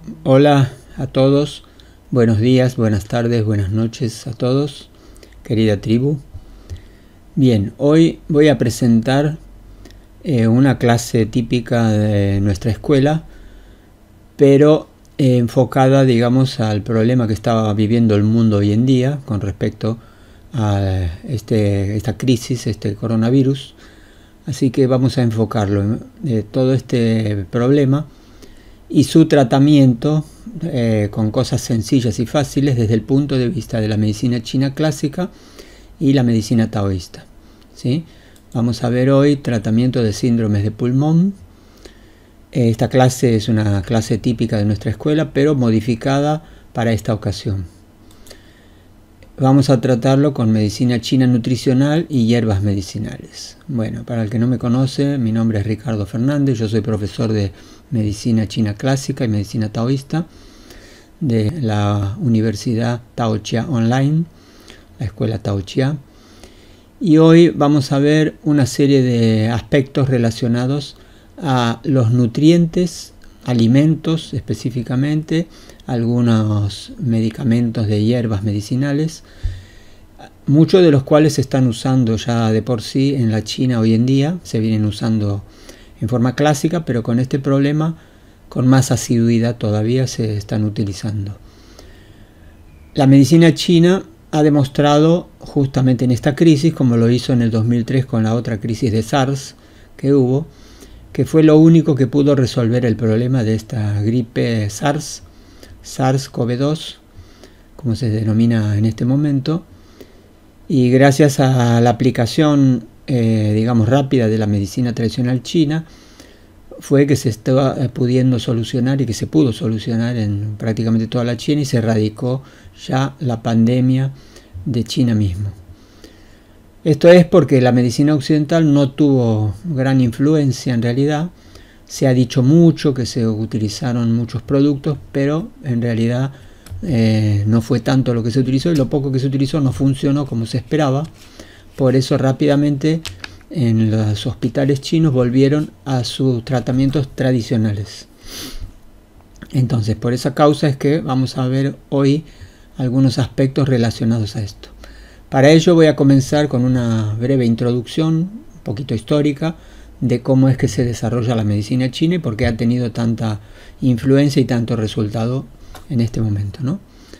Hola a todos, buenos días, buenas tardes, buenas noches a todos, querida tribu. Bien, hoy voy a presentar una clase típica de nuestra escuela, pero enfocada, digamos, al problema que está viviendo el mundo hoy en día con respecto a esta crisis, este coronavirus. Así que vamos a enfocarlo en todo este problema y su tratamiento con cosas sencillas y fáciles desde el punto de vista de la medicina china clásica y la medicina taoísta, ¿sí? Vamos a ver hoy tratamiento de síndromes de pulmón. Esta clase es una clase típica de nuestra escuela, pero modificada para esta ocasión. Vamos a tratarlo con medicina china nutricional y hierbas medicinales. Bueno, para el que no me conoce, mi nombre es Ricardo Fernández, yo soy profesor de medicina china clásica y medicina taoísta de la Universidad Tao Chia Online, la escuela Tao Chia. Y hoy vamos a ver una serie de aspectos relacionados a los nutrientes, alimentos específicamente, algunos medicamentos de hierbas medicinales, muchos de los cuales se están usando ya de por sí en la China hoy en día, se vienen usando en forma clásica, pero con este problema con más asiduidad todavía se están utilizando. La medicina china ha demostrado justamente en esta crisis, como lo hizo en el 2003 con la otra crisis de SARS que hubo, que fue lo único que pudo resolver el problema de esta gripe SARS-CoV-2, como se denomina en este momento, y gracias a la aplicación digamos rápida de la medicina tradicional china, fue que se estaba pudiendo solucionar y que se pudo solucionar en prácticamente toda la China y se erradicó ya la pandemia de China mismo. Esto es porque la medicina occidental no tuvo gran influencia en realidad. Se ha dicho mucho que se utilizaron muchos productos, pero en realidad no fue tanto lo que se utilizó y lo poco que se utilizó no funcionó como se esperaba. Por eso rápidamente en los hospitales chinos volvieron a sus tratamientos tradicionales. Entonces, por esa causa es que vamos a ver hoy algunos aspectos relacionados a esto. Para ello voy a comenzar con una breve introducción, un poquito histórica, de cómo es que se desarrolla la medicina china y por qué ha tenido tanta influencia y tanto resultado en este momento, ¿no?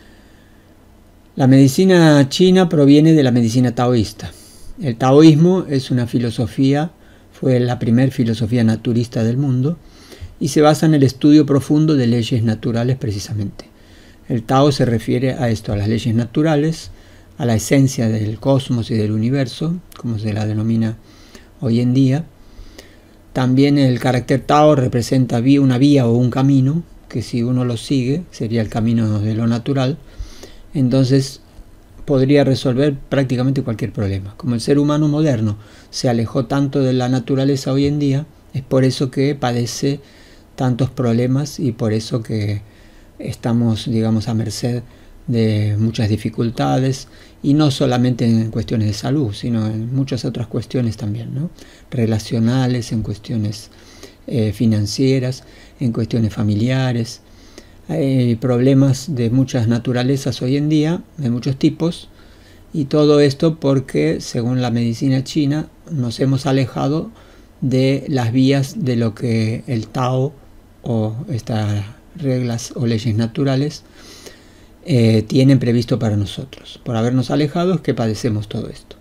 La medicina china proviene de la medicina taoísta. El taoísmo es una filosofía, fue la primera filosofía naturista del mundo y se basa en el estudio profundo de leyes naturales precisamente. El Tao se refiere a esto, a las leyes naturales, a la esencia del cosmos y del universo, como se la denomina hoy en día. También el carácter Tao representa una vía o un camino, que si uno lo sigue, sería el camino de lo natural, entonces podría resolver prácticamente cualquier problema. Como el ser humano moderno se alejó tanto de la naturaleza hoy en día, es por eso que padece tantos problemas y por eso que estamos, digamos, a merced de muchas dificultades, y no solamente en cuestiones de salud, sino en muchas otras cuestiones también, ¿no? Relacionales, en cuestiones financieras, en cuestiones familiares. Hay problemas de muchas naturalezas hoy en día, de muchos tipos, y todo esto porque, según la medicina china, nos hemos alejado de las vías de lo que el Tao o estas reglas o leyes naturales tienen previsto para nosotros. Por habernos alejado es que padecemos todo esto.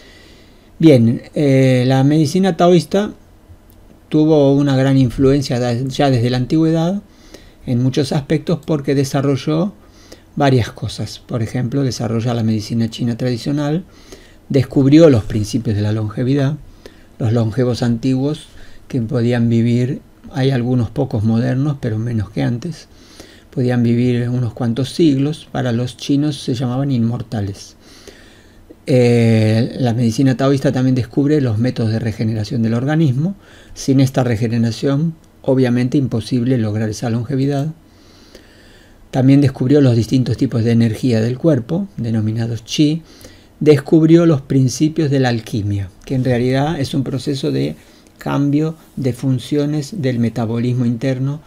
Bien, la medicina taoísta tuvo una gran influencia ya desde la antigüedad en muchos aspectos porque desarrolló varias cosas. Por ejemplo, desarrolla la medicina china tradicional, descubrió los principios de la longevidad, los longevos antiguos que podían vivir, hay algunos pocos modernos, pero menos que antes, podían vivir unos cuantos siglos. Para los chinos se llamaban inmortales. La medicina taoísta también descubre los métodos de regeneración del organismo. Sin esta regeneración, obviamente imposible lograr esa longevidad. También descubrió los distintos tipos de energía del cuerpo, denominados chi. Descubrió los principios de la alquimia, que en realidad es un proceso de cambio de funciones del metabolismo interno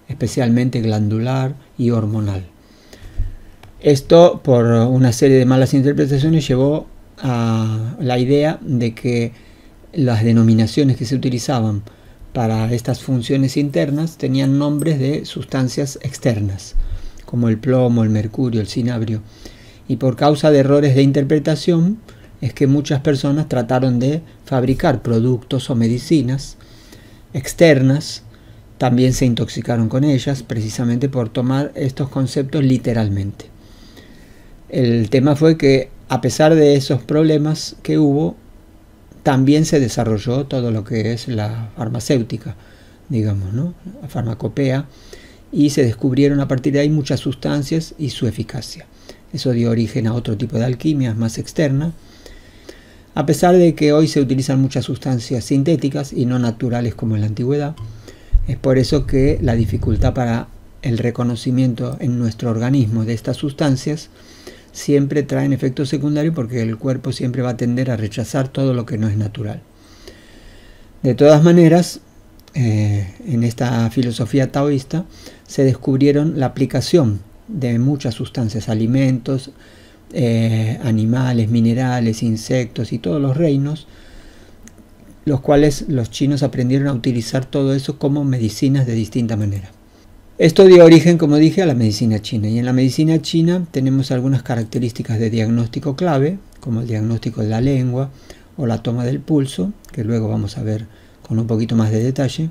especialmente glandular y hormonal. Esto, por una serie de malas interpretaciones, llevó a la idea de que las denominaciones que se utilizaban para estas funciones internas tenían nombres de sustancias externas, como el plomo, el mercurio, el cinabrio, y por causa de errores de interpretación es que muchas personas trataron de fabricar productos o medicinas externas. También se intoxicaron con ellas precisamente por tomar estos conceptos literalmente. El tema fue que, a pesar de esos problemas que hubo, también se desarrolló todo lo que es la farmacéutica, digamos, ¿no? La farmacopea, y se descubrieron a partir de ahí muchas sustancias y su eficacia. Eso dio origen a otro tipo de alquimia más externa. A pesar de que hoy se utilizan muchas sustancias sintéticas y no naturales como en la antigüedad, es por eso que la dificultad para el reconocimiento en nuestro organismo de estas sustancias siempre traen efectos secundarios, porque el cuerpo siempre va a tender a rechazar todo lo que no es natural. De todas maneras, en esta filosofía taoísta se descubrieron la aplicación de muchas sustancias, alimentos, animales, minerales, insectos y todos los reinos, los cuales los chinos aprendieron a utilizar todo eso como medicinas de distinta manera. Esto dio origen, como dije, a la medicina china, y en la medicina china tenemos algunas características de diagnóstico clave, como el diagnóstico de la lengua o la toma del pulso, que luego vamos a ver con un poquito más de detalle,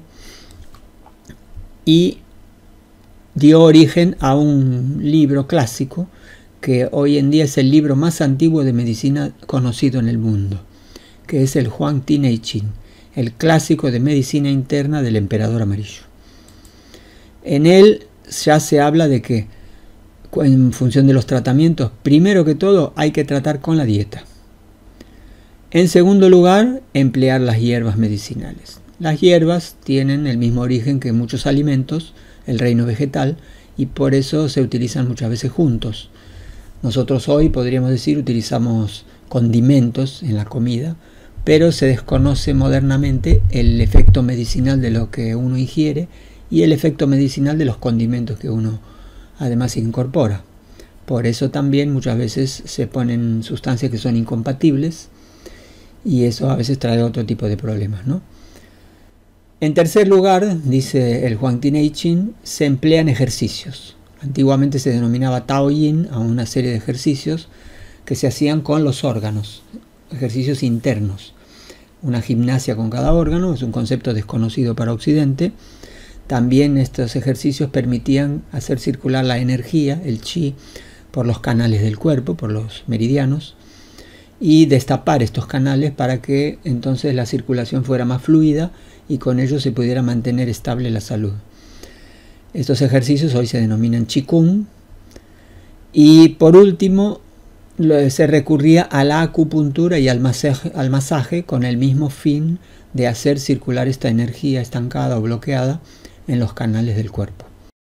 y dio origen a un libro clásico que hoy en día es el libro más antiguo de medicina conocido en el mundo, que es el Huang Ti Nei Chin, el clásico de medicina interna del emperador amarillo. En él ya se habla de que, en función de los tratamientos, primero que todo hay que tratar con la dieta. En segundo lugar, emplear las hierbas medicinales. Las hierbas tienen el mismo origen que muchos alimentos, el reino vegetal, y por eso se utilizan muchas veces juntos. Nosotros hoy, podríamos decir, utilizamos condimentos en la comida, pero se desconoce modernamente el efecto medicinal de lo que uno ingiere y el efecto medicinal de los condimentos que uno además incorpora. Por eso también muchas veces se ponen sustancias que son incompatibles, y eso a veces trae otro tipo de problemas, ¿no? En tercer lugar, dice el Huang Ti Nei Chin, se emplean ejercicios. Antiguamente se denominaba Tao Yin a una serie de ejercicios que se hacían con los órganos, ejercicios internos. Una gimnasia con cada órgano es un concepto desconocido para Occidente. También estos ejercicios permitían hacer circular la energía, el chi, por los canales del cuerpo, por los meridianos, y destapar estos canales para que entonces la circulación fuera más fluida y con ello se pudiera mantener estable la salud. Estos ejercicios hoy se denominan Qigong. Y por último, se recurría a la acupuntura y al masaje con el mismo fin de hacer circular esta energía estancada o bloqueada en los canales del cuerpo.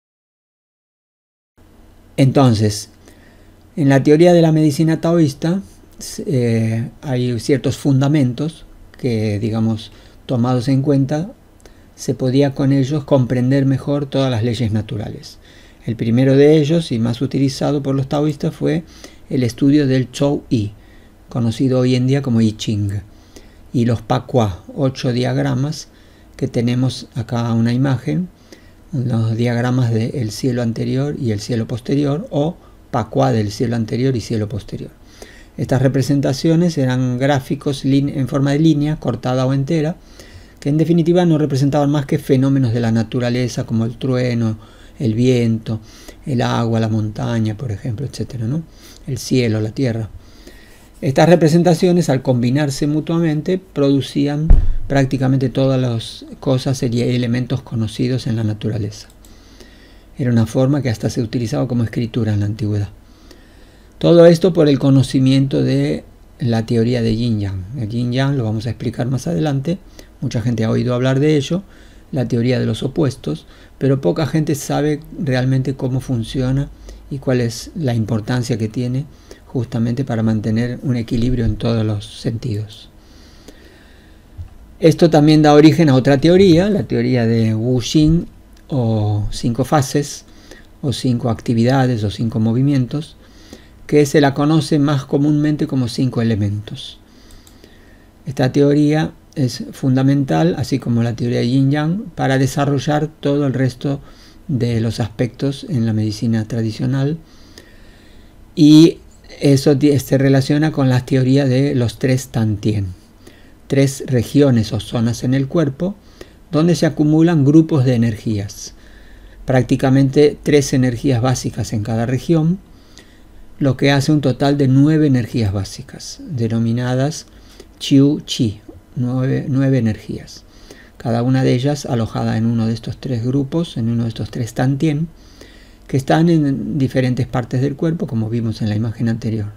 Entonces, en la teoría de la medicina taoísta hay ciertos fundamentos que, digamos, tomados en cuenta, se podía con ellos comprender mejor todas las leyes naturales. El primero de ellos, y más utilizado por los taoístas, fue el estudio del Zhou Yi, conocido hoy en día como I Ching, y los Pakua, 8 diagramas que tenemos acá, una imagen, los diagramas del cielo anterior y el cielo posterior, o Pakua del cielo anterior y cielo posterior. Estas representaciones eran gráficos en forma de línea, cortada o entera, que en definitiva no representaban más que fenómenos de la naturaleza, como el trueno, el viento, el agua, la montaña, por ejemplo, etc., ¿no? El cielo, la tierra. Estas representaciones, al combinarse mutuamente, producían prácticamente todas las cosas y elementos conocidos en la naturaleza. Era una forma que hasta se utilizaba como escritura en la antigüedad. Todo esto por el conocimiento de la teoría de Yin-Yang. El Yin-Yang lo vamos a explicar más adelante. Mucha gente ha oído hablar de ello, la teoría de los opuestos, pero poca gente sabe realmente cómo funciona y cuál es la importancia que tiene justamente para mantener un equilibrio en todos los sentidos. Esto también da origen a otra teoría, la teoría de Wu Xing o 5 fases, o 5 actividades, o 5 movimientos, que se la conoce más comúnmente como 5 elementos. Esta teoría es fundamental, así como la teoría de Yin-Yang, para desarrollar todo el resto de los aspectos en la medicina tradicional, y eso se relaciona con la teoría de los 3 Tantien, 3 regiones o zonas en el cuerpo donde se acumulan grupos de energías, prácticamente 3 energías básicas en cada región, lo que hace un total de 9 energías básicas, denominadas Qiu Qi, 9 energías, cada una de ellas alojada en uno de estos 3 grupos, en uno de estos 3 Tantien, que están en diferentes partes del cuerpo, como vimos en la imagen anterior.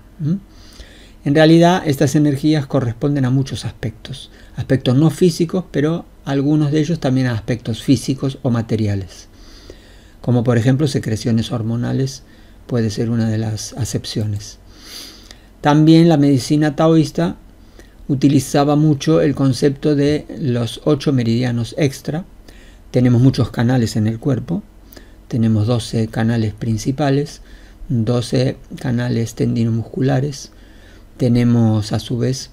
En realidad, estas energías corresponden a muchos aspectos no físicos, pero algunos de ellos también a aspectos físicos o materiales, como por ejemplo secreciones hormonales, puede ser una de las acepciones. También la medicina taoísta utilizaba mucho el concepto de los 8 meridianos extra. Tenemos muchos canales en el cuerpo, tenemos 12 canales principales, 12 canales tendinomusculares, tenemos a su vez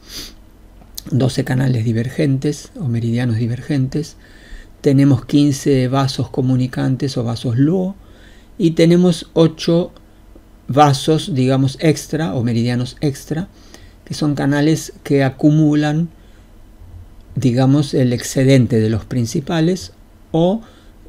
12 canales divergentes o meridianos divergentes, tenemos 15 vasos comunicantes o vasos Luo, y tenemos 8 vasos, digamos, extra o meridianos extra, que son canales que acumulan, digamos, el excedente de los principales, o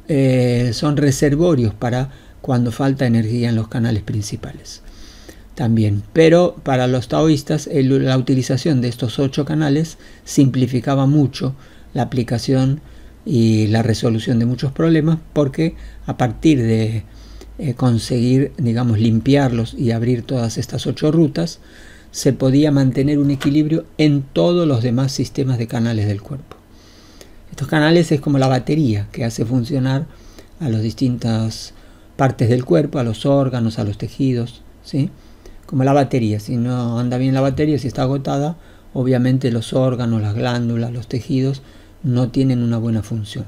son reservorios para cuando falta energía en los canales principales también. Pero para los taoístas la utilización de estos 8 canales simplificaba mucho la aplicación y la resolución de muchos problemas, porque a partir de conseguir, digamos, limpiarlos y abrir todas estas 8 rutas, se podía mantener un equilibrio en todos los demás sistemas de canales del cuerpo. Estos canales es como la batería que hace funcionar a las distintas partes del cuerpo, a los órganos, a los tejidos, ¿sí? Como la batería. Si no anda bien la batería, si está agotada, obviamente los órganos, las glándulas, los tejidos no tienen una buena función.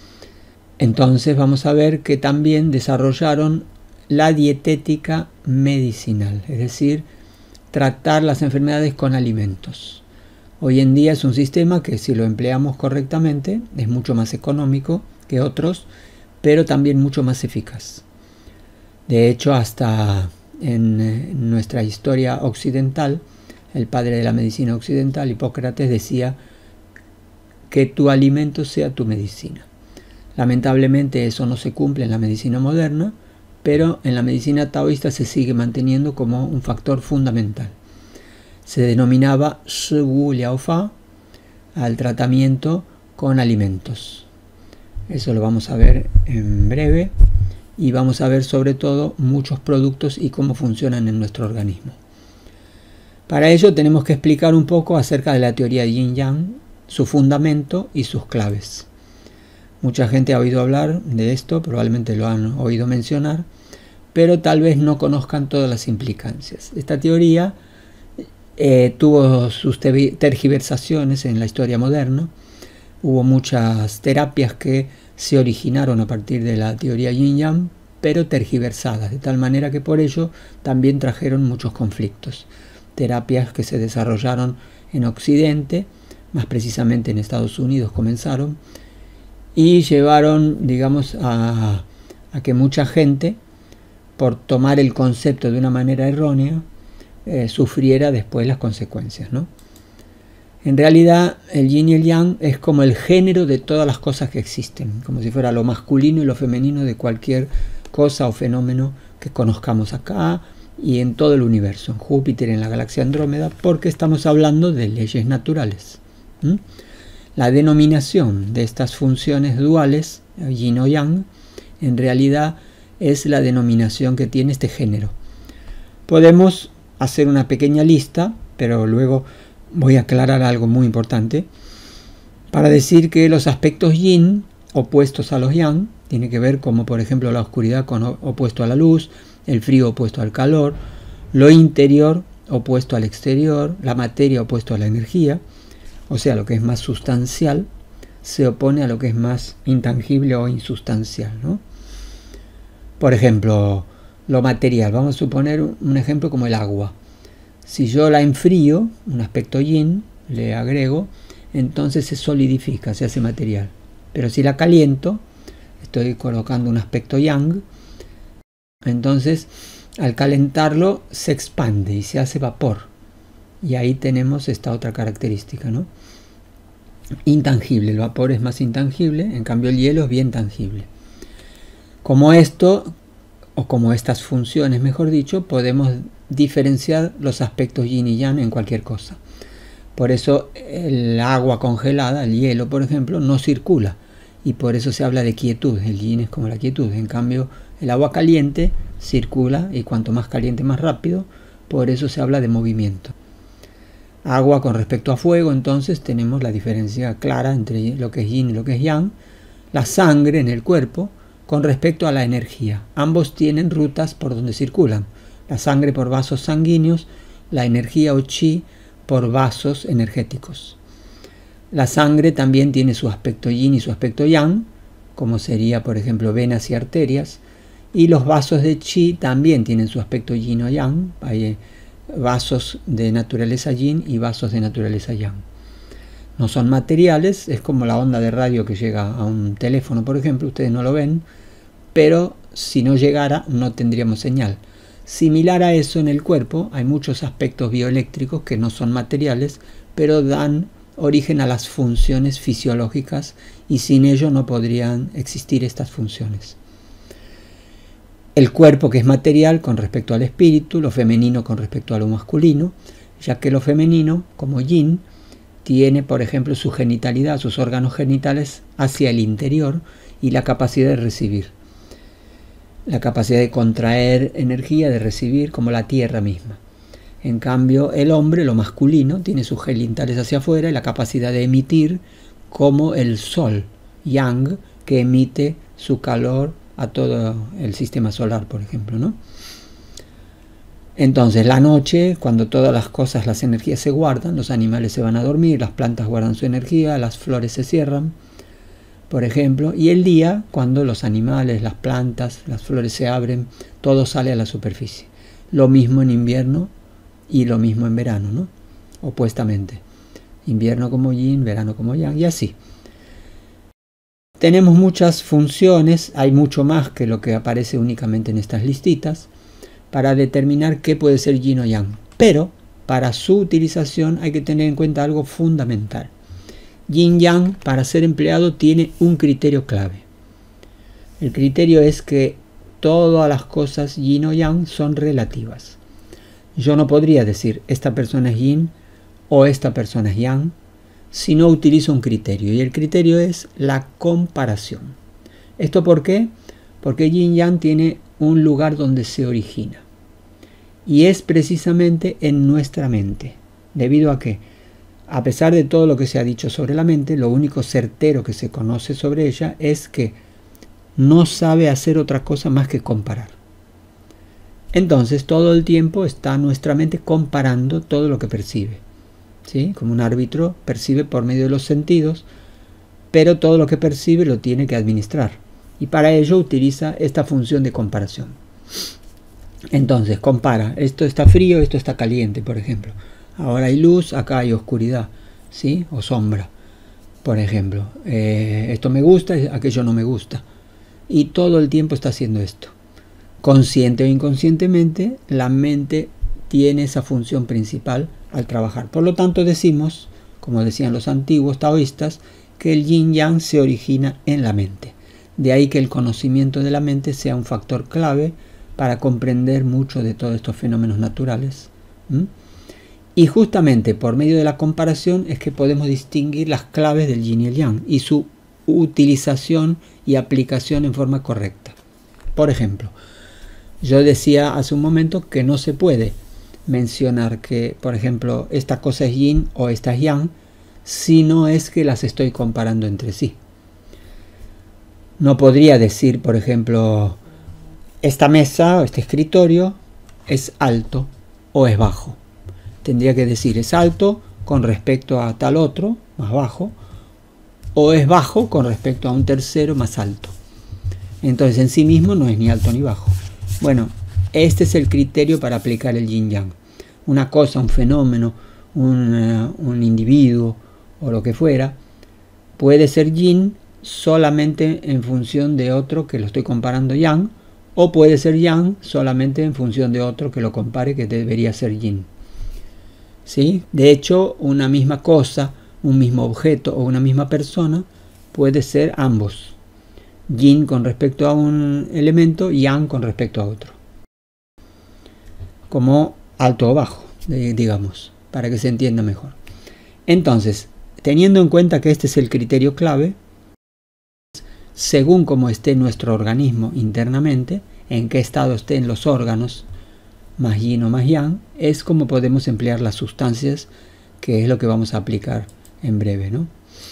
Entonces vamos a ver que también desarrollaron la dietética medicinal, es decir, tratar las enfermedades con alimentos. Hoy en día es un sistema que, si lo empleamos correctamente, es mucho más económico que otros, pero también mucho más eficaz. De hecho, hasta en nuestra historia occidental, el padre de la medicina occidental, Hipócrates, decía que tu alimento sea tu medicina. Lamentablemente eso no se cumple en la medicina moderna, pero en la medicina taoísta se sigue manteniendo como un factor fundamental. Se denominaba Shi Wu Liao Fa al tratamiento con alimentos. Eso lo vamos a ver en breve, y vamos a ver sobre todo muchos productos y cómo funcionan en nuestro organismo. Para ello tenemos que explicar un poco acerca de la teoría Yin-Yang, su fundamento y sus claves. Mucha gente ha oído hablar de esto, probablemente lo han oído mencionar, pero tal vez no conozcan todas las implicancias. Esta teoría tuvo sus tergiversaciones en la historia moderna. Hubo muchas terapias que se originaron a partir de la teoría Yin-Yang, pero tergiversadas, de tal manera que por ello también trajeron muchos conflictos. Terapias que se desarrollaron en Occidente, más precisamente en Estados Unidos comenzaron, y llevaron, digamos, a que mucha gente, por tomar el concepto de una manera errónea, sufriera después las consecuencias, ¿no? En realidad, el yin y el yang es como el género de todas las cosas que existen, como si fuera lo masculino y lo femenino de cualquier cosa o fenómeno que conozcamos acá y en todo el universo, en Júpiter, en la galaxia Andrómeda, porque estamos hablando de leyes naturales. La denominación de estas funciones duales, yin o yang, en realidad es la denominación que tiene este género. Podemos hacer una pequeña lista, pero luego voy a aclarar algo muy importante, para decir que los aspectos yin, opuestos a los yang, tiene que ver como por ejemplo la oscuridad opuesto a la luz, el frío opuesto al calor, lo interior opuesto al exterior, la materia opuesto a la energía, o sea, lo que es más sustancial, se opone a lo que es más intangible o insustancial, ¿no? Por ejemplo, lo material. Vamos a suponer un ejemplo como el agua. Si yo la enfrío, un aspecto yin, le agrego, entonces se solidifica, se hace material. Pero si la caliento, estoy colocando un aspecto yang, entonces al calentarlo se expande y se hace vapor. Y ahí tenemos esta otra característica, ¿no? Intangible, el vapor es más intangible, en cambio el hielo es bien tangible. Como esto, o como estas funciones, mejor dicho, podemos diferenciar los aspectos yin y yang en cualquier cosa. Por eso el agua congelada, el hielo, por ejemplo, no circula. Y por eso se habla de quietud. El yin es como la quietud. En cambio, el agua caliente circula y cuanto más caliente, más rápido. Por eso se habla de movimiento. Agua con respecto a fuego, entonces tenemos la diferencia clara entre lo que es yin y lo que es yang. La sangre en el cuerpo con respecto a la energía. Ambos tienen rutas por donde circulan. La sangre por vasos sanguíneos, la energía o chi por vasos energéticos. La sangre también tiene su aspecto yin y su aspecto yang, como sería por ejemplo venas y arterias, y los vasos de chi también tienen su aspecto yin o yang. Hay vasos de naturaleza yin y vasos de naturaleza yang. No son materiales, es como la onda de radio que llega a un teléfono, por ejemplo, ustedes no lo ven, pero si no llegara no tendríamos señal. Similar a eso en el cuerpo, hay muchos aspectos bioeléctricos que no son materiales, pero dan origen a las funciones fisiológicas y sin ello no podrían existir estas funciones. El cuerpo, que es material con respecto al espíritu, lo femenino con respecto a lo masculino, ya que lo femenino, como yin, tiene por ejemplo su genitalidad, sus órganos genitales hacia el interior y la capacidad de recibir. La capacidad de contraer energía, de recibir, como la tierra misma. En cambio, el hombre, lo masculino, tiene sus genitales hacia afuera y la capacidad de emitir, como el sol, yang, que emite su calor a todo el sistema solar, por ejemplo, ¿no? Entonces, la noche, cuando todas las cosas, las energías se guardan, los animales se van a dormir, las plantas guardan su energía, las flores se cierran, por ejemplo, y el día, cuando los animales, las plantas, las flores se abren, todo sale a la superficie. Lo mismo en invierno y lo mismo en verano, ¿no? Opuestamente. Invierno como yin, verano como yang, y así. Tenemos muchas funciones, hay mucho más que lo que aparece únicamente en estas listitas, para determinar qué puede ser yin o yang. Pero, para su utilización hay que tener en cuenta algo fundamental. Yin-yang, para ser empleado, tiene un criterio clave. El criterio es que todas las cosas yin o yang son relativas. Yo no podría decir esta persona es yin o esta persona es yang si no utilizo un criterio. Y el criterio es la comparación. ¿Esto por qué? Porque yin-yang tiene un lugar donde se origina. Y es precisamente en nuestra mente. ¿Debido a qué? A pesar de todo lo que se ha dicho sobre la mente, lo único certero que se conoce sobre ella es que no sabe hacer otra cosa más que comparar. Entonces, todo el tiempo está nuestra mente comparando todo lo que percibe. ¿Sí? Como un árbitro percibe por medio de los sentidos, pero todo lo que percibe lo tiene que administrar. Y para ello utiliza esta función de comparación. Entonces, compara. Esto está frío, esto está caliente, por ejemplo. Ahora hay luz, acá hay oscuridad, ¿sí? O sombra, por ejemplo. Esto me gusta, aquello no me gusta. Y todo el tiempo está haciendo esto. Consciente o inconscientemente, la mente tiene esa función principal al trabajar. Por lo tanto, decimos, como decían los antiguos taoístas, que el yin-yang se origina en la mente. De ahí que el conocimiento de la mente sea un factor clave para comprender mucho de todos estos fenómenos naturales. Y justamente por medio de la comparación es que podemos distinguir las claves del yin y el yang y su utilización y aplicación en forma correcta. Por ejemplo, yo decía hace un momento que no se puede mencionar que, por ejemplo, esta cosa es yin o esta es yang, si no es que las estoy comparando entre sí. No podría decir, por ejemplo, esta mesa o este escritorio es alto o es bajo. Tendría que decir es alto con respecto a tal otro, más bajo, o es bajo con respecto a un tercero más alto. Entonces en sí mismo no es ni alto ni bajo. Bueno, este es el criterio para aplicar el yin-yang. Una cosa, un fenómeno, un individuo o lo que fuera, puede ser yin solamente en función de otro que lo estoy comparando yang, o puede ser yang solamente en función de otro que lo compare, que debería ser yin. ¿Sí? De hecho, una misma cosa, un mismo objeto o una misma persona puede ser ambos. Yin con respecto a un elemento, yang con respecto a otro. Como alto o bajo, digamos, para que se entienda mejor. Entonces, teniendo en cuenta que este es el criterio clave, según cómo esté nuestro organismo internamente, en qué estado estén los órganos, más yin o más yang, es como podemos emplear las sustancias, que es lo que vamos a aplicar en breve, ¿no?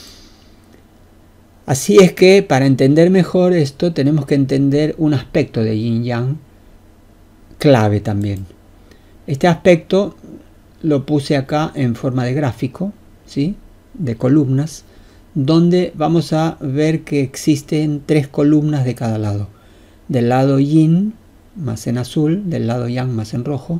Así es que para entender mejor esto tenemos que entender un aspecto de yin yang clave también. Este aspecto lo puse acá en forma de gráfico, ¿sí? De columnas, donde vamos a ver que existen 3 columnas de cada lado. Del lado yin, más en azul, del lado yang, más en rojo.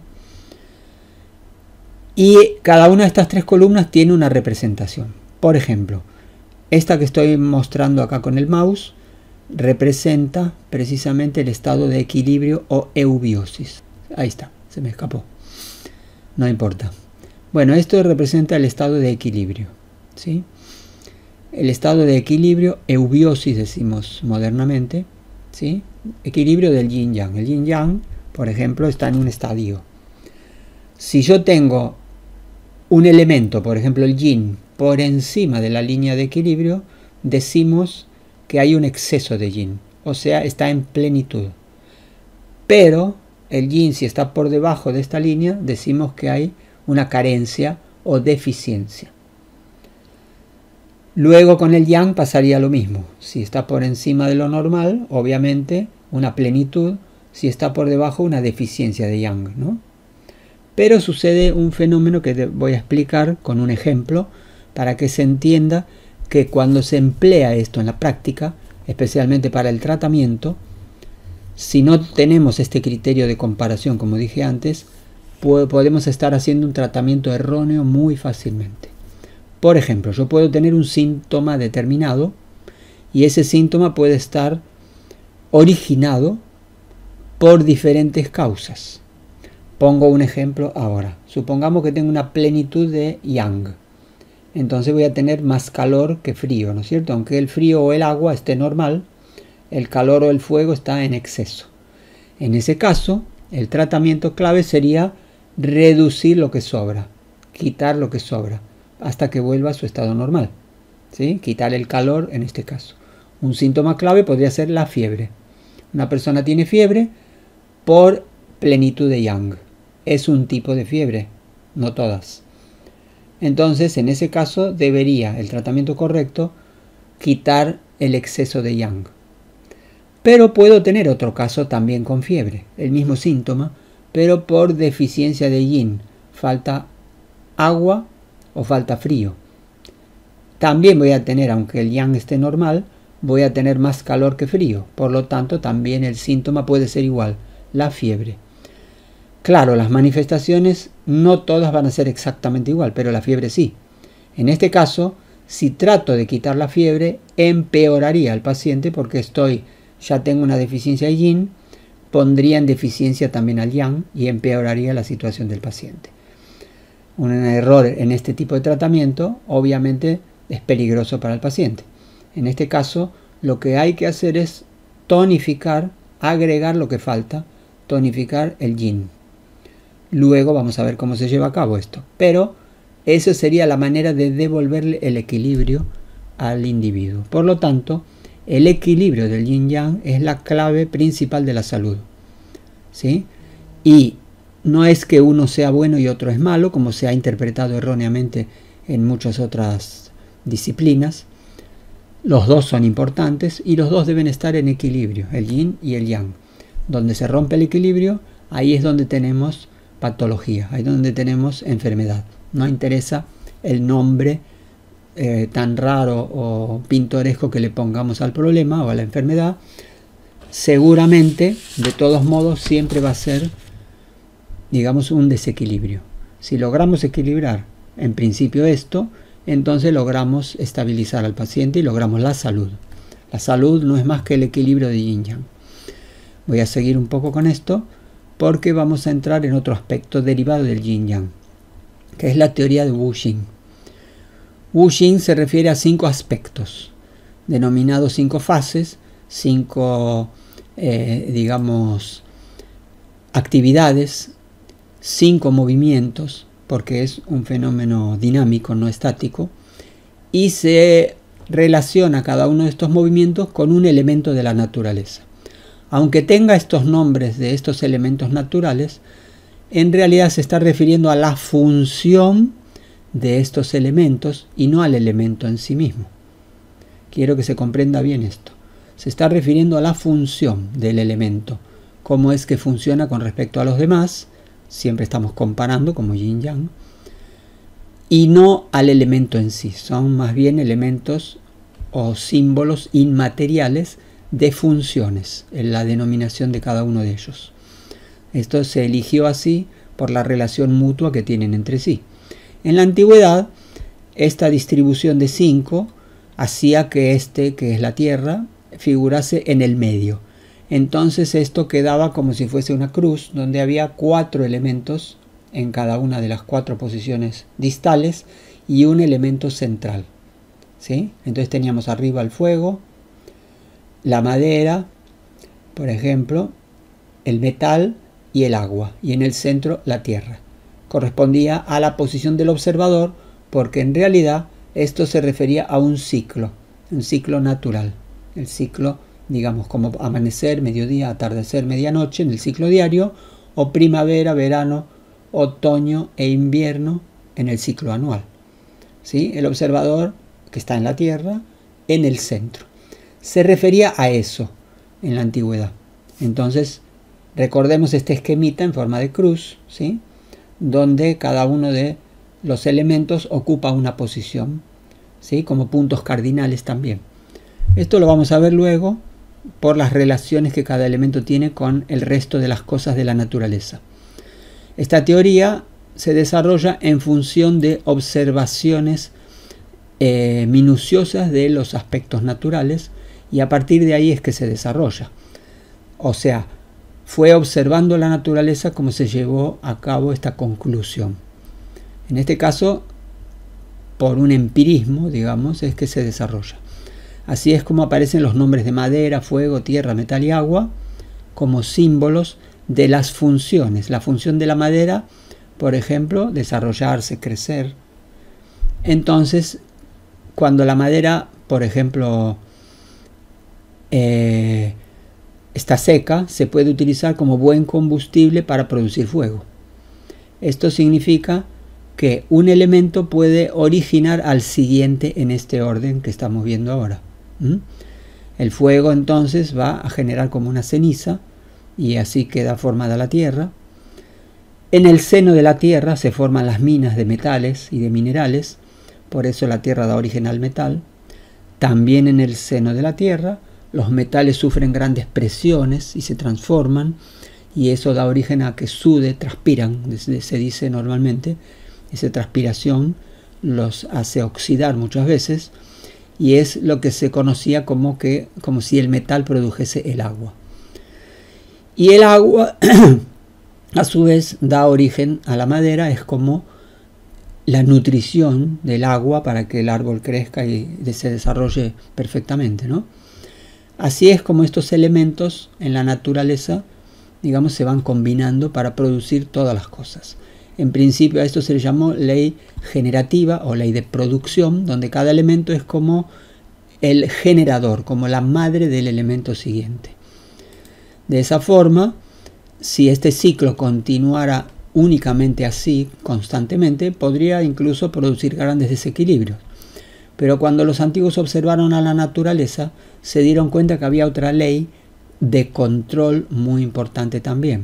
Y cada una de estas 3 columnas tiene una representación. Por ejemplo, esta que estoy mostrando acá con el mouse representa precisamente el estado de equilibrio o eubiosis. Ahí está, se me escapó. No importa. Bueno, esto representa el estado de equilibrio, ¿sí? El estado de equilibrio, eubiosis decimos modernamente, ¿sí? Equilibrio del yin yang. El yin yang, por ejemplo, está en un estadio. Si yo tengo un elemento, por ejemplo el yin, por encima de la línea de equilibrio, decimos que hay un exceso de yin, o sea, está en plenitud. Pero el yin, si está por debajo de esta línea, decimos que hay una carencia o deficiencia. Luego con el yang pasaría lo mismo. Si está por encima de lo normal, obviamente una plenitud. Si está por debajo, una deficiencia de yang, ¿no? Pero sucede un fenómeno que voy a explicar con un ejemplo para que se entienda que cuando se emplea esto en la práctica, especialmente para el tratamiento, si no tenemos este criterio de comparación, como dije antes, podemos estar haciendo un tratamiento erróneo muy fácilmente. Por ejemplo, yo puedo tener un síntoma determinado y ese síntoma puede estar originado por diferentes causas. Pongo un ejemplo ahora. Supongamos que tengo una plenitud de yang. Entonces voy a tener más calor que frío, ¿no es cierto? Aunque el frío o el agua esté normal, el calor o el fuego está en exceso. En ese caso, el tratamiento clave sería reducir lo que sobra, quitar lo que sobra, hasta que vuelva a su estado normal, ¿sí? Quitar el calor en este caso. Un síntoma clave podría ser la fiebre. Una persona tiene fiebre por plenitud de yang. Es un tipo de fiebre, no todas. Entonces, en ese caso, debería el tratamiento correcto quitar el exceso de yang. Pero puedo tener otro caso también con fiebre, el mismo síntoma, pero por deficiencia de yin, falta agua o falta frío. También voy a tener, aunque el yang esté normal, voy a tener más calor que frío. Por lo tanto, también el síntoma puede ser igual, la fiebre. Claro, las manifestaciones no todas van a ser exactamente igual, pero la fiebre sí. En este caso, si trato de quitar la fiebre, empeoraría al paciente porque ya tengo una deficiencia de yin, pondría en deficiencia también al yang y empeoraría la situación del paciente. Un error en este tipo de tratamiento obviamente es peligroso para el paciente. En este caso, lo que hay que hacer es tonificar, agregar lo que falta, tonificar el yin. Luego vamos a ver cómo se lleva a cabo esto. Pero esa sería la manera de devolverle el equilibrio al individuo. Por lo tanto, el equilibrio del yin-yang es la clave principal de la salud, ¿sí? Y no es que uno sea bueno y otro es malo, como se ha interpretado erróneamente en muchas otras disciplinas. Los dos son importantes y los dos deben estar en equilibrio, el yin y el yang. Donde se rompe el equilibrio, ahí es donde tenemos patología, ahí es donde tenemos enfermedad. No interesa el nombre tan raro o pintoresco que le pongamos al problema o a la enfermedad, seguramente, de todos modos, siempre va a ser, digamos, un desequilibrio. Si logramos equilibrar, en principio, esto, entonces logramos estabilizar al paciente y logramos la salud. La salud no es más que el equilibrio de yin-yang. Voy a seguir un poco con esto porque vamos a entrar en otro aspecto derivado del yin-yang, que es la teoría de Wu Xing. Wu Xing se refiere a 5 aspectos, denominados 5 fases, 5, digamos, actividades, 5 movimientos, porque es un fenómeno dinámico, no estático, y se relaciona cada uno de estos movimientos con un elemento de la naturaleza. Aunque tenga estos nombres de estos elementos naturales, en realidad se está refiriendo a la función de estos elementos y no al elemento en sí mismo. Quiero que se comprenda bien esto. Se está refiriendo a la función del elemento, cómo es que funciona con respecto a los demás, siempre estamos comparando como yin-yang, y no al elemento en sí. Son más bien elementos o símbolos inmateriales de funciones, en la denominación de cada uno de ellos. Esto se eligió así por la relación mutua que tienen entre sí. En la antigüedad, esta distribución de 5 hacía que que es la Tierra, figurase en el medio. Entonces esto quedaba como si fuese una cruz, donde había 4 elementos en cada una de las 4 posiciones distales y un elemento central, ¿sí? Entonces teníamos arriba el fuego, la madera, por ejemplo, el metal y el agua, y en el centro la tierra. Correspondía a la posición del observador, porque en realidad esto se refería a un ciclo natural, el ciclo, digamos, como amanecer, mediodía, atardecer, medianoche en el ciclo diario, o primavera, verano, otoño e invierno en el ciclo anual, ¿sí? El observador que está en la tierra, en el centro. Se refería a eso en la antigüedad. Entonces, recordemos este esquemita en forma de cruz, ¿sí? Donde cada uno de los elementos ocupa una posición, ¿sí? Como puntos cardinales también. Esto lo vamos a ver luego por las relaciones que cada elemento tiene con el resto de las cosas de la naturaleza. Esta teoría se desarrolla en función de observaciones minuciosas de los aspectos naturales, y a partir de ahí es que se desarrolla. O sea, fue observando la naturaleza como se llevó a cabo esta conclusión. En este caso, por un empirismo, digamos, es que se desarrolla. Así es como aparecen los nombres de madera, fuego, tierra, metal y agua como símbolos de las funciones. La función de la madera, por ejemplo, desarrollarse, crecer. Entonces, cuando la madera, por ejemplo, está seca, se puede utilizar como buen combustible para producir fuego. Esto significa que un elemento puede originar al siguiente en este orden que estamos viendo ahora. El fuego entonces va a generar como una ceniza y así queda formada la tierra. En el seno de la tierra se forman las minas de metales y de minerales, por eso la tierra da origen al metal. También en el seno de la tierra los metales sufren grandes presiones y se transforman, y eso da origen a que sude, transpiran, se dice normalmente. Esa transpiración los hace oxidar muchas veces, y es lo que se conocía como si el metal produjese el agua. Y el agua, a su vez, da origen a la madera, es como la nutrición del agua para que el árbol crezca y se desarrolle perfectamente, ¿no? Así es como estos elementos en la naturaleza, digamos, se van combinando para producir todas las cosas. En principio a esto se le llamó ley generativa o ley de producción, donde cada elemento es como el generador, como la madre del elemento siguiente. De esa forma, si este ciclo continuara únicamente así, constantemente, podría incluso producir grandes desequilibrios. Pero cuando los antiguos observaron a la naturaleza, se dieron cuenta que había otra ley de control muy importante también.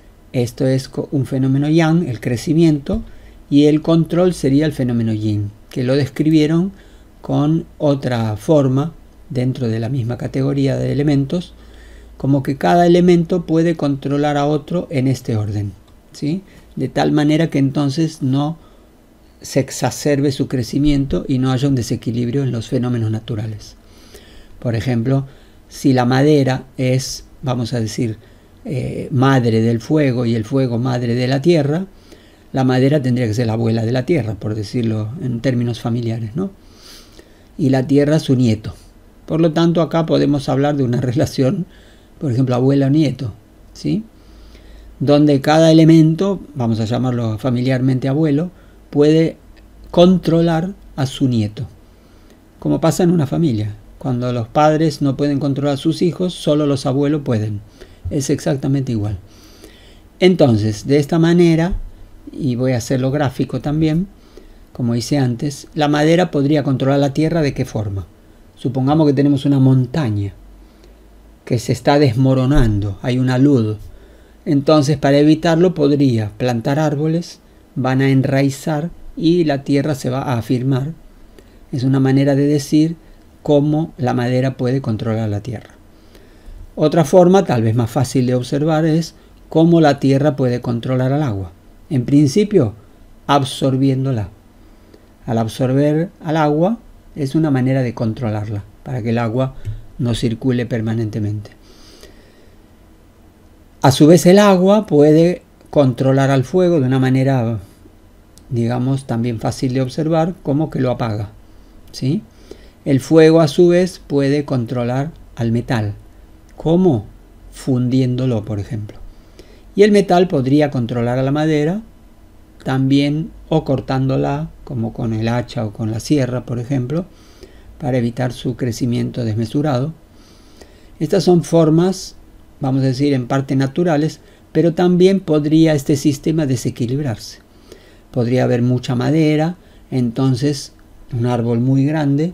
Esto es un fenómeno yang, el crecimiento, y el control sería el fenómeno yin, que lo describieron con otra forma dentro de la misma categoría de elementos, como que cada elemento puede controlar a otro en este orden, ¿sí? De tal manera que entonces no se exacerbe su crecimiento y no haya un desequilibrio en los fenómenos naturales. Por ejemplo, si la madera es, vamos a decir, madre del fuego y el fuego madre de la tierra, la madera tendría que ser la abuela de la tierra, por decirlo en términos familiares, ¿no? Y la tierra su nieto. Por lo tanto, acá podemos hablar de una relación, por ejemplo, abuelo-nieto, ¿sí? Donde cada elemento, vamos a llamarlo familiarmente abuelo, puede controlar a su nieto. Como pasa en una familia. Cuando los padres no pueden controlar a sus hijos, solo los abuelos pueden. Es exactamente igual. Entonces, de esta manera, y voy a hacerlo gráfico también, como hice antes, la madera podría controlar la tierra. ¿De qué forma? Supongamos que tenemos una montaña que se está desmoronando, hay una luz. Entonces, para evitarlo, podría plantar árboles, van a enraizar y la tierra se va a afirmar. Es una manera de decir cómo la madera puede controlar la tierra. Otra forma, tal vez más fácil de observar, es cómo la tierra puede controlar al agua. En principio, absorbiéndola. Al absorber al agua, es una manera de controlarla, para que el agua no circule permanentemente. A su vez, el agua puede controlar al fuego de una manera, digamos, también fácil de observar, como que lo apaga, ¿sí? El fuego, a su vez, puede controlar al metal. ¿Cómo? Fundiéndolo, por ejemplo. Y el metal podría controlar a la madera también, o cortándola, como con el hacha o con la sierra, por ejemplo, para evitar su crecimiento desmesurado. Estas son formas, vamos a decir, en parte naturales, pero también podría este sistema desequilibrarse. Podría haber mucha madera, entonces un árbol muy grande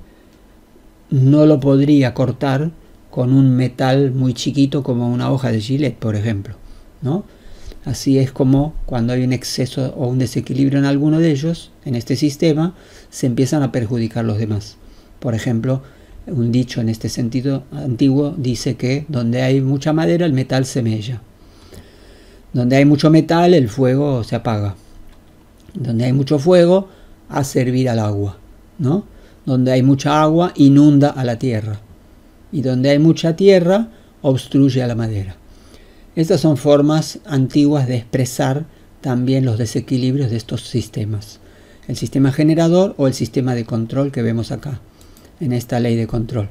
no lo podría cortar con un metal muy chiquito como una hoja de Gillette, por ejemplo, ¿no? Así es como cuando hay un exceso o un desequilibrio en alguno de ellos, en este sistema, se empiezan a perjudicar los demás. Por ejemplo, un dicho en este sentido antiguo dice que donde hay mucha madera el metal se mella. Donde hay mucho metal el fuego se apaga. Donde hay mucho fuego hace hervir al agua, ¿no? Donde hay mucha agua inunda a la tierra. Y donde hay mucha tierra obstruye a la madera. Estas son formas antiguas de expresar también los desequilibrios de estos sistemas. El sistema generador o el sistema de control que vemos acá, en esta ley de control.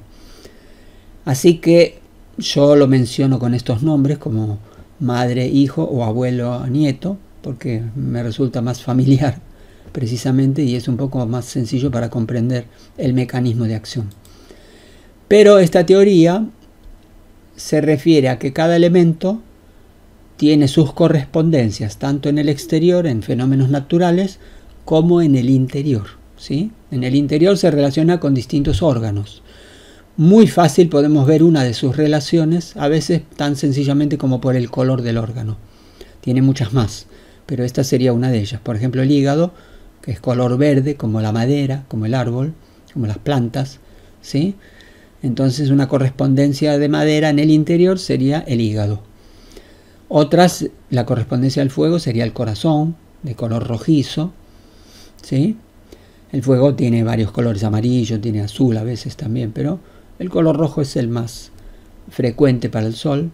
Así que yo lo menciono con estos nombres como madre, hijo o abuelo, nieto, porque me resulta más familiar precisamente y es un poco más sencillo para comprender el mecanismo de acción. Pero esta teoría se refiere a que cada elemento tiene sus correspondencias tanto en el exterior, en fenómenos naturales, como en el interior, ¿sí? En el interior se relaciona con distintos órganos. Muy fácil podemos ver una de sus relaciones, a veces tan sencillamente como por el color del órgano. Tiene muchas más, pero esta sería una de ellas. Por ejemplo, el hígado, que es color verde, como la madera, como el árbol, como las plantas, ¿sí? Entonces una correspondencia de madera en el interior sería el hígado. Otras, la correspondencia al fuego sería el corazón, de color rojizo, ¿sí? El fuego tiene varios colores, amarillo, tiene azul a veces también, pero el color rojo es el más frecuente para el sol.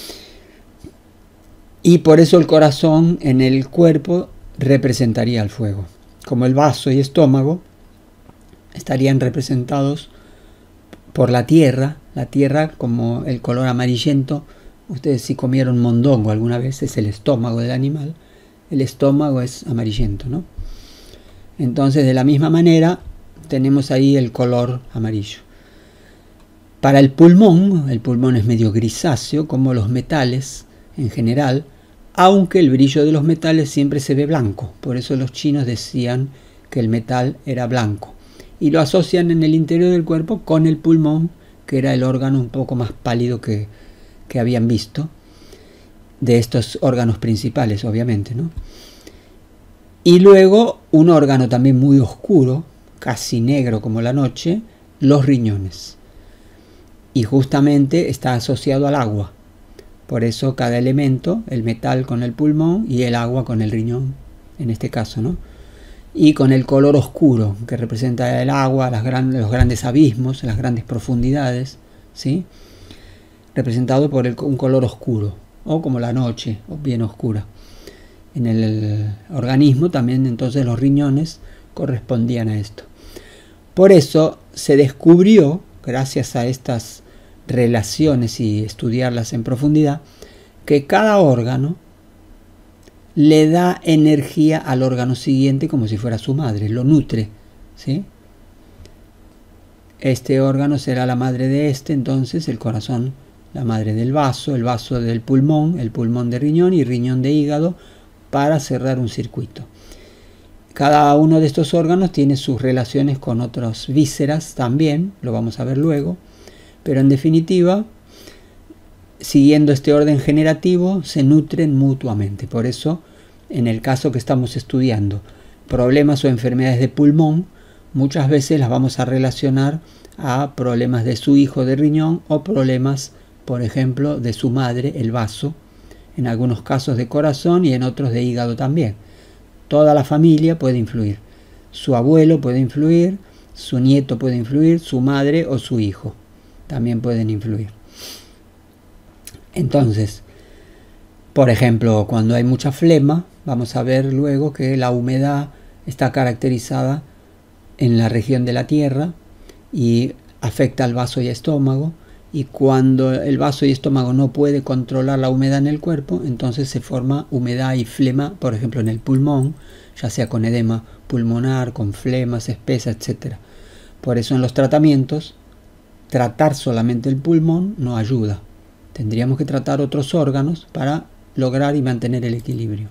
Y por eso el corazón en el cuerpo representaría al fuego. Como el vaso y estómago estarían representados por la tierra como el color amarillento. Ustedes si comieron mondongo alguna vez, es el estómago del animal. El estómago es amarillento, ¿no? Entonces, de la misma manera, tenemos ahí el color amarillo. Para el pulmón es medio grisáceo, como los metales en general, aunque el brillo de los metales siempre se ve blanco. Por eso los chinos decían que el metal era blanco. Y lo asocian en el interior del cuerpo con el pulmón, que era el órgano un poco más pálido que habían visto, de estos órganos principales, obviamente, ¿no? Y luego un órgano también muy oscuro, casi negro como la noche, los riñones. Y justamente está asociado al agua. Por eso cada elemento, el metal con el pulmón y el agua con el riñón, en este caso, ¿no? Y con el color oscuro, que representa el agua, los grandes abismos, las grandes profundidades, ¿sí? Representado por un color oscuro, o como la noche, o bien oscura. En el organismo también entonces los riñones correspondían a esto. Por eso se descubrió, gracias a estas relaciones y estudiarlas en profundidad, que cada órgano le da energía al órgano siguiente como si fuera su madre, lo nutre, ¿sí? Este órgano será la madre de este, entonces el corazón, la madre del vaso, el vaso del pulmón, el pulmón de riñón y riñón de hígado, para cerrar un circuito. Cada uno de estos órganos tiene sus relaciones con otras vísceras también, lo vamos a ver luego, pero en definitiva, siguiendo este orden generativo, se nutren mutuamente. Por eso, en el caso que estamos estudiando, problemas o enfermedades de pulmón, muchas veces las vamos a relacionar a problemas de su hijo de riñón o problemas, por ejemplo, de su madre, el vaso, en algunos casos de corazón y en otros de hígado también. Toda la familia puede influir. Su abuelo puede influir, su nieto puede influir, su madre o su hijo también pueden influir. Entonces, por ejemplo, cuando hay mucha flema, vamos a ver luego que la humedad está caracterizada en la región de la tierra y afecta al vaso y estómago. Y cuando el vaso y estómago no puede controlar la humedad en el cuerpo, entonces se forma humedad y flema, por ejemplo en el pulmón, ya sea con edema pulmonar, con flemas espesas, etc. Por eso en los tratamientos, tratar solamente el pulmón no ayuda. Tendríamos que tratar otros órganos para lograr y mantener el equilibrio.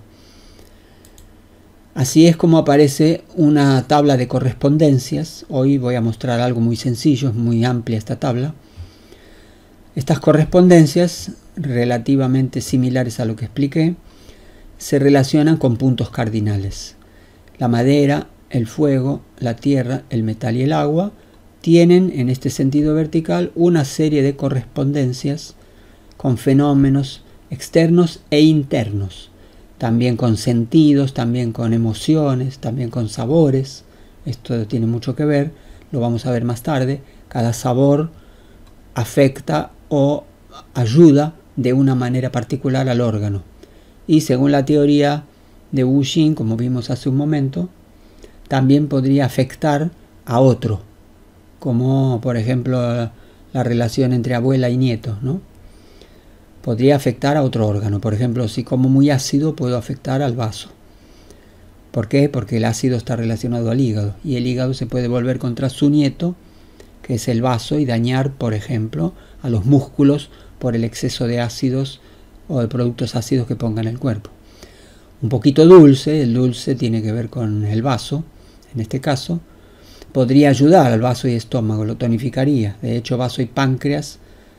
Así es como aparece una tabla de correspondencias. Hoy voy a mostrar algo muy sencillo, es muy amplia esta tabla. Estas correspondencias, relativamente similares a lo que expliqué, se relacionan con puntos cardinales. La madera, el fuego, la tierra, el metal y el agua tienen en este sentido vertical una serie de correspondencias con fenómenos externos e internos, también con sentidos, también con emociones, también con sabores. Esto tiene mucho que ver, lo vamos a ver más tarde. Cada sabor afecta o ayuda de una manera particular al órgano. Y según la teoría de Wu Xing, como vimos hace un momento, también podría afectar a otro, como por ejemplo la relación entre abuela y nieto, ¿no? Podría afectar a otro órgano. Por ejemplo, si como muy ácido, puedo afectar al vaso. ¿Por qué? Porque el ácido está relacionado al hígado, y el hígado se puede volver contra su nieto, que es el vaso, y dañar, por ejemplo, a los músculos por el exceso de ácidos o de productos ácidos que ponga en el cuerpo. Un poquito dulce, el dulce tiene que ver con el vaso, en este caso, podría ayudar al vaso y estómago, lo tonificaría. De hecho, vaso y páncreas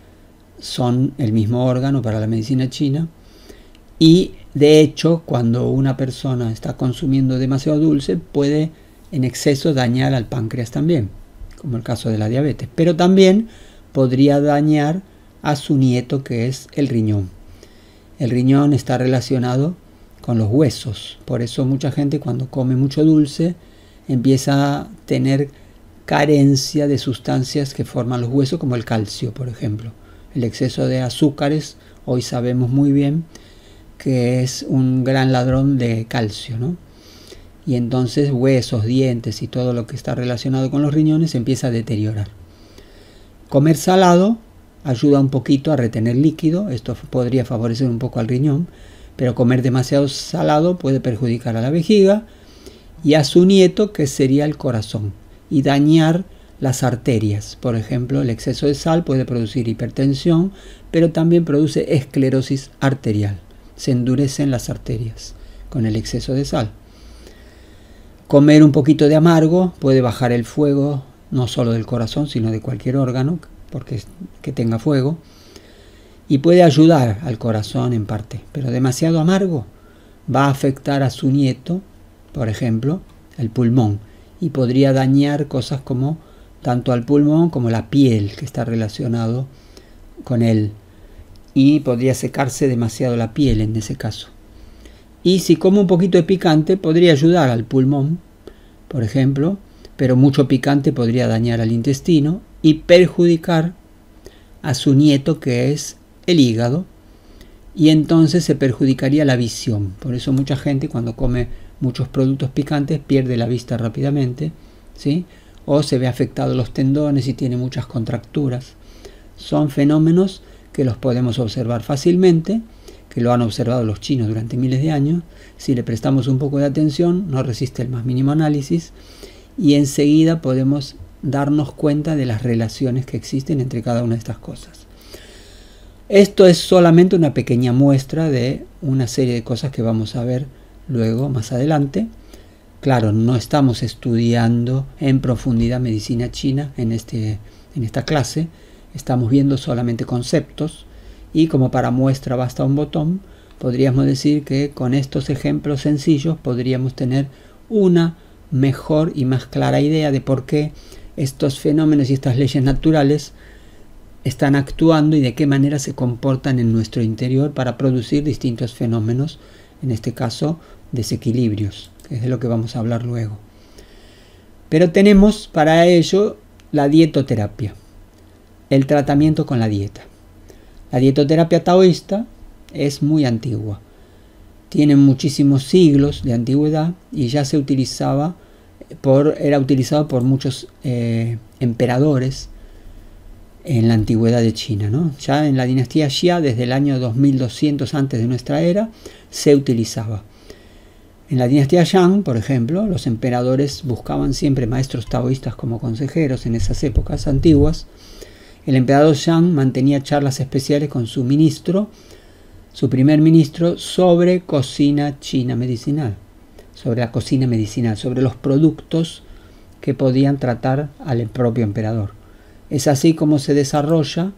son el mismo órgano para la medicina china, y de hecho, cuando una persona está consumiendo demasiado dulce, puede en exceso dañar al páncreas también, como el caso de la diabetes, pero también podría dañar a su nieto, que es el riñón. El riñón está relacionado con los huesos, por eso mucha gente cuando come mucho dulce empieza a tener carencia de sustancias que forman los huesos, como el calcio, por ejemplo. El exceso de azúcares, hoy sabemos muy bien que es un gran ladrón de calcio, ¿no? Y entonces huesos, dientes y todo lo que está relacionado con los riñones empieza a deteriorar. Comer salado ayuda un poquito a retener líquido, esto podría favorecer un poco al riñón, pero comer demasiado salado puede perjudicar a la vejiga y a su nieto, que sería el corazón, y dañar las arterias. Por ejemplo, el exceso de sal puede producir hipertensión, pero también produce esclerosis arterial. Se endurecen las arterias con el exceso de sal. Comer un poquito de amargo puede bajar el fuego, no solo del corazón, sino de cualquier órgano, porque que tenga fuego, y puede ayudar al corazón en parte, pero demasiado amargo va a afectar a su nieto, por ejemplo, el pulmón, y podría dañar cosas como tanto al pulmón como la piel, que está relacionado con él, y podría secarse demasiado la piel en ese caso. Y si como un poquito de picante podría ayudar al pulmón, por ejemplo, pero mucho picante podría dañar al intestino y perjudicar a su nieto, que es el hígado, y entonces se perjudicaría la visión. Por eso mucha gente cuando come muchos productos picantes pierde la vista rápidamente, ¿sí? O se ve afectados los tendones y tiene muchas contracturas. Son fenómenos que los podemos observar fácilmente, que lo han observado los chinos durante miles de años. Si le prestamos un poco de atención, no resiste el más mínimo análisis y enseguida podemos darnos cuenta de las relaciones que existen entre cada una de estas cosas. Esto es solamente una pequeña muestra de una serie de cosas que vamos a ver luego, más adelante. Claro, no estamos estudiando en profundidad medicina china en esta clase. Estamos viendo solamente conceptos y como para muestra basta un botón, podríamos decir que con estos ejemplos sencillos podríamos tener una mejor y más clara idea de por qué estos fenómenos y estas leyes naturales están actuando y de qué manera se comportan en nuestro interior para producir distintos fenómenos, en este caso desequilibrios, que es de lo que vamos a hablar luego. Pero tenemos para ello la dietoterapia, el tratamiento con la dieta. La dietoterapia taoísta es muy antigua, tiene muchísimos siglos de antigüedad y ya se utilizaba era utilizado por muchos emperadores en la antigüedad de China, ¿no? Ya en la dinastía Xia, desde el año 2200 antes de nuestra era, se utilizaba. En la dinastía Shang, por ejemplo, los emperadores buscaban siempre maestros taoístas como consejeros en esas épocas antiguas. El emperador Shang mantenía charlas especiales con su ministro, su primer ministro, sobre cocina china medicinal, sobre la cocina medicinal, sobre los productos que podían tratar al propio emperador. Es así como se desarrolla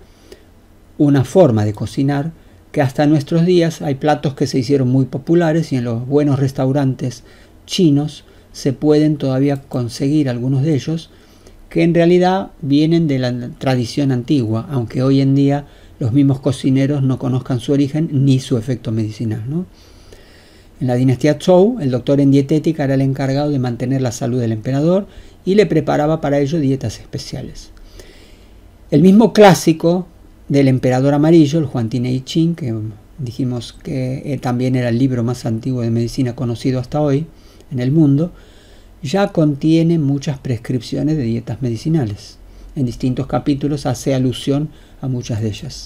una forma de cocinar que hasta nuestros días hay platos que se hicieron muy populares y en los buenos restaurantes chinos se pueden todavía conseguir algunos de ellos que en realidad vienen de la tradición antigua, aunque hoy en día los mismos cocineros no conozcan su origen ni su efecto medicinal, ¿no? En la dinastía Zhou, el doctor en dietética era el encargado de mantener la salud del emperador y le preparaba para ello dietas especiales. El mismo clásico del emperador amarillo, el Huangdi I Ching, que dijimos que también era el libro más antiguo de medicina conocido hasta hoy en el mundo, ya contiene muchas prescripciones de dietas medicinales. En distintos capítulos hace alusión a muchas de ellas.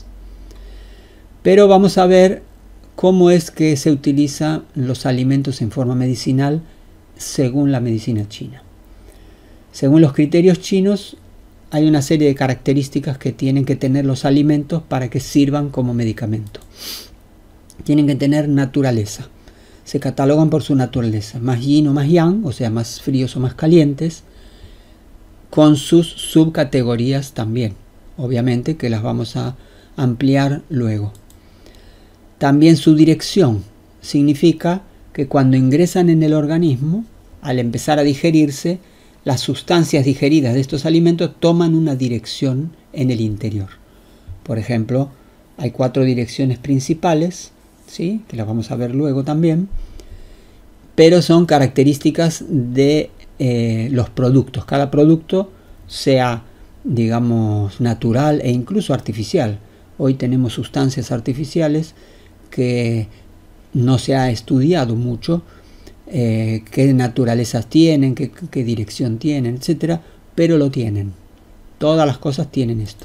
Pero vamos a ver cómo es que se utilizan los alimentos en forma medicinal según la medicina china. Según los criterios chinos, hay una serie de características que tienen que tener los alimentos para que sirvan como medicamento. Tienen que tener naturaleza. Se catalogan por su naturaleza, más yin o más yang, o sea, más fríos o más calientes, con sus subcategorías también, obviamente que las vamos a ampliar luego. También su dirección significa que cuando ingresan en el organismo, al empezar a digerirse, las sustancias digeridas de estos alimentos toman una dirección en el interior. Por ejemplo, hay 4 direcciones principales, ¿sí?, que las vamos a ver luego también, pero son características de los productos. Cada producto, sea, digamos, natural e incluso artificial. Hoy tenemos sustancias artificiales que no se ha estudiado mucho, qué naturalezas tienen, qué dirección tienen, etcétera, pero lo tienen. Todas las cosas tienen esto.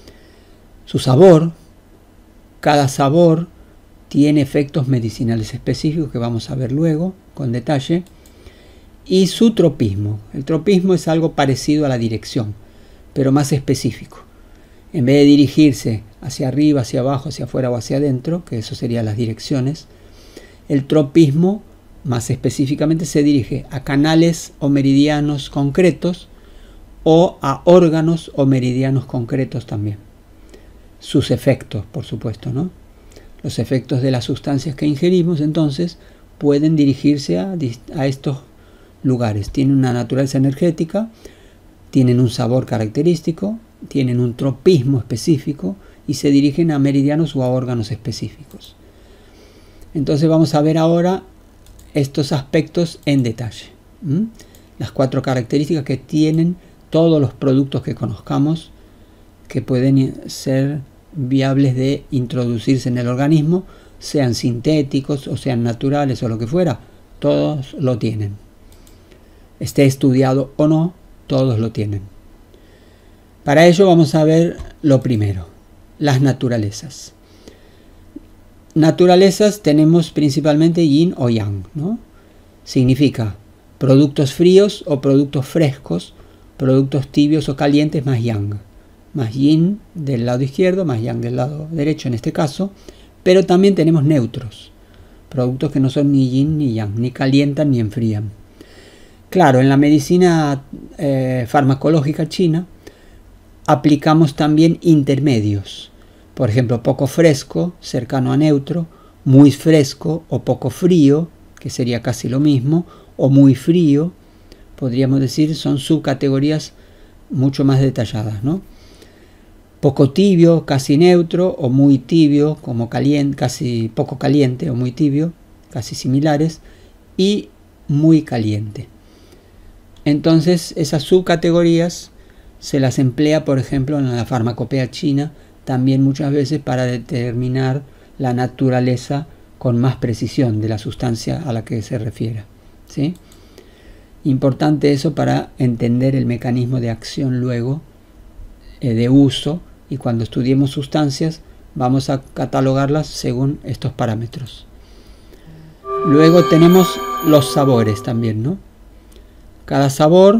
Su sabor, cada sabor tiene efectos medicinales específicos que vamos a ver luego con detalle. Y su tropismo. El tropismo es algo parecido a la dirección, pero más específico. En vez de dirigirse hacia arriba, hacia abajo, hacia afuera o hacia adentro, que eso serían las direcciones, el tropismo más específicamente se dirige a canales o meridianos concretos o a órganos o meridianos concretos también. Sus efectos, por supuesto, ¿no? Los efectos de las sustancias que ingerimos, entonces, pueden dirigirse a estos lugares. Tienen una naturaleza energética, tienen un sabor característico, tienen un tropismo específico y se dirigen a meridianos o a órganos específicos. Entonces vamos a ver ahora estos aspectos en detalle. Las 4 características que tienen todos los productos que conozcamos que pueden ser viables de introducirse en el organismo, sean sintéticos o sean naturales o lo que fuera, todos lo tienen. Esté estudiado o no, todos lo tienen. Para ello vamos a ver lo primero, las naturalezas. Naturalezas tenemos principalmente yin o yang, ¿no? Significa productos fríos o productos frescos, productos tibios o calientes más yang. Más yin del lado izquierdo, más yang del lado derecho en este caso, pero también tenemos neutros, productos que no son ni yin ni yang, ni calientan ni enfrían. Claro, en la medicina farmacológica china aplicamos también intermedios, por ejemplo, poco fresco, cercano a neutro, muy fresco o poco frío, que sería casi lo mismo, o muy frío, podríamos decir, son subcategorías mucho más detalladas, ¿no? Poco tibio, casi neutro, o muy tibio, como caliente, casi poco caliente o muy tibio, casi similares, y muy caliente. Entonces, esas subcategorías se las emplea, por ejemplo, en la farmacopea china, también muchas veces para determinar la naturaleza con más precisión de la sustancia a la que se refiera, ¿sí? Importante eso para entender el mecanismo de acción luego de uso, y cuando estudiemos sustancias vamos a catalogarlas según estos parámetros. Luego tenemos los sabores también, ¿no? Cada sabor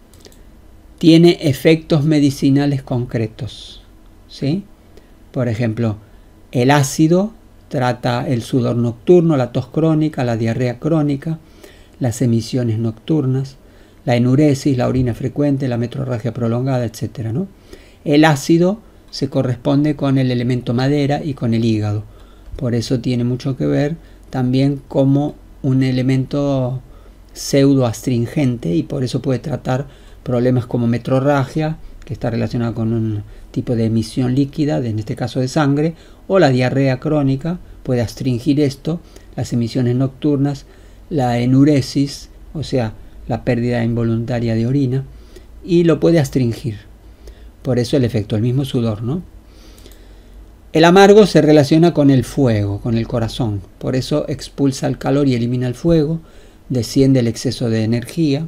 tiene efectos medicinales concretos, ¿sí? Por ejemplo, el ácido trata el sudor nocturno, la tos crónica, la diarrea crónica, las emisiones nocturnas, la enuresis, la orina frecuente, la metrorragia prolongada, etc., ¿no? El ácido se corresponde con el elemento madera y con el hígado. Por eso tiene mucho que ver también como un elemento pseudo astringente, y por eso puede tratar problemas como metrorragia, que está relacionada con un tipo de emisión líquida, en este caso de sangre, o la diarrea crónica, puede astringir esto, las emisiones nocturnas, la enuresis, o sea, la pérdida involuntaria de orina, y lo puede astringir. Por eso el efecto, el mismo sudor, ¿no? El amargo se relaciona con el fuego, con el corazón, por eso expulsa el calor y elimina el fuego, desciende el exceso de energía.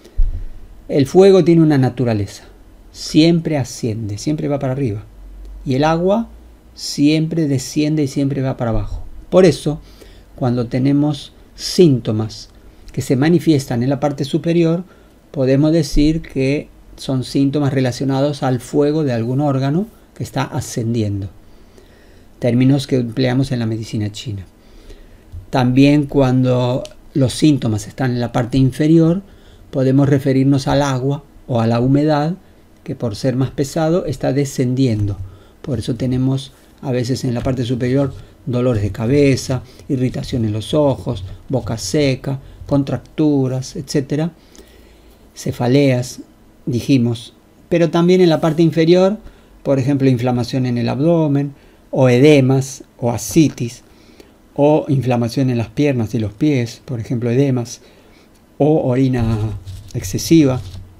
El fuego tiene una naturaleza, siempre asciende, siempre va para arriba, y el agua siempre desciende y siempre va para abajo. Por eso, cuando tenemos síntomas que se manifiestan en la parte superior, podemos decir que son síntomas relacionados al fuego de algún órgano que está ascendiendo. Términos que empleamos en la medicina china. También cuando los síntomas están en la parte inferior, podemos referirnos al agua o a la humedad, que por ser más pesado está descendiendo. Por eso tenemos a veces en la parte superior dolores de cabeza, irritación en los ojos, boca seca, contracturas, etc. Cefaleas, dijimos. Pero también en la parte inferior, por ejemplo, inflamación en el abdomen, o edemas, o ascitis, o inflamación en las piernas y los pies, por ejemplo, edemas, o orina excesiva,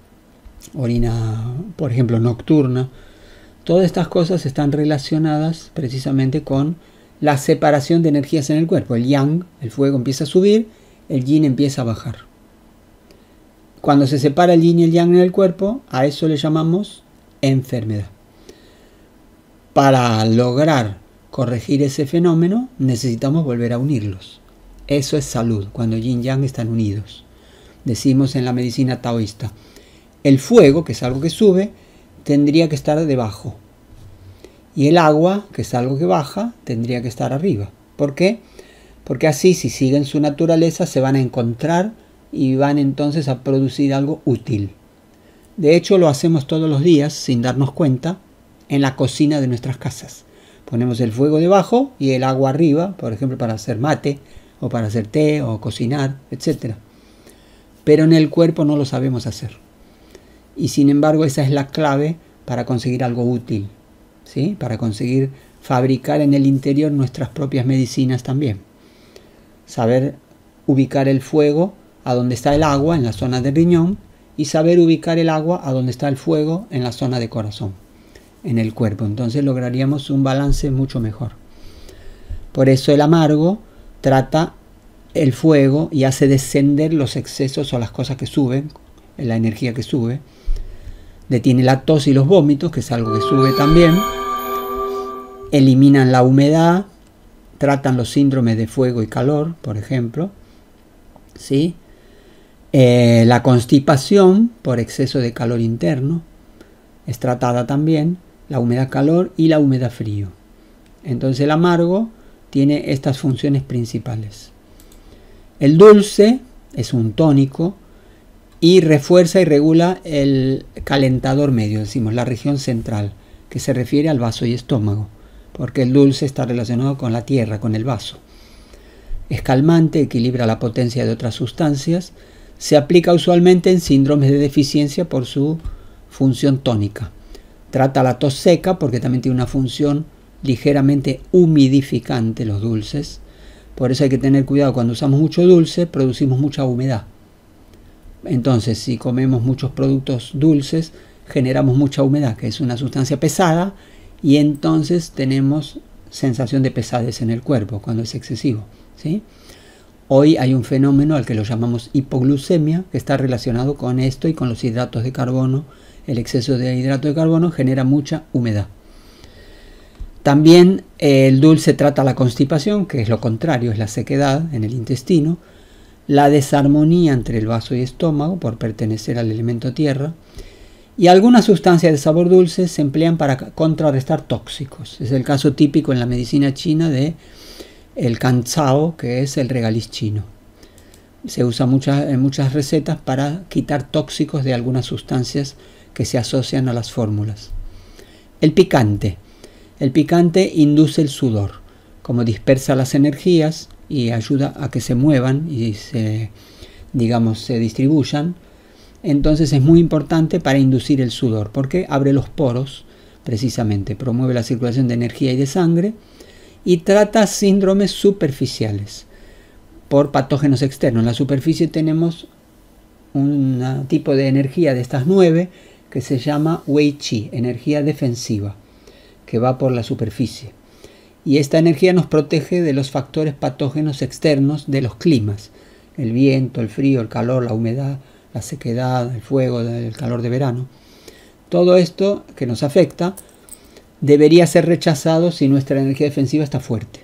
orina, por ejemplo, nocturna. Todas estas cosas están relacionadas precisamente con la separación de energías en el cuerpo. El yang, el fuego, empieza a subir, el yin empieza a bajar. Cuando se separa el yin y el yang en el cuerpo, a eso le llamamos enfermedad. Para lograr corregir ese fenómeno, necesitamos volver a unirlos. Eso es salud, cuando yin y yang están unidos. Decimos en la medicina taoísta, el fuego, que es algo que sube, tendría que estar debajo. Y el agua, que es algo que baja, tendría que estar arriba. ¿Por qué? Porque así, si siguen su naturaleza, se van a encontrar y van entonces a producir algo útil. De hecho, lo hacemos todos los días, sin darnos cuenta, en la cocina de nuestras casas. Ponemos el fuego debajo y el agua arriba, por ejemplo, para hacer mate, o para hacer té, o cocinar, etc. pero en el cuerpo no lo sabemos hacer. Y sin embargo esa es la clave para conseguir algo útil, ¿sí? Para conseguir fabricar en el interior nuestras propias medicinas también. Saber ubicar el fuego a donde está el agua, en la zona del riñón, y saber ubicar el agua a donde está el fuego, en la zona de corazón, en el cuerpo. Entonces lograríamos un balance mucho mejor. Por eso el amargo trata el fuego y hace descender los excesos o las cosas que suben, la energía que sube. Detiene la tos y los vómitos, que es algo que sube también. Eliminan la humedad, tratan los síndromes de fuego y calor, por ejemplo, ¿sí? La constipación por exceso de calor interno es tratada también, la humedad-calor y la humedad-frío. Entonces el amargo tiene estas funciones principales. El dulce es un tónico y refuerza y regula el calentador medio, decimos la región central, que se refiere al vaso y estómago, porque el dulce está relacionado con la tierra, con el vaso. Es calmante, equilibra la potencia de otras sustancias, se aplica usualmente en síndromes de deficiencia por su función tónica. Trata la tos seca porque también tiene una función ligeramente humidificante los dulces. Por eso hay que tener cuidado, cuando usamos mucho dulce producimos mucha humedad. Entonces si comemos muchos productos dulces generamos mucha humedad, que es una sustancia pesada, y entonces tenemos sensación de pesadez en el cuerpo cuando es excesivo, ¿sí? Hoy hay un fenómeno al que lo llamamos hipoglucemia, que está relacionado con esto y con los hidratos de carbono. El exceso de hidrato de carbono genera mucha humedad. También el dulce trata la constipación, que es lo contrario, es la sequedad en el intestino, la desarmonía entre el vaso y estómago por pertenecer al elemento tierra, y algunas sustancias de sabor dulce se emplean para contrarrestar tóxicos. Es el caso típico en la medicina china de el cancao, que es el regaliz chino. Se usa en muchas recetas para quitar tóxicos de algunas sustancias que se asocian a las fórmulas. El picante. El picante induce el sudor, como dispersa las energías y ayuda a que se muevan y se distribuyan. Entonces es muy importante para inducir el sudor, porque abre los poros, precisamente, promueve la circulación de energía y de sangre, y trata síndromes superficiales por patógenos externos. En la superficie tenemos un tipo de energía de estas 9 que se llama Wei Qi, energía defensiva, que va por la superficie. Y esta energía nos protege de los factores patógenos externos de los climas, el viento, el frío, el calor, la humedad, la sequedad, el fuego, el calor de verano. Todo esto que nos afecta debería ser rechazado si nuestra energía defensiva está fuerte.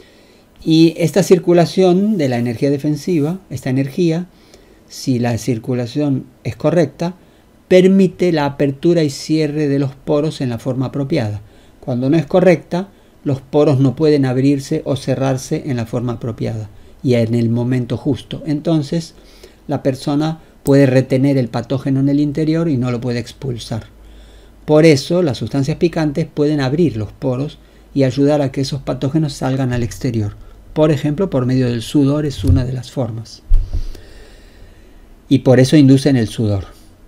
Y esta circulación de la energía defensiva, esta energía, si la circulación es correcta, permite la apertura y cierre de los poros en la forma apropiada. Cuando no es correcta, los poros no pueden abrirse o cerrarse en la forma apropiada y en el momento justo. Entonces, la persona puede retener el patógeno en el interior y no lo puede expulsar. Por eso, las sustancias picantes pueden abrir los poros y ayudar a que esos patógenos salgan al exterior. Por ejemplo, por medio del sudor es una de las formas. Y por eso inducen el sudor.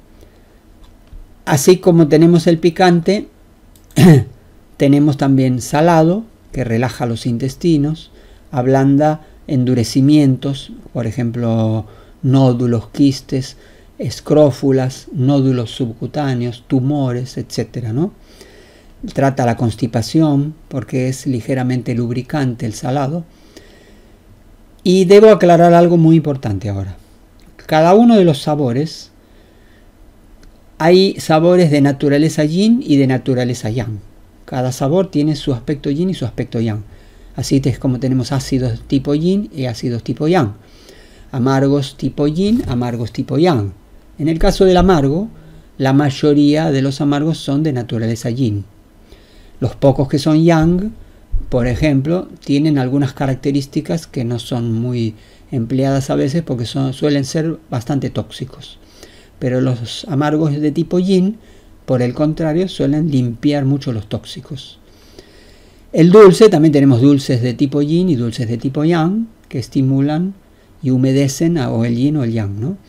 Así como tenemos el picante, tenemos también salado, que relaja los intestinos, ablanda endurecimientos, por ejemplo, nódulos, quistes, escrófulas, nódulos subcutáneos, tumores, etc., ¿no? Trata la constipación porque es ligeramente lubricante el salado. Y debo aclarar algo muy importante ahora. Cada uno de los sabores, hay sabores de naturaleza yin y de naturaleza yang. Cada sabor tiene su aspecto yin y su aspecto yang. Así es como tenemos ácidos tipo yin y ácidos tipo yang. Amargos tipo yin, amargos tipo yang. En el caso del amargo, la mayoría de los amargos son de naturaleza yin. Los pocos que son yang, por ejemplo, tienen algunas características que no son muy empleadas a veces porque suelen ser bastante tóxicos. Pero los amargos de tipo yin, por el contrario, suelen limpiar mucho los tóxicos. El dulce, también tenemos dulces de tipo yin y dulces de tipo yang, que estimulan y humedecen o el yin o el yang, ¿no?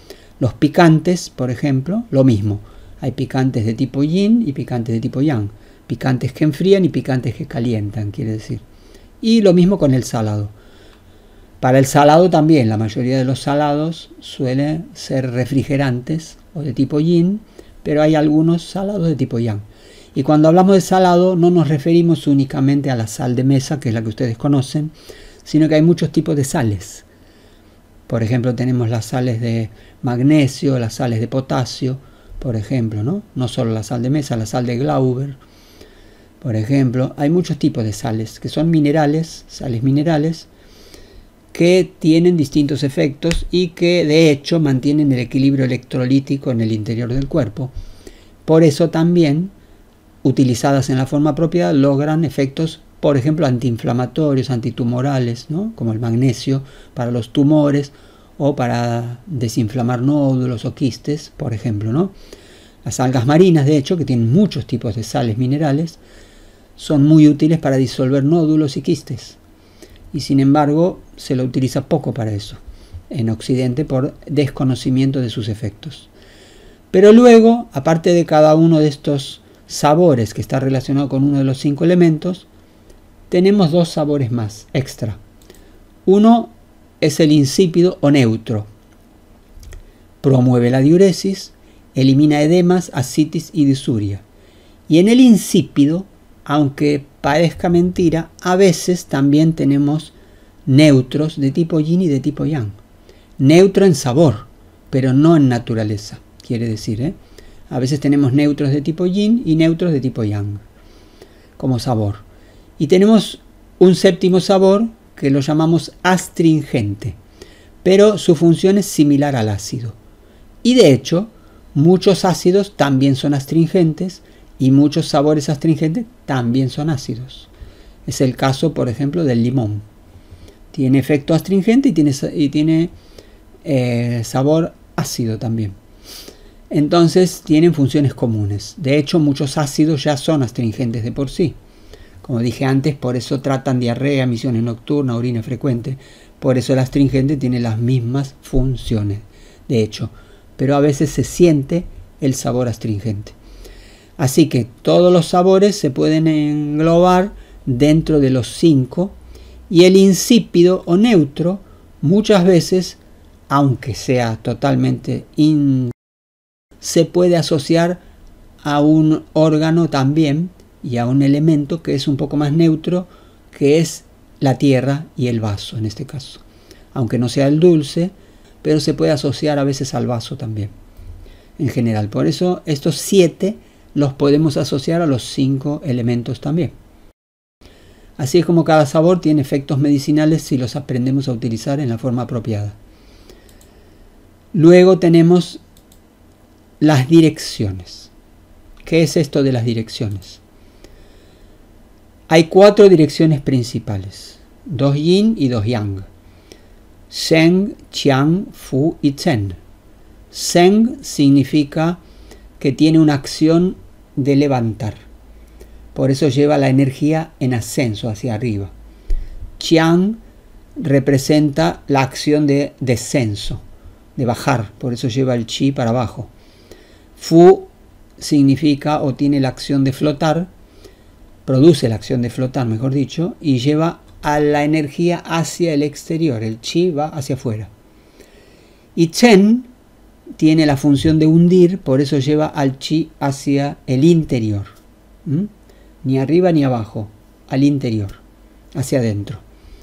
Los picantes, por ejemplo, lo mismo. Hay picantes de tipo yin y picantes de tipo yang. Picantes que enfrían y picantes que calientan, quiere decir. Y lo mismo con el salado. Para el salado también, la mayoría de los salados suelen ser refrigerantes o de tipo yin, pero hay algunos salados de tipo yang. Y cuando hablamos de salado no nos referimos únicamente a la sal de mesa, que es la que ustedes conocen, sino que hay muchos tipos de sales. Por ejemplo, tenemos las sales de magnesio, las sales de potasio, por ejemplo, ¿no? No solo la sal de mesa, la sal de Glauber, por ejemplo. Hay muchos tipos de sales, que son minerales, sales minerales, que tienen distintos efectos y que de hecho mantienen el equilibrio electrolítico en el interior del cuerpo. Por eso también, utilizadas en la forma apropiada, logran efectos, por ejemplo, antiinflamatorios, antitumorales, ¿no? Como el magnesio para los tumores o para desinflamar nódulos o quistes, por ejemplo, ¿no? Las algas marinas, de hecho, que tienen muchos tipos de sales minerales, son muy útiles para disolver nódulos y quistes. Y sin embargo, se lo utiliza poco para eso en Occidente por desconocimiento de sus efectos. Pero luego, aparte de cada uno de estos sabores que está relacionado con uno de los 5 elementos, tenemos 2 sabores más extra. Uno es el insípido o neutro. Promueve la diuresis, elimina edemas, ascitis y disuria. Y en el insípido, aunque parezca mentira, a veces también tenemos neutros de tipo yin y de tipo yang. Neutro en sabor, pero no en naturaleza, quiere decir, A veces tenemos neutros de tipo yin y neutros de tipo yang, como sabor. Y tenemos un séptimo sabor que lo llamamos astringente, pero su función es similar al ácido. Y de hecho, muchos ácidos también son astringentes y muchos sabores astringentes también son ácidos. Es el caso, por ejemplo, del limón. Tiene efecto astringente y tiene sabor ácido también. Entonces tienen funciones comunes. De hecho, muchos ácidos ya son astringentes de por sí. Como dije antes, por eso tratan diarrea, misiones nocturnas, orina frecuente. Por eso el astringente tiene las mismas funciones, de hecho. Pero a veces se siente el sabor astringente. Así que todos los sabores se pueden englobar dentro de los 5. Y el insípido o neutro, muchas veces, aunque sea totalmente se puede asociar a un órgano también y a un elemento que es un poco más neutro, que es la tierra y el vaso en este caso. Aunque no sea el dulce, pero se puede asociar a veces al vaso también, en general. Por eso estos 7 los podemos asociar a los 5 elementos también. Así es como cada sabor tiene efectos medicinales si los aprendemos a utilizar en la forma apropiada. Luego tenemos las direcciones. ¿Qué es esto de las direcciones? Hay 4 direcciones principales, 2 yin y 2 yang. Sheng, Qiang, Fu y Zhen. Sheng significa que tiene una acción de levantar. Por eso lleva la energía en ascenso hacia arriba. Qiang representa la acción de descenso, de bajar. Por eso lleva el chi para abajo. Fu significa o tiene la acción de flotar, produce la acción de flotar, mejor dicho, y lleva a la energía hacia el exterior. El chi va hacia afuera. Y Chen tiene la función de hundir, por eso lleva al chi hacia el interior. Ni arriba ni abajo, al interior, hacia adentro.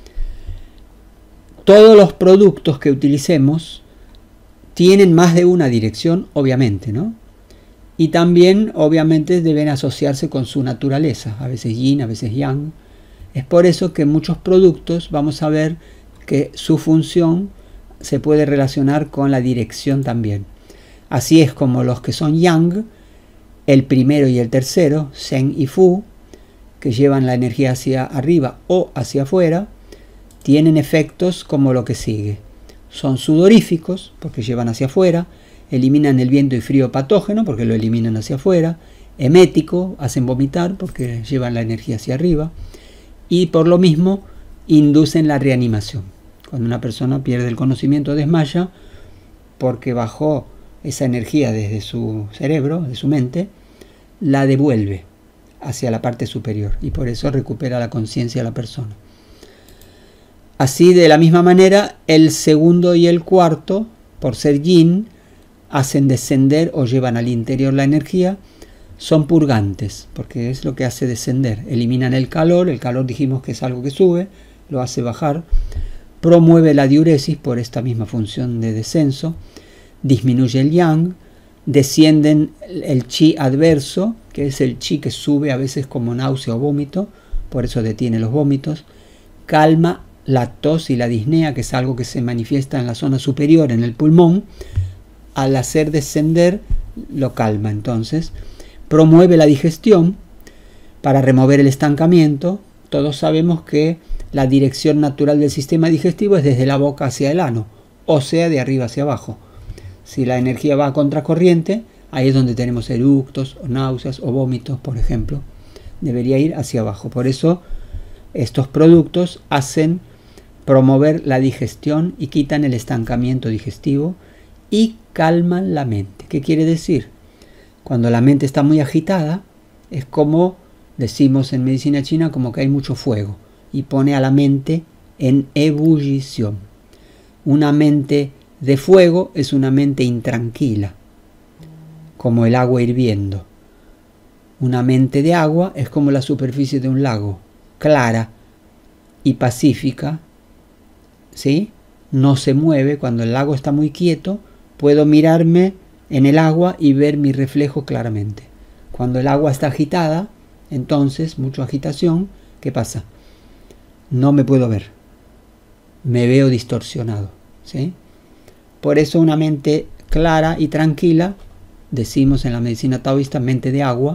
Todos los productos que utilicemos tienen más de una dirección, obviamente, ¿no? Y también, obviamente, deben asociarse con su naturaleza, a veces yin, a veces yang. Es por eso que muchos productos vamos a ver que su función se puede relacionar con la dirección también. Así es como los que son yang, el primero y el tercero, Sheng y Fu, que llevan la energía hacia arriba o hacia afuera, tienen efectos como lo que sigue. Son sudoríficos, porque llevan hacia afuera, eliminan el viento y frío patógeno, porque lo eliminan hacia afuera, emético, hacen vomitar, porque llevan la energía hacia arriba, y por lo mismo inducen la reanimación. Cuando una persona pierde el conocimiento o desmaya, porque bajó esa energía desde su cerebro, de su mente, la devuelve hacia la parte superior y por eso recupera la conciencia de la persona. Así, de la misma manera, el segundo y el cuarto, por ser yin, hacen descender o llevan al interior la energía, son purgantes, porque es lo que hace descender. Eliminan el calor dijimos que es algo que sube, lo hace bajar, promueve la diuresis por esta misma función de descenso, disminuye el yang, descienden el chi adverso, que es el chi que sube a veces como náusea o vómito, por eso detiene los vómitos, calma la tos y la disnea, que es algo que se manifiesta en la zona superior, en el pulmón, al hacer descender lo calma. Entonces, promueve la digestión para remover el estancamiento. Todos sabemos que la dirección natural del sistema digestivo es desde la boca hacia el ano, o sea, de arriba hacia abajo. Si la energía va a contracorriente, ahí es donde tenemos eructos, o náuseas o vómitos, por ejemplo. Debería ir hacia abajo. Por eso estos productos hacen promover la digestión y quitan el estancamiento digestivo y calman la mente. ¿Qué quiere decir? Cuando la mente está muy agitada, es como decimos en medicina china, como que hay mucho fuego y pone a la mente en ebullición. Una mente de fuego es una mente intranquila, como el agua hirviendo. Una mente de agua es como la superficie de un lago, clara y pacífica, ¿sí? No se mueve. Cuando el lago está muy quieto, puedo mirarme en el agua y ver mi reflejo claramente. Cuando el agua está agitada, entonces, mucha agitación, ¿qué pasa? No me puedo ver, me veo distorsionado, ¿sí? Por eso una mente clara y tranquila, decimos en la medicina taoísta, mente de agua,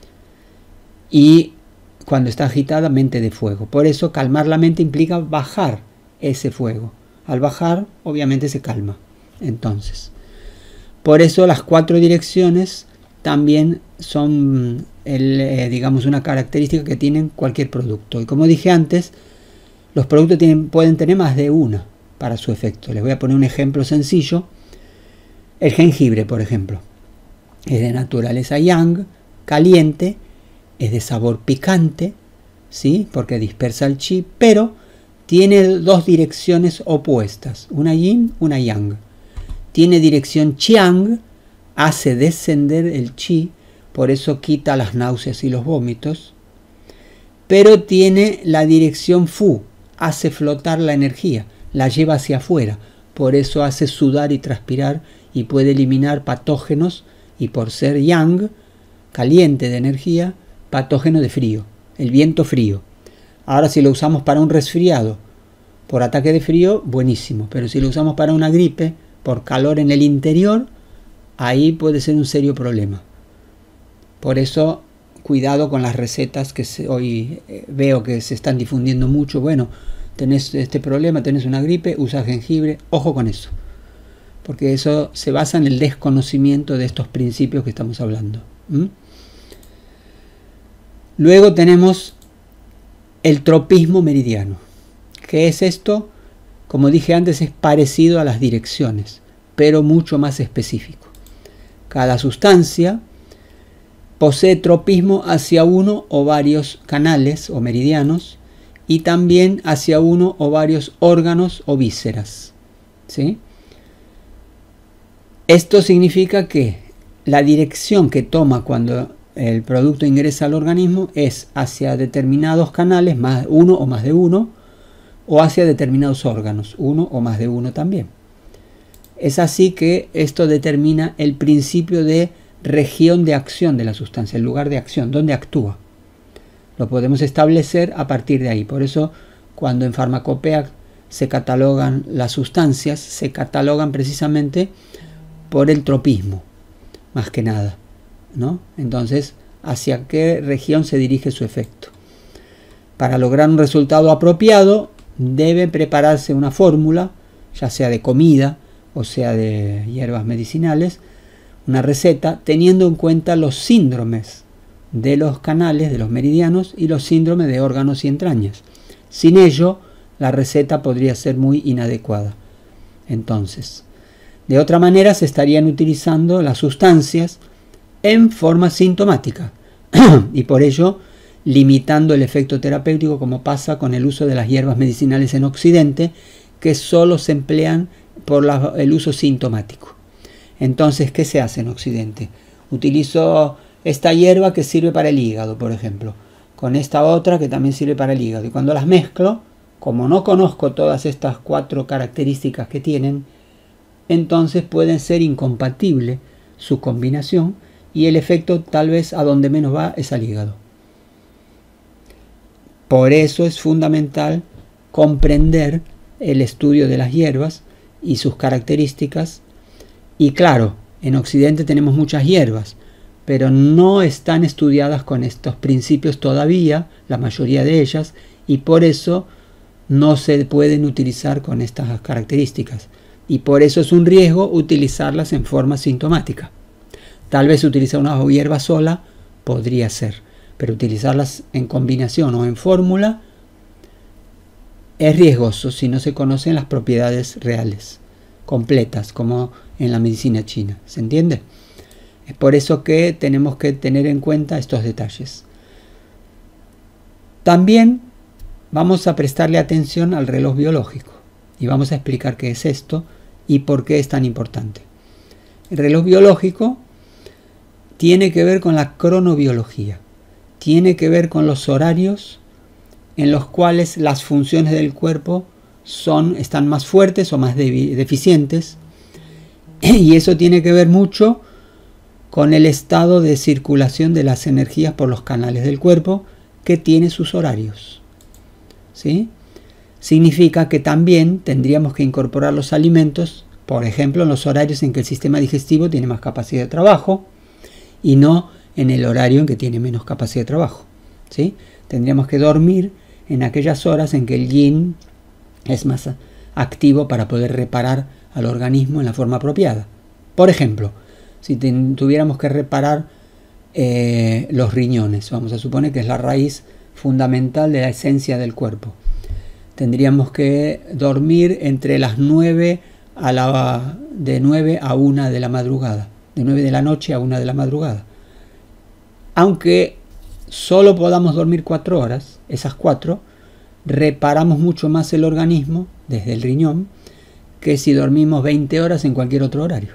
y cuando está agitada, mente de fuego. Por eso calmar la mente implica bajar ese fuego. Al bajar, obviamente se calma. Entonces, por eso las 4 direcciones también son, digamos, una característica que tienen cualquier producto. Y como dije antes, los productos pueden tener más de una para su efecto. Les voy a poner un ejemplo sencillo. El jengibre, por ejemplo, es de naturaleza yang, caliente, es de sabor picante, ¿sí? Porque dispersa el chi, pero tiene 2 direcciones opuestas, una yin, una yang. Tiene dirección chiang, hace descender el chi, por eso quita las náuseas y los vómitos, pero tiene la dirección fu, hace flotar la energía, la lleva hacia afuera, por eso hace sudar y transpirar y puede eliminar patógenos, y por ser yang, caliente de energía, patógeno de frío, el viento frío. Ahora, si lo usamos para un resfriado, por ataque de frío, buenísimo, pero si lo usamos para una gripe, por calor en el interior, ahí puede ser un serio problema. Por eso, cuidado con las recetas que hoy veo que se están difundiendo mucho. Bueno, tenés este problema, tenés una gripe, usa jengibre, ojo con eso, porque eso se basa en el desconocimiento de estos principios que estamos hablando. Luego tenemos el tropismo meridiano. ¿Qué es esto? Como dije antes, es parecido a las direcciones, pero mucho más específico. Cada sustancia posee tropismo hacia uno o varios canales o meridianos y también hacia uno o varios órganos o vísceras, ¿sí? Esto significa que la dirección que toma cuando el producto ingresa al organismo es hacia determinados canales, uno o más de uno, o hacia determinados órganos, uno o más de uno también. Es así que esto determina el principio de región de acción de la sustancia, el lugar de acción, donde actúa. Lo podemos establecer a partir de ahí. Por eso, cuando en Farmacopea se catalogan las sustancias, se catalogan precisamente por el tropismo, más que nada, ¿no? Entonces, ¿hacia qué región se dirige su efecto? Para lograr un resultado apropiado, debe prepararse una fórmula, ya sea de comida o sea de hierbas medicinales, una receta teniendo en cuenta los síndromes de los canales, de los meridianos, y los síndromes de órganos y entrañas. Sin ello, la receta podría ser muy inadecuada. Entonces, De otra manera se estarían utilizando las sustancias en forma sintomática y por ello limitando el efecto terapéutico, como pasa con el uso de las hierbas medicinales en Occidente, que solo se emplean por el uso sintomático. Entonces, ¿qué se hace en Occidente? Utilizo esta hierba que sirve para el hígado, por ejemplo, con esta otra que también sirve para el hígado. Y cuando las mezclo, como no conozco todas estas 4 características que tienen, entonces pueden ser incompatibles su combinación y el efecto tal vez a donde menos va es al hígado. Por eso es fundamental comprender el estudio de las hierbas y sus características. Y claro, en Occidente tenemos muchas hierbas, pero no están estudiadas con estos principios todavía, la mayoría de ellas, y por eso no se pueden utilizar con estas características. Y por eso es un riesgo utilizarlas en forma sintomática. Tal vez utilizar una hierba sola podría ser, pero utilizarlas en combinación o en fórmula es riesgoso si no se conocen las propiedades reales, completas, como en la medicina china. ¿Se entiende? Es por eso que tenemos que tener en cuenta estos detalles. También vamos a prestarle atención al reloj biológico y vamos a explicar qué es esto y por qué es tan importante. El reloj biológico tiene que ver con la cronobiología, tiene que ver con los horarios en los cuales las funciones del cuerpo están más fuertes o más deficientes, y eso tiene que ver mucho con el estado de circulación de las energías por los canales del cuerpo, que tiene sus horarios. ¿Sí? Significa que también tendríamos que incorporar los alimentos, por ejemplo, en los horarios en que el sistema digestivo tiene más capacidad de trabajo y no en el horario en que tiene menos capacidad de trabajo. ¿Sí? Tendríamos que dormir en aquellas horas en que el yin es más activo para poder reparar al organismo en la forma apropiada. Por ejemplo, si tuviéramos que reparar los riñones, vamos a suponer que es la raíz fundamental de la esencia del cuerpo, tendríamos que dormir entre las 9 de 9 a 1 de la madrugada, de 9 de la noche a 1 de la madrugada. Aunque solo podamos dormir 4 horas, esas 4 reparamos mucho más el organismo desde el riñón que si dormimos 20 horas en cualquier otro horario.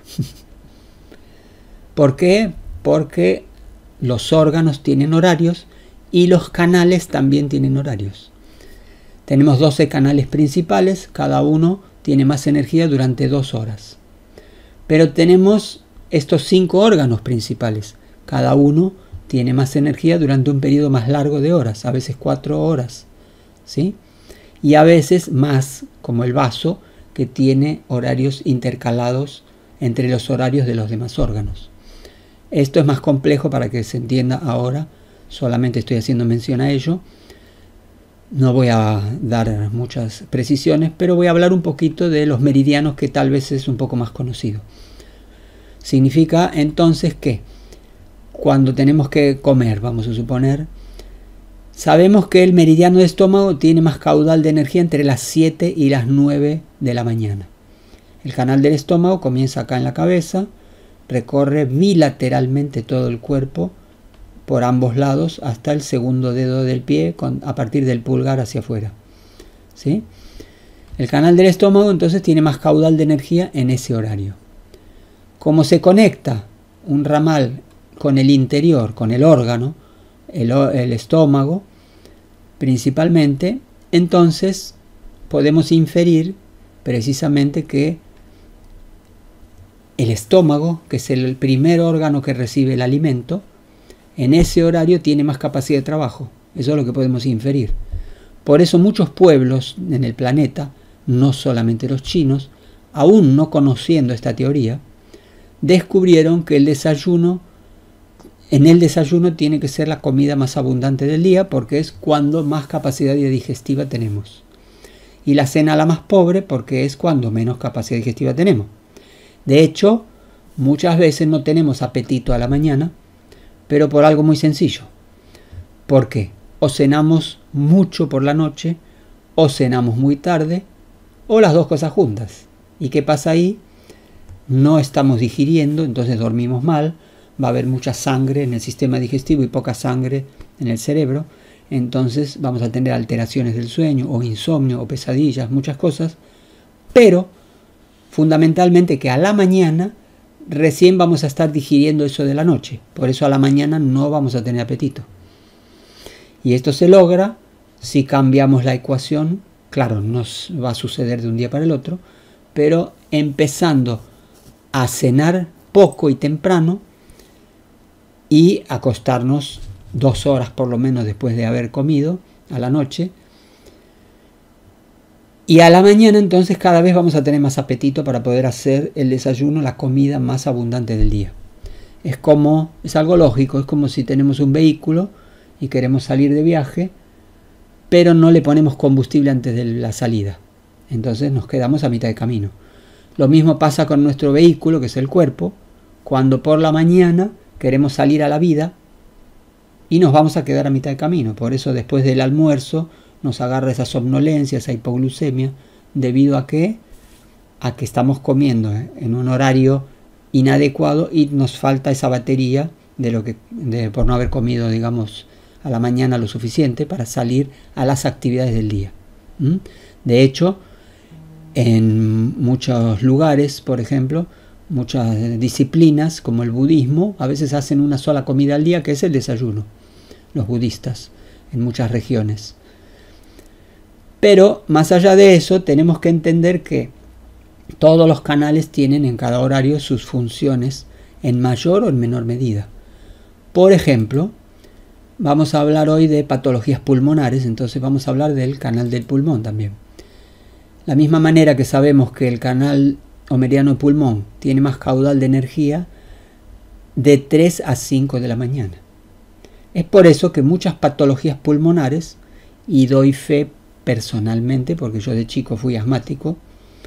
¿Por qué? Porque los órganos tienen horarios y los canales también tienen horarios. Tenemos 12 canales principales, cada uno tiene más energía durante 2 horas. Pero tenemos estos 5 órganos principales, cada uno tiene más energía durante un periodo más largo de horas, a veces 4 horas, ¿sí? Y a veces más, como el vaso, que tiene horarios intercalados entre los horarios de los demás órganos. Esto es más complejo para que se entienda ahora, solamente estoy haciendo mención a ello. No voy a dar muchas precisiones, pero voy a hablar un poquito de los meridianos, que tal vez es un poco más conocido. Significa entonces que cuando tenemos que comer, vamos a suponer, sabemos que el meridiano de estómago tiene más caudal de energía entre las 7 y las 9 de la mañana. El canal del estómago comienza acá en la cabeza, recorre bilateralmente todo el cuerpo por ambos lados hasta el segundo dedo del pie, a partir del pulgar hacia afuera. ¿Sí? El canal del estómago entonces tiene más caudal de energía en ese horario. Como se conecta un ramal con el interior, con el órgano, el estómago principalmente, entonces podemos inferir precisamente que el estómago, que es el primer órgano que recibe el alimento, en ese horario tiene más capacidad de trabajo. Eso es lo que podemos inferir. Por eso muchos pueblos en el planeta, no solamente los chinos, aún no conociendo esta teoría, descubrieron que en el desayuno tiene que ser la comida más abundante del día, porque es cuando más capacidad digestiva tenemos. Y la cena la más pobre, porque es cuando menos capacidad digestiva tenemos. De hecho, muchas veces no tenemos apetito a la mañana, pero por algo muy sencillo. ¿Por qué? O cenamos mucho por la noche, o cenamos muy tarde, o las dos cosas juntas. ¿Y qué pasa ahí? no estamos digiriendo, entonces dormimos mal, va a haber mucha sangre en el sistema digestivo y poca sangre en el cerebro, entonces vamos a tener alteraciones del sueño o insomnio o pesadillas, muchas cosas, pero fundamentalmente que a la mañana recién vamos a estar digiriendo eso de la noche, por eso a la mañana no vamos a tener apetito. Y esto se logra si cambiamos la ecuación, claro, no va a suceder de un día para el otro, pero empezando a cenar poco y temprano y acostarnos 2 horas por lo menos después de haber comido a la noche. Y a la mañana entonces cada vez vamos a tener más apetito para poder hacer el desayuno, la comida más abundante del día. Es algo lógico, es como si tenemos un vehículo y queremos salir de viaje, pero no le ponemos combustible antes de la salida. Entonces nos quedamos a mitad de camino. Lo mismo pasa con nuestro vehículo, que es el cuerpo, cuando por la mañana queremos salir a la vida y nos vamos a quedar a mitad de camino. Por eso después del almuerzo nos agarra esa somnolencia, esa hipoglucemia, debido a que estamos comiendo en un horario inadecuado y nos falta esa batería por no haber comido, digamos, a la mañana lo suficiente para salir a las actividades del día. De hecho, en muchos lugares, por ejemplo, muchas disciplinas como el budismo, a veces hacen una sola comida al día, que es el desayuno, los budistas, en muchas regiones. Pero más allá de eso, tenemos que entender que todos los canales tienen en cada horario sus funciones en mayor o en menor medida. Por ejemplo, vamos a hablar hoy de patologías pulmonares, entonces vamos a hablar del canal del pulmón también. La misma manera que sabemos que el canal o meridiano pulmón tiene más caudal de energía de 3 a 5 de la mañana. Es por eso que muchas patologías pulmonares, y doy fe personalmente porque yo de chico fui asmático,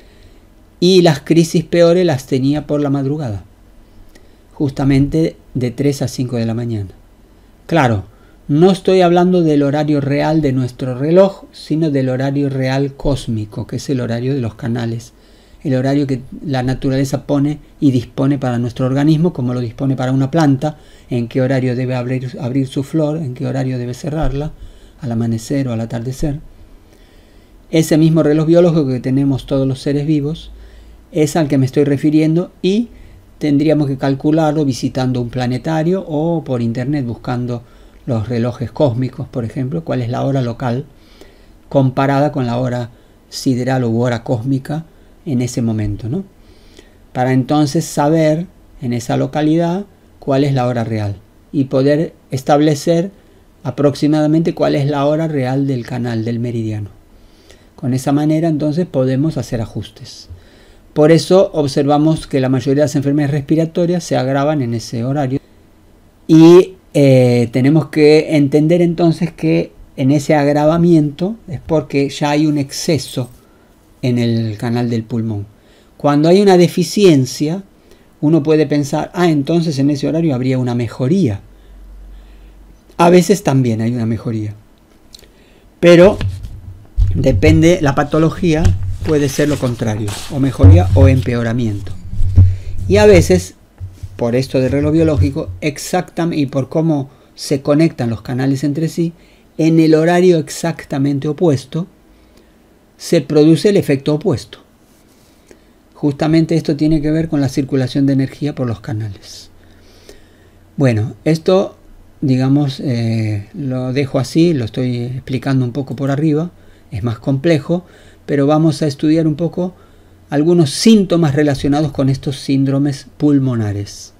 y las crisis peores las tenía por la madrugada, justamente de 3 a 5 de la mañana. Claro, no estoy hablando del horario real de nuestro reloj, sino del horario real cósmico, que es el horario de los canales, el horario que la naturaleza pone y dispone para nuestro organismo, como lo dispone para una planta, en qué horario debe abrir su flor, en qué horario debe cerrarla, al amanecer o al atardecer. Ese mismo reloj biológico que tenemos todos los seres vivos es al que me estoy refiriendo, y tendríamos que calcularlo visitando un planetario o por internet buscando los relojes cósmicos, por ejemplo, cuál es la hora local comparada con la hora sideral o hora cósmica en ese momento, ¿no? Para entonces saber en esa localidad cuál es la hora real y poder establecer aproximadamente cuál es la hora real del canal, del meridiano. Con esa manera entonces podemos hacer ajustes. Por eso observamos que la mayoría de las enfermedades respiratorias se agravan en ese horario, y tenemos que entender entonces que en ese agravamiento es porque ya hay un exceso en el canal del pulmón. Cuando hay una deficiencia, uno puede pensar, entonces en ese horario habría una mejoría. A veces también hay una mejoría, pero depende, la patología puede ser lo contrario, o mejoría o empeoramiento. Y a veces, por esto del reloj biológico, exactamente, y por cómo se conectan los canales entre sí, en el horario exactamente opuesto, se produce el efecto opuesto. Justamente esto tiene que ver con la circulación de energía por los canales. Bueno, esto, digamos, lo dejo así, lo estoy explicando un poco por arriba, es más complejo, pero vamos a estudiar un poco algunos síntomas relacionados con estos síndromes pulmonares.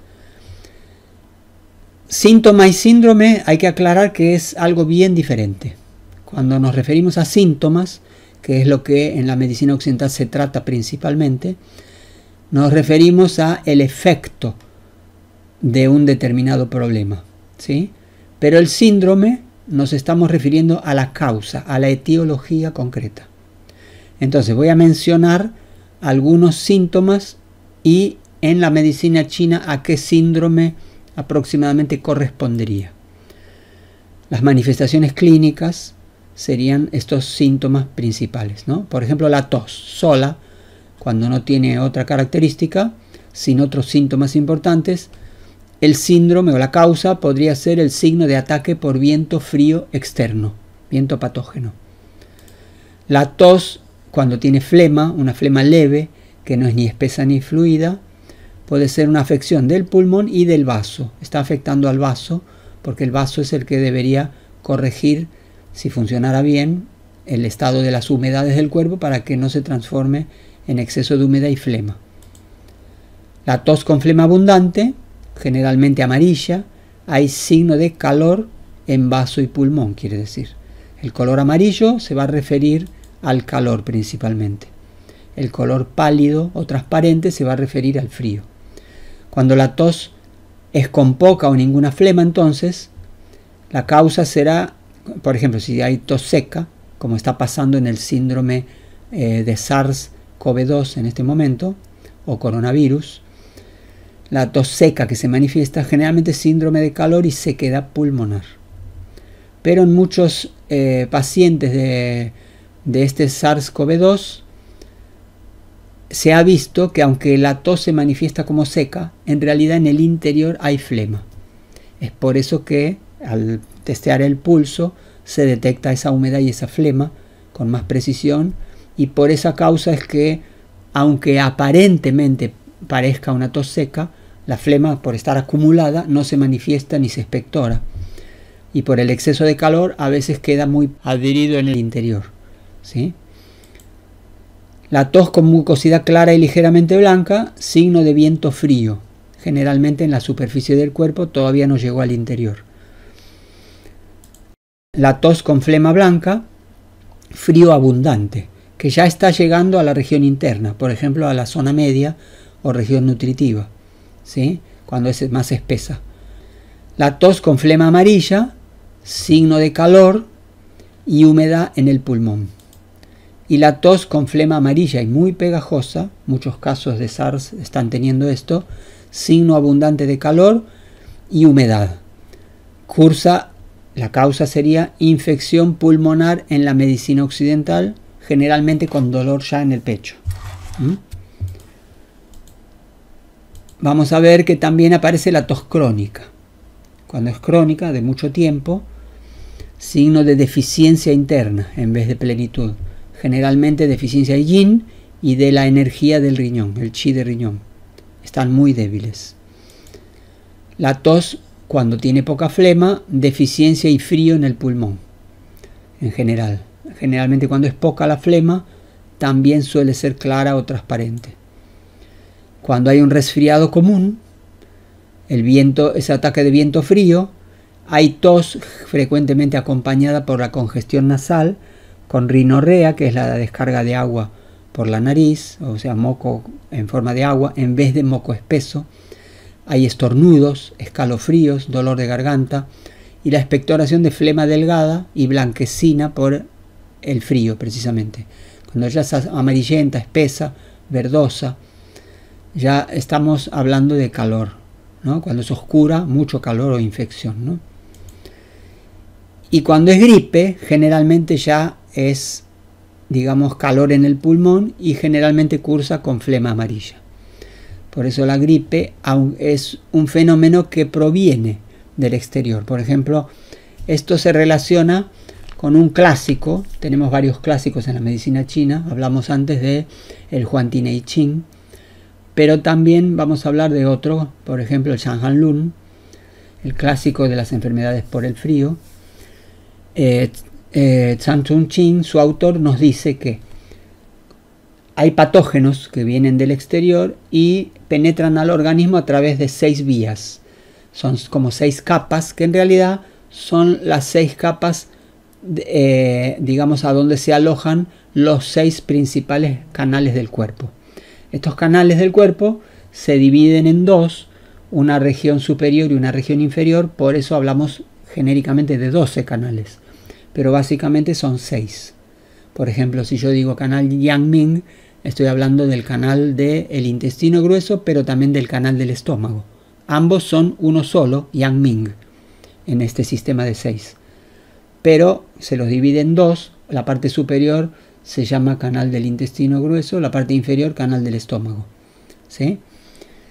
Síntoma y síndrome hay que aclarar que es algo bien diferente. Cuando nos referimos a síntomas, que es lo que en la medicina occidental se trata principalmente, nos referimos a el efecto de un determinado problema, ¿sí? Pero el síndrome nos estamos refiriendo a la causa, a la etiología concreta. Entonces voy a mencionar algunos síntomas y en la medicina china a qué síndrome aproximadamente correspondería. Las manifestaciones clínicas serían estos síntomas principales, ¿no? Por ejemplo, la tos sola, cuando no tiene otra característica, sin otros síntomas importantes, el síndrome o la causa podría ser el signo de ataque por viento frío externo, viento patógeno. La tos, cuando tiene flema, una flema leve, que no es ni espesa ni fluida, puede ser una afección del pulmón y del vaso. Está afectando al vaso, porque el vaso es el que debería corregir, si funcionara bien, el estado de las humedades del cuerpo para que no se transforme en exceso de humedad y flema. La tos con flema abundante, generalmente amarilla, hay signo de calor en vaso y pulmón, quiere decir. El color amarillo se va a referir al calor principalmente. El color pálido o transparente se va a referir al frío. Cuando la tos es con poca o ninguna flema, entonces la causa será, por ejemplo, si hay tos seca, como está pasando en el síndrome de SARS-CoV-2 en este momento, o coronavirus. La tos seca que se manifiesta generalmente es síndrome de calor y sequedad pulmonar. Pero en muchos pacientes de este SARS-CoV-2 se ha visto que aunque la tos se manifiesta como seca, en realidad en el interior hay flema. Es por eso que al testear el pulso se detecta esa humedad y esa flema con más precisión, y por esa causa es que, aunque aparentemente parezca una tos seca, la flema, por estar acumulada, no se manifiesta ni se expectora, y por el exceso de calor a veces queda muy adherido en el interior, ¿sí? La tos con mucosidad clara y ligeramente blanca, signo de viento frío, generalmente en la superficie del cuerpo, todavía no llegó al interior. La tos con flema blanca, frío abundante, que ya está llegando a la región interna, por ejemplo a la zona media o región nutritiva, ¿sí? Cuando es más espesa. La tos con flema amarilla, signo de calor y humedad en el pulmón. Y la tos con flema amarilla y muy pegajosa, muchos casos de SARS están teniendo esto, signo abundante de calor y humedad. La causa sería infección pulmonar en la medicina occidental, generalmente con dolor ya en el pecho. Vamos a ver que también aparece la tos crónica. Cuando es crónica, de mucho tiempo, signo de deficiencia interna en vez de plenitud. Generalmente deficiencia de yin y de la energía del riñón, el chi de riñón. Están muy débiles. La tos, cuando tiene poca flema, deficiencia y frío en el pulmón, en general. Generalmente cuando es poca la flema, también suele ser clara o transparente. Cuando hay un resfriado común, ese ataque de viento frío, hay tos frecuentemente acompañada por la congestión nasal, con rinorrea, que es la descarga de agua por la nariz, o sea, moco en forma de agua, en vez de moco espeso. Hay estornudos, escalofríos, dolor de garganta y la expectoración de flema delgada y blanquecina por el frío, precisamente. Cuando ya es amarillenta, espesa, verdosa, ya estamos hablando de calor, ¿no? Cuando es oscura, mucho calor o infección, ¿no? Y cuando es gripe, generalmente ya es, digamos, calor en el pulmón y generalmente cursa con flema amarilla. Por eso la gripe es un fenómeno que proviene del exterior. Por ejemplo, esto se relaciona con un clásico. Tenemos varios clásicos en la medicina china. Hablamos antes de el Huangtinei Qing, pero también vamos a hablar de otro, por ejemplo el Shan Han Lun, el clásico de las enfermedades por el frío. Zhang Chunqing, su autor, nos dice que hay patógenos que vienen del exterior y penetran al organismo a través de 6 vías. Son como 6 capas, que en realidad son las 6 capas, digamos, a donde se alojan los 6 principales canales del cuerpo. Estos canales del cuerpo se dividen en 2, una región superior y una región inferior, por eso hablamos genéricamente de 12 canales. Pero básicamente son 6. Por ejemplo, si yo digo canal Yang-Ming, estoy hablando del canal del intestino grueso, pero también del canal del estómago. Ambos son uno solo, Yang-Ming, en este sistema de 6. Pero se los divide en 2. La parte superior se llama canal del intestino grueso, la parte inferior canal del estómago, ¿sí?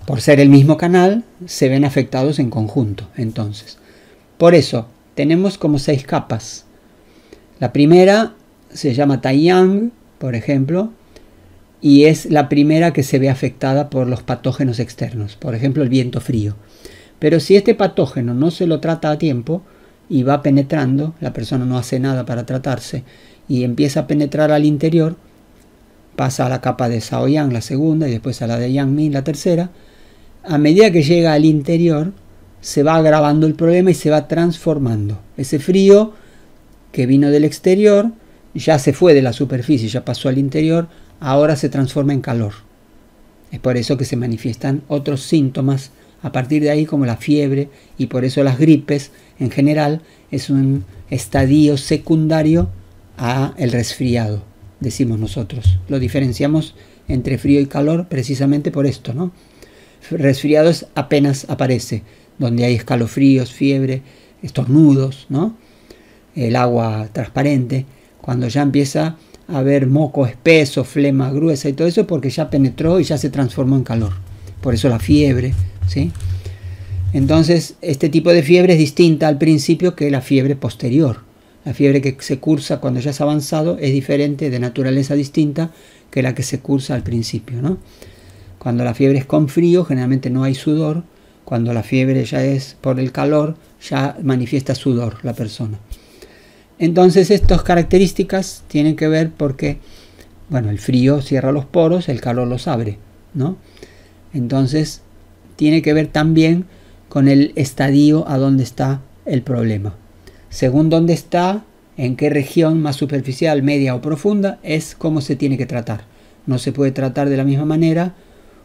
por ser el mismo canal, se ven afectados en conjunto. Entonces, por eso tenemos como 6 capas. La primera se llama Taiyang, por ejemplo, y es la primera que se ve afectada por los patógenos externos, por ejemplo el viento frío. Pero si este patógeno no se lo trata a tiempo y va penetrando, la persona no hace nada para tratarse y empieza a penetrar al interior, pasa a la capa de Shaoyang, la segunda, y después a la de Yangmin, la tercera. A medida que llega al interior, se va agravando el problema y se va transformando. Ese frío que vino del exterior ya se fue de la superficie, ya pasó al interior, ahora se transforma en calor. Es por eso que se manifiestan otros síntomas a partir de ahí, como la fiebre, y por eso las gripes en general es un estadio secundario a el resfriado, decimos nosotros. Lo diferenciamos entre frío y calor precisamente por esto, ¿no? Resfriados apenas aparece, donde hay escalofríos, fiebre, estornudos, ¿no? El agua transparente. Cuando ya empieza a haber moco espeso, flema gruesa y todo eso, porque ya penetró y ya se transformó en calor. Por eso la fiebre, ¿sí? Entonces, este tipo de fiebre es distinta al principio que la fiebre posterior. La fiebre que se cursa cuando ya es avanzado es diferente, de naturaleza distinta que la que se cursa al principio, ¿no? Cuando la fiebre es con frío, generalmente no hay sudor. Cuando la fiebre ya es por el calor, ya manifiesta sudor la persona. Entonces, estas características tienen que ver porque, bueno, el frío cierra los poros, el calor los abre, ¿no? Entonces, tiene que ver también con el estadio a donde está el problema. Según dónde está, en qué región más superficial, media o profunda, es cómo se tiene que tratar. No se puede tratar de la misma manera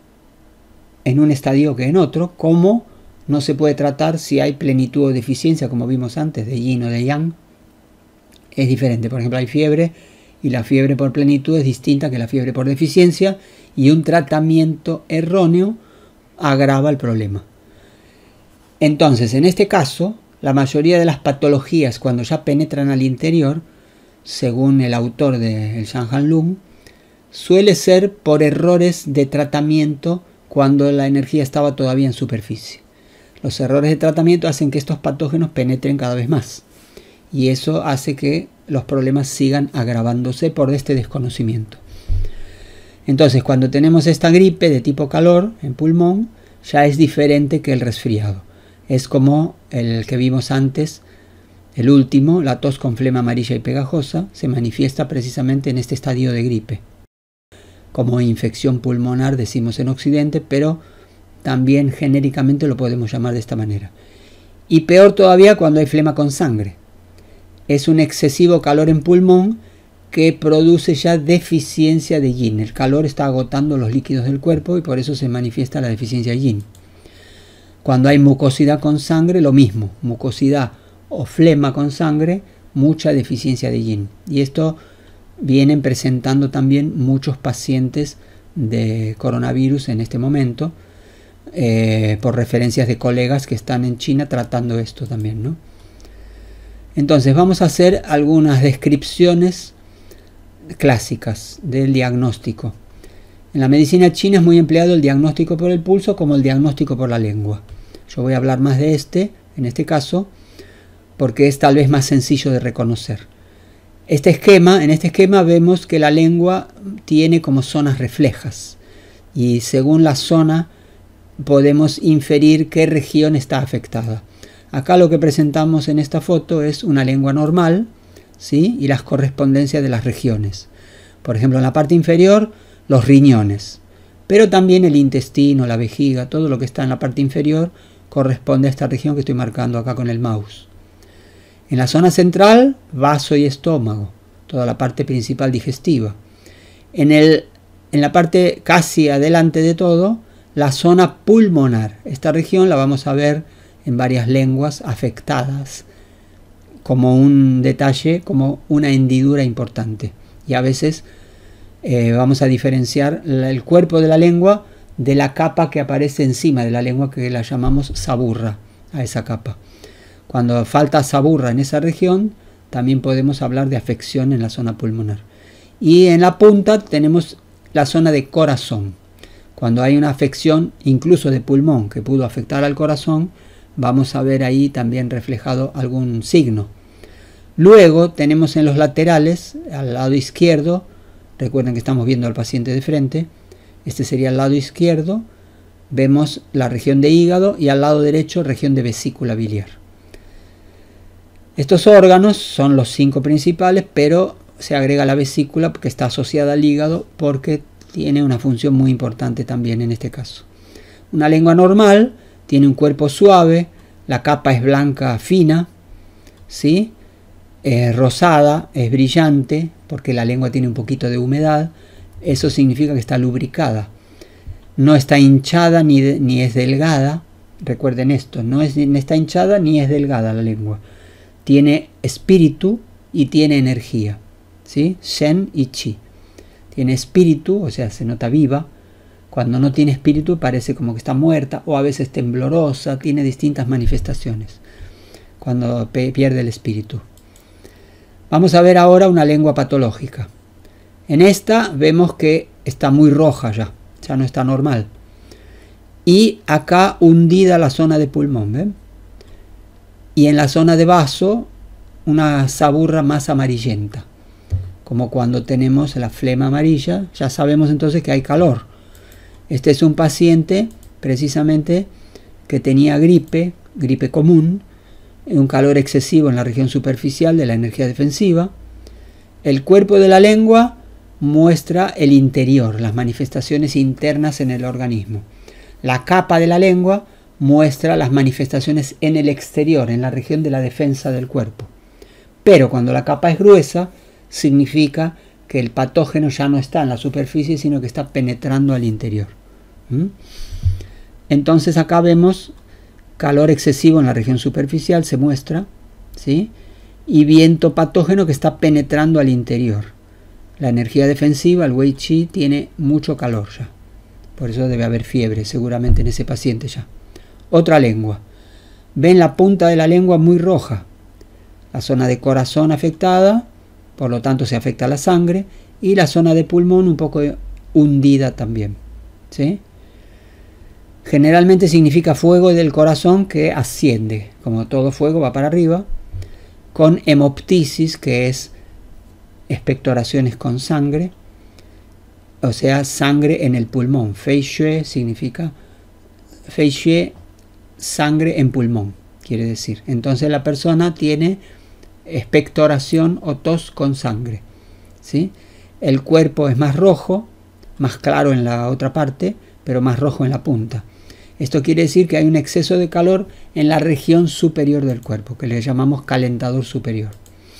en un estadio que en otro, como no se puede tratar si hay plenitud o deficiencia, como vimos antes, de yin o de yang. Es diferente. Por ejemplo, hay fiebre y la fiebre por plenitud es distinta que la fiebre por deficiencia, y un tratamiento erróneo agrava el problema. Entonces, en este caso, la mayoría de las patologías, cuando ya penetran al interior, según el autor del Shanhan Lung, suele ser por errores de tratamiento cuando la energía estaba todavía en superficie. Los errores de tratamiento hacen que estos patógenos penetren cada vez más, y eso hace que los problemas sigan agravándose por este desconocimiento. Entonces, cuando tenemos esta gripe de tipo calor en pulmón, ya es diferente que el resfriado. Es como el que vimos antes, el último, la tos con flema amarilla y pegajosa, se manifiesta precisamente en este estadio de gripe. Como infección pulmonar decimos en Occidente, pero también genéricamente lo podemos llamar de esta manera. Y peor todavía cuando hay flema con sangre. Es un excesivo calor en pulmón que produce ya deficiencia de yin. El calor está agotando los líquidos del cuerpo y por eso se manifiesta la deficiencia de yin. Cuando hay mucosidad con sangre, lo mismo. Mucosidad o flema con sangre, mucha deficiencia de yin. Y esto vienen presentando también muchos pacientes de coronavirus en este momento, por referencias de colegas que están en China tratando esto también, ¿no? Entonces vamos a hacer algunas descripciones clásicas del diagnóstico. En la medicina china es muy empleado el diagnóstico por el pulso como el diagnóstico por la lengua. Yo voy a hablar más de en este caso, porque es tal vez más sencillo de reconocer. En este esquema vemos que la lengua tiene como zonas reflejas, y según la zona podemos inferir qué región está afectada. Acá lo que presentamos en esta foto es una lengua normal, ¿sí? Y las correspondencias de las regiones. Por ejemplo, en la parte inferior, los riñones, pero también el intestino, la vejiga, todo lo que está en la parte inferior corresponde a esta región que estoy marcando acá con el mouse. En la zona central, vaso y estómago, toda la parte principal digestiva. En la parte casi adelante de todo, la zona pulmonar. Esta región la vamos a ver en varias lenguas afectadas, como un detalle, como una hendidura importante. Y a veces vamos a diferenciar el cuerpo de la lengua de la capa que aparece encima de la lengua, que la llamamos saburra, a esa capa. Cuando falta saburra en esa región, también podemos hablar de afección en la zona pulmonar. Y en la punta tenemos la zona de corazón. Cuando hay una afección, incluso de pulmón, que pudo afectar al corazón, vamos a ver ahí también reflejado algún signo. Luego tenemos en los laterales, al lado izquierdo, recuerden que estamos viendo al paciente de frente, este sería el lado izquierdo, vemos la región de hígado y al lado derecho región de vesícula biliar. Estos órganos son los 5 principales, pero se agrega la vesícula porque está asociada al hígado, porque tiene una función muy importante también en este caso. Una lengua normal tiene un cuerpo suave, la capa es blanca fina, ¿sí? Rosada, es brillante, porque la lengua tiene un poquito de humedad. Eso significa que está lubricada. No está hinchada ni es delgada. Recuerden esto, no está hinchada ni es delgada la lengua. Tiene espíritu y tiene energía, ¿sí? Shen y Chi. Tiene espíritu, o sea, se nota viva. Cuando no tiene espíritu parece como que está muerta, o a veces temblorosa, tiene distintas manifestaciones cuando pierde el espíritu. Vamos a ver ahora una lengua patológica. En esta vemos que está muy roja ya no está normal. Y acá hundida la zona de pulmón, ¿ven? Y en la zona de vaso una saburra más amarillenta, como cuando tenemos la flema amarilla. Ya sabemos entonces que hay calor. Este es un paciente precisamente que tenía gripe común, un calor excesivo en la región superficial de la energía defensiva. El cuerpo de la lengua muestra el interior, las manifestaciones internas en el organismo. La capa de la lengua muestra las manifestaciones en el exterior, en la región de la defensa del cuerpo. Pero cuando la capa es gruesa, significa que el patógeno ya no está en la superficie, sino que está penetrando al interior. Entonces acá vemos calor excesivo en la región superficial, se muestra, ¿sí? Y viento patógeno que está penetrando al interior. La energía defensiva, el Wei Qi, tiene mucho calor ya. Por eso debe haber fiebre seguramente en ese paciente ya. Otra lengua. Ven la punta de la lengua muy roja. La zona de corazón afectada, por lo tanto se afecta la sangre. Y la zona de pulmón un poco hundida también, ¿sí? Generalmente significa fuego del corazón que asciende. Como todo fuego va para arriba. Con hemoptisis, que es expectoraciones con sangre, o sea, sangre en el pulmón. Fei Xue significa Fei Xue, sangre en pulmón, quiere decir. Entonces la persona tiene expectoración o tos con sangre, ¿sí? El cuerpo es más rojo, más claro en la otra parte, pero más rojo en la punta. Esto quiere decir que hay un exceso de calor en la región superior del cuerpo, que le llamamos calentador superior.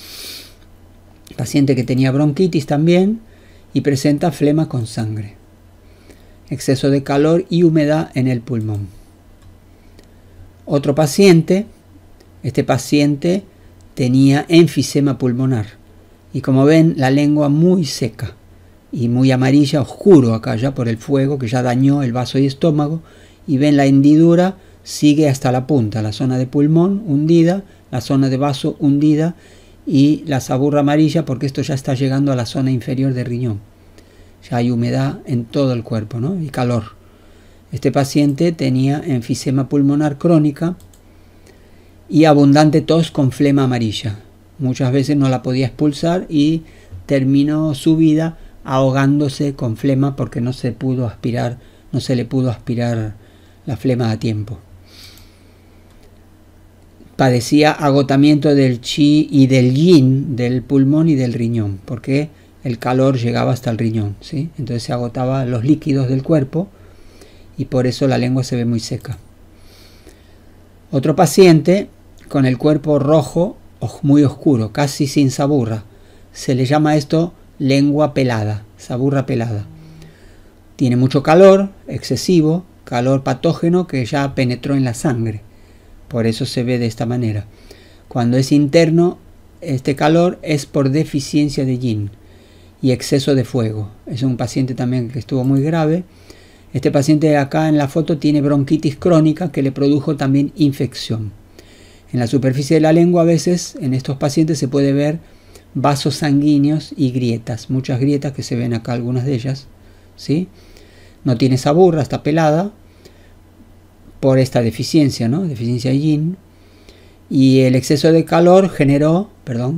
Paciente que tenía bronquitis también y presenta flema con sangre. Exceso de calor y humedad en el pulmón. Otro paciente, este paciente tenía enfisema pulmonar. Y como ven, la lengua muy seca y muy amarilla, oscuro acá ya por el fuego que ya dañó el vaso y estómago. Y ven la hendidura, sigue hasta la punta, la zona de pulmón hundida, la zona de vaso hundida, y la saburra amarilla porque esto ya está llegando a la zona inferior del riñón. Ya hay humedad en todo el cuerpo, ¿no? Y calor. Este paciente tenía enfisema pulmonar crónica y abundante tos con flema amarilla. Muchas veces no la podía expulsar y terminó su vida ahogándose con flema porque no se le pudo aspirar la flema a tiempo. Padecía agotamiento del Qi y del Yin, del pulmón y del riñón, porque el calor llegaba hasta el riñón, ¿sí? Entonces se agotaba los líquidos del cuerpo y por eso la lengua se ve muy seca. Otro paciente con el cuerpo rojo, muy oscuro, casi sin saburra. Se le llama esto lengua pelada, saburra pelada. Tiene mucho calor, excesivo, calor patógeno que ya penetró en la sangre. Por eso se ve de esta manera. Cuando es interno, este calor es por deficiencia de yin y exceso de fuego. Es un paciente también que estuvo muy grave. Este paciente acá en la foto tiene bronquitis crónica que le produjo también infección. En la superficie de la lengua a veces en estos pacientes se puede ver vasos sanguíneos y grietas. Muchas grietas que se ven acá, algunas de ellas, ¿sí? no tiene saburra, está pelada por esta deficiencia, ¿no? Deficiencia de yin. Y el exceso de calor generó,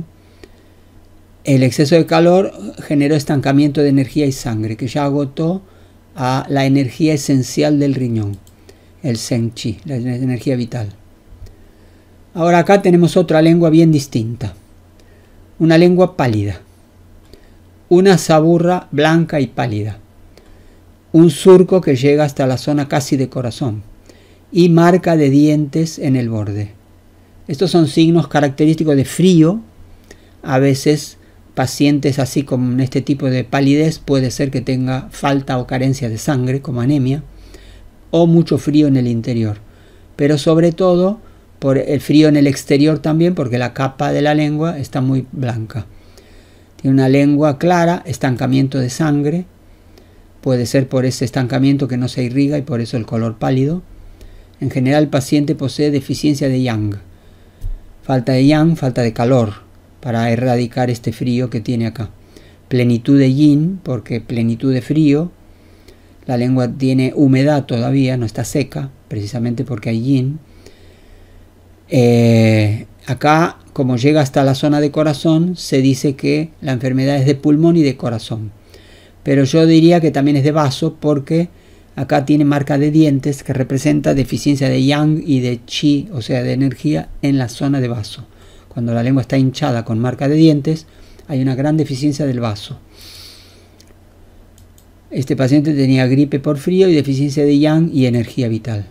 el exceso de calor generó estancamiento de energía y sangre, que ya agotó a la energía esencial del riñón, el Zhen Qi, la energía vital. Ahora acá tenemos otra lengua bien distinta, una lengua pálida, una saburra blanca y pálida, un surco que llega hasta la zona casi de corazón y marca de dientes en el borde. Estos son signos característicos de frío. A veces pacientes así con este tipo de palidez puede ser que tenga falta o carencia de sangre, como anemia, o mucho frío en el interior, pero sobre todo por el frío en el exterior también, porque la capa de la lengua está muy blanca. Tiene una lengua clara, estancamiento de sangre, puede ser por ese estancamiento que no se irriga y por eso el color pálido. En general el paciente posee deficiencia de yang, falta de yang, falta de calor, para erradicar este frío que tiene acá. Plenitud de yin, porque plenitud de frío. La lengua tiene humedad todavía, no está seca, precisamente porque hay yin. Acá, como llega hasta la zona de corazón, se dice que la enfermedad es de pulmón y de corazón. Pero yo diría que también es de vaso, porque acá tiene marca de dientes que representa deficiencia de yang y de chi, o sea, de energía en la zona de vaso. Cuando la lengua está hinchada con marca de dientes, hay una gran deficiencia del vaso. Este paciente tenía gripe por frío y deficiencia de yang y energía vital.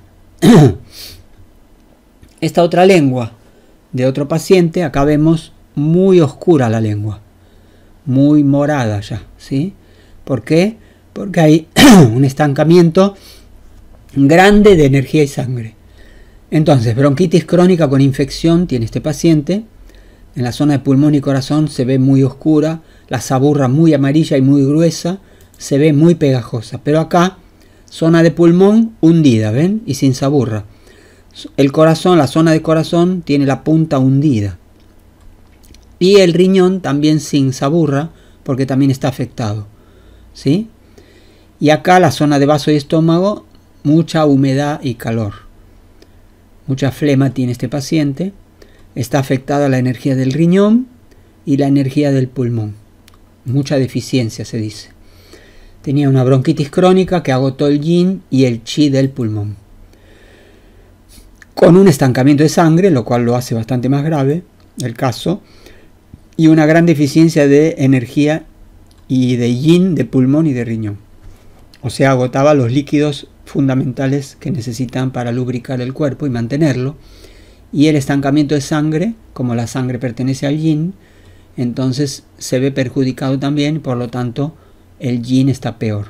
Esta otra lengua de otro paciente, acá vemos muy oscura la lengua, muy morada ya, ¿sí? ¿Por qué? Porque hay un estancamiento grande de energía y sangre. Entonces, bronquitis crónica con infección tiene este paciente. En la zona de pulmón y corazón se ve muy oscura, la saburra muy amarilla y muy gruesa, se ve muy pegajosa. Pero acá, zona de pulmón hundida, ¿ven? Y sin saburra. El corazón, la zona de corazón, tiene la punta hundida. Y el riñón también sin saburra, porque también está afectado, ¿sí? Y acá la zona de vaso y estómago, mucha humedad y calor. Mucha flema tiene este paciente. Está afectada la energía del riñón y la energía del pulmón. Mucha deficiencia se dice. Tenía una bronquitis crónica que agotó el yin y el chi del pulmón. Con un estancamiento de sangre, lo cual lo hace bastante más grave el caso. Y una gran deficiencia de energía y de yin de pulmón y de riñón. O sea, agotaba los líquidos fundamentales que necesitan para lubricar el cuerpo y mantenerlo. Y el estancamiento de sangre, como la sangre pertenece al yin, entonces se ve perjudicado también, por lo tanto el yin está peor.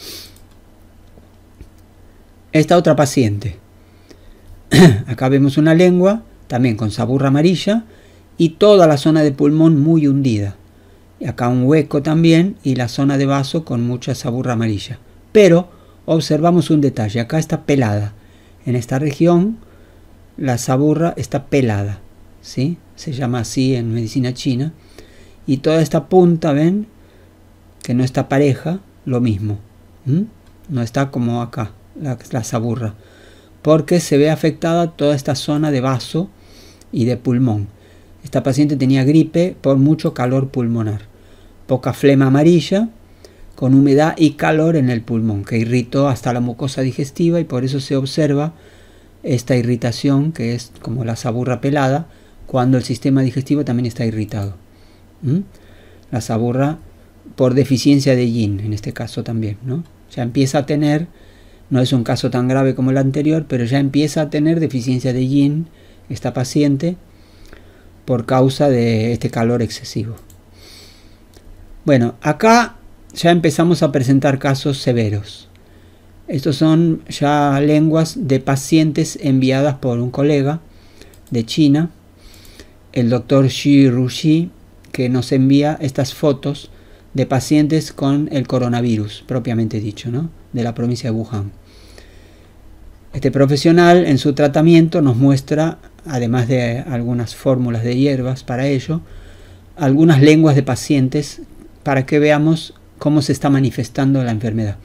Esta otra paciente, acá vemos una lengua también con saburra amarilla y toda la zona de pulmón muy hundida. Y acá un hueco también y la zona de vaso con mucha saburra amarilla. Pero observamos un detalle, acá está pelada. En esta región la saburra está pelada, ¿sí? Se llama así en medicina china. Y toda esta punta, ¿ven? Que no está pareja, lo mismo. No está como acá, la saburra. Porque se ve afectada toda esta zona de vaso y de pulmón. Esta paciente tenía gripe por mucho calor pulmonar. Poca flema amarilla, con humedad y calor en el pulmón, que irritó hasta la mucosa digestiva y por eso se observa esta irritación, que es como la saburra pelada, cuando el sistema digestivo también está irritado. La saburra por deficiencia de yin, en este caso también, ¿no? Ya empieza a tener, no es un caso tan grave como el anterior, pero ya empieza a tener deficiencia de yin esta paciente por causa de este calor excesivo. Bueno, acá ya empezamos a presentar casos severos. Estos son ya lenguas de pacientes enviadas por un colega de China, el doctor Xi Ruxi, que nos envía estas fotos de pacientes con el coronavirus, propiamente dicho, ¿no? De la provincia de Wuhan. Este profesional en su tratamiento nos muestra, además de algunas fórmulas de hierbas para ello, algunas lenguas de pacientes para que veamos cómo se está manifestando la enfermedad.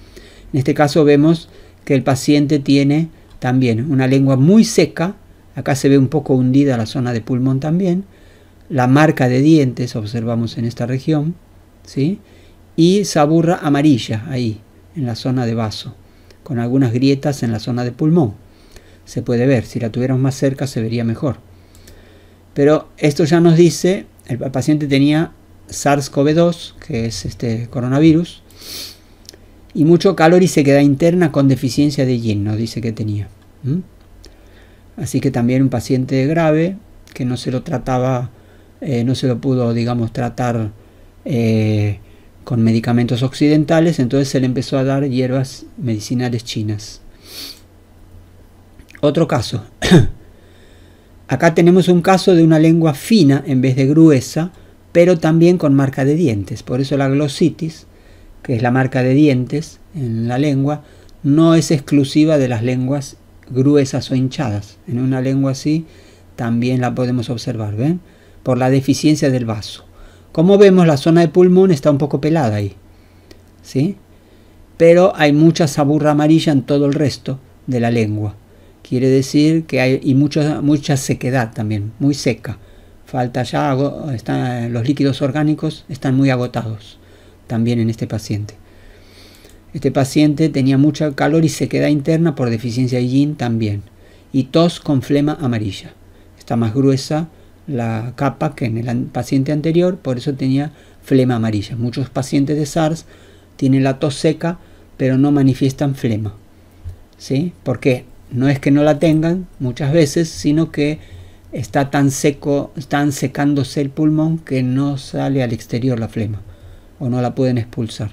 En este caso vemos que el paciente tiene también una lengua muy seca. Acá se ve un poco hundida la zona de pulmón también. La marca de dientes observamos en esta región, ¿sí? Y saburra amarilla ahí, en la zona de vaso, con algunas grietas en la zona de pulmón. Se puede ver, si la tuviéramos más cerca se vería mejor. Pero esto ya nos dice, el paciente tenía SARS-CoV-2, que es este coronavirus, y mucho calor y sequedad interna con deficiencia de yin, nos dice que tenía. Así que también un paciente grave, que no se lo trataba, no se lo pudo, digamos, tratar con medicamentos occidentales, entonces se le empezó a dar hierbas medicinales chinas. Otro caso. Acá tenemos un caso de una lengua fina en vez de gruesa, pero también con marca de dientes. Por eso la glositis, que es la marca de dientes en la lengua, no es exclusiva de las lenguas gruesas o hinchadas. En una lengua así también la podemos observar, ¿ven? Por la deficiencia del vaso. Como vemos, la zona de pulmón está un poco pelada ahí, ¿sí? Pero hay mucha saburra amarilla en todo el resto de la lengua. Quiere decir que hay mucha sequedad también, muy seca. Falta ya, los líquidos orgánicos están muy agotados también en este paciente. Este paciente tenía mucho calor y sequedad interna por deficiencia de yin también. Y tos con flema amarilla. Está más gruesa la capa que en el paciente anterior, por eso tenía flema amarilla. Muchos pacientes de SARS tienen la tos seca, pero no manifiestan flema, ¿sí? ¿Por qué? No es que no la tengan muchas veces, sino que está tan seco, están secándose el pulmón que no sale al exterior la flema o no la pueden expulsar.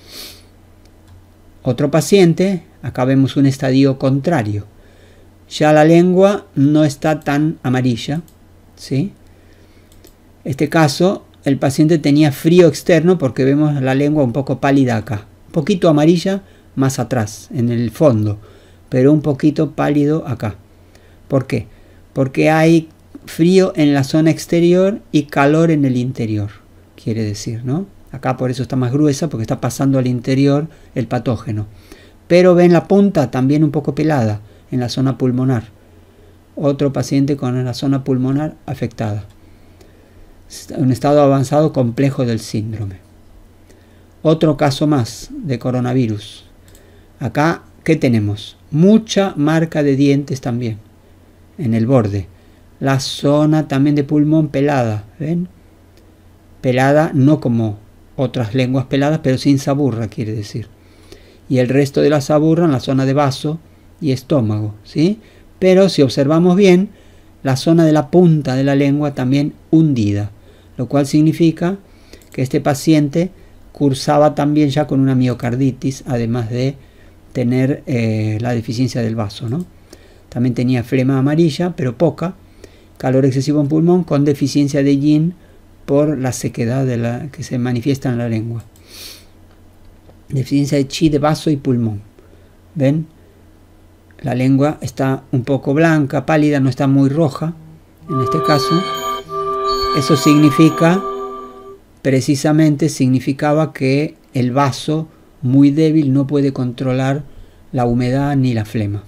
Otro paciente, acá vemos un estadio contrario. Ya la lengua no está tan amarilla, ¿sí? Este caso, el paciente tenía frío externo porque vemos la lengua un poco pálida acá, un poquito amarilla más atrás, en el fondo, pero un poquito pálido acá. ¿Por qué? Porque hay frío en la zona exterior y calor en el interior, quiere decir, ¿no? Acá por eso está más gruesa, porque está pasando al interior el patógeno. Pero ven la punta también un poco pelada en la zona pulmonar. Otro paciente con la zona pulmonar afectada. Un estado avanzado complejo del síndrome. Otro caso más de coronavirus. Acá, ¿qué tenemos? Mucha marca de dientes también en el borde. La zona también de pulmón pelada, ¿ven? Pelada no como otras lenguas peladas, pero sin saburra, quiere decir. Y el resto de la saburra en la zona de vaso y estómago, ¿sí? Pero si observamos bien, la zona de la punta de la lengua también hundida, lo cual significa que este paciente cursaba también ya con una miocarditis, además de tener la deficiencia del vaso, ¿no? También tenía flema amarilla, pero poca, calor excesivo en pulmón con deficiencia de yin por la sequedad que se manifiesta en la lengua. Deficiencia de chi de vaso y pulmón. ¿Ven? La lengua está un poco blanca, pálida, no está muy roja. En este caso, eso significa, precisamente significaba que el vaso muy débil no puede controlar la humedad ni la flema.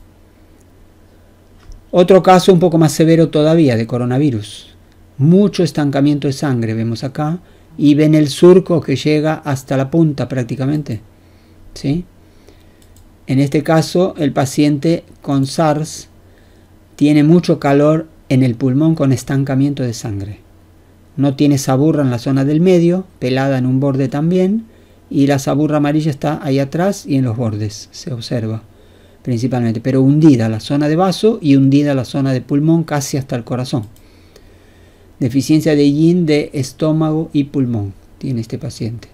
Otro caso un poco más severo todavía de coronavirus. Mucho estancamiento de sangre vemos acá y ven el surco que llega hasta la punta prácticamente, ¿sí? En este caso el paciente con SARS tiene mucho calor en el pulmón con estancamiento de sangre. No tiene saburra en la zona del medio, pelada en un borde también, y la saburra amarilla está ahí atrás y en los bordes, se observa principalmente, pero hundida la zona de vaso y hundida la zona de pulmón casi hasta el corazón. Deficiencia de yin de estómago y pulmón tiene este paciente.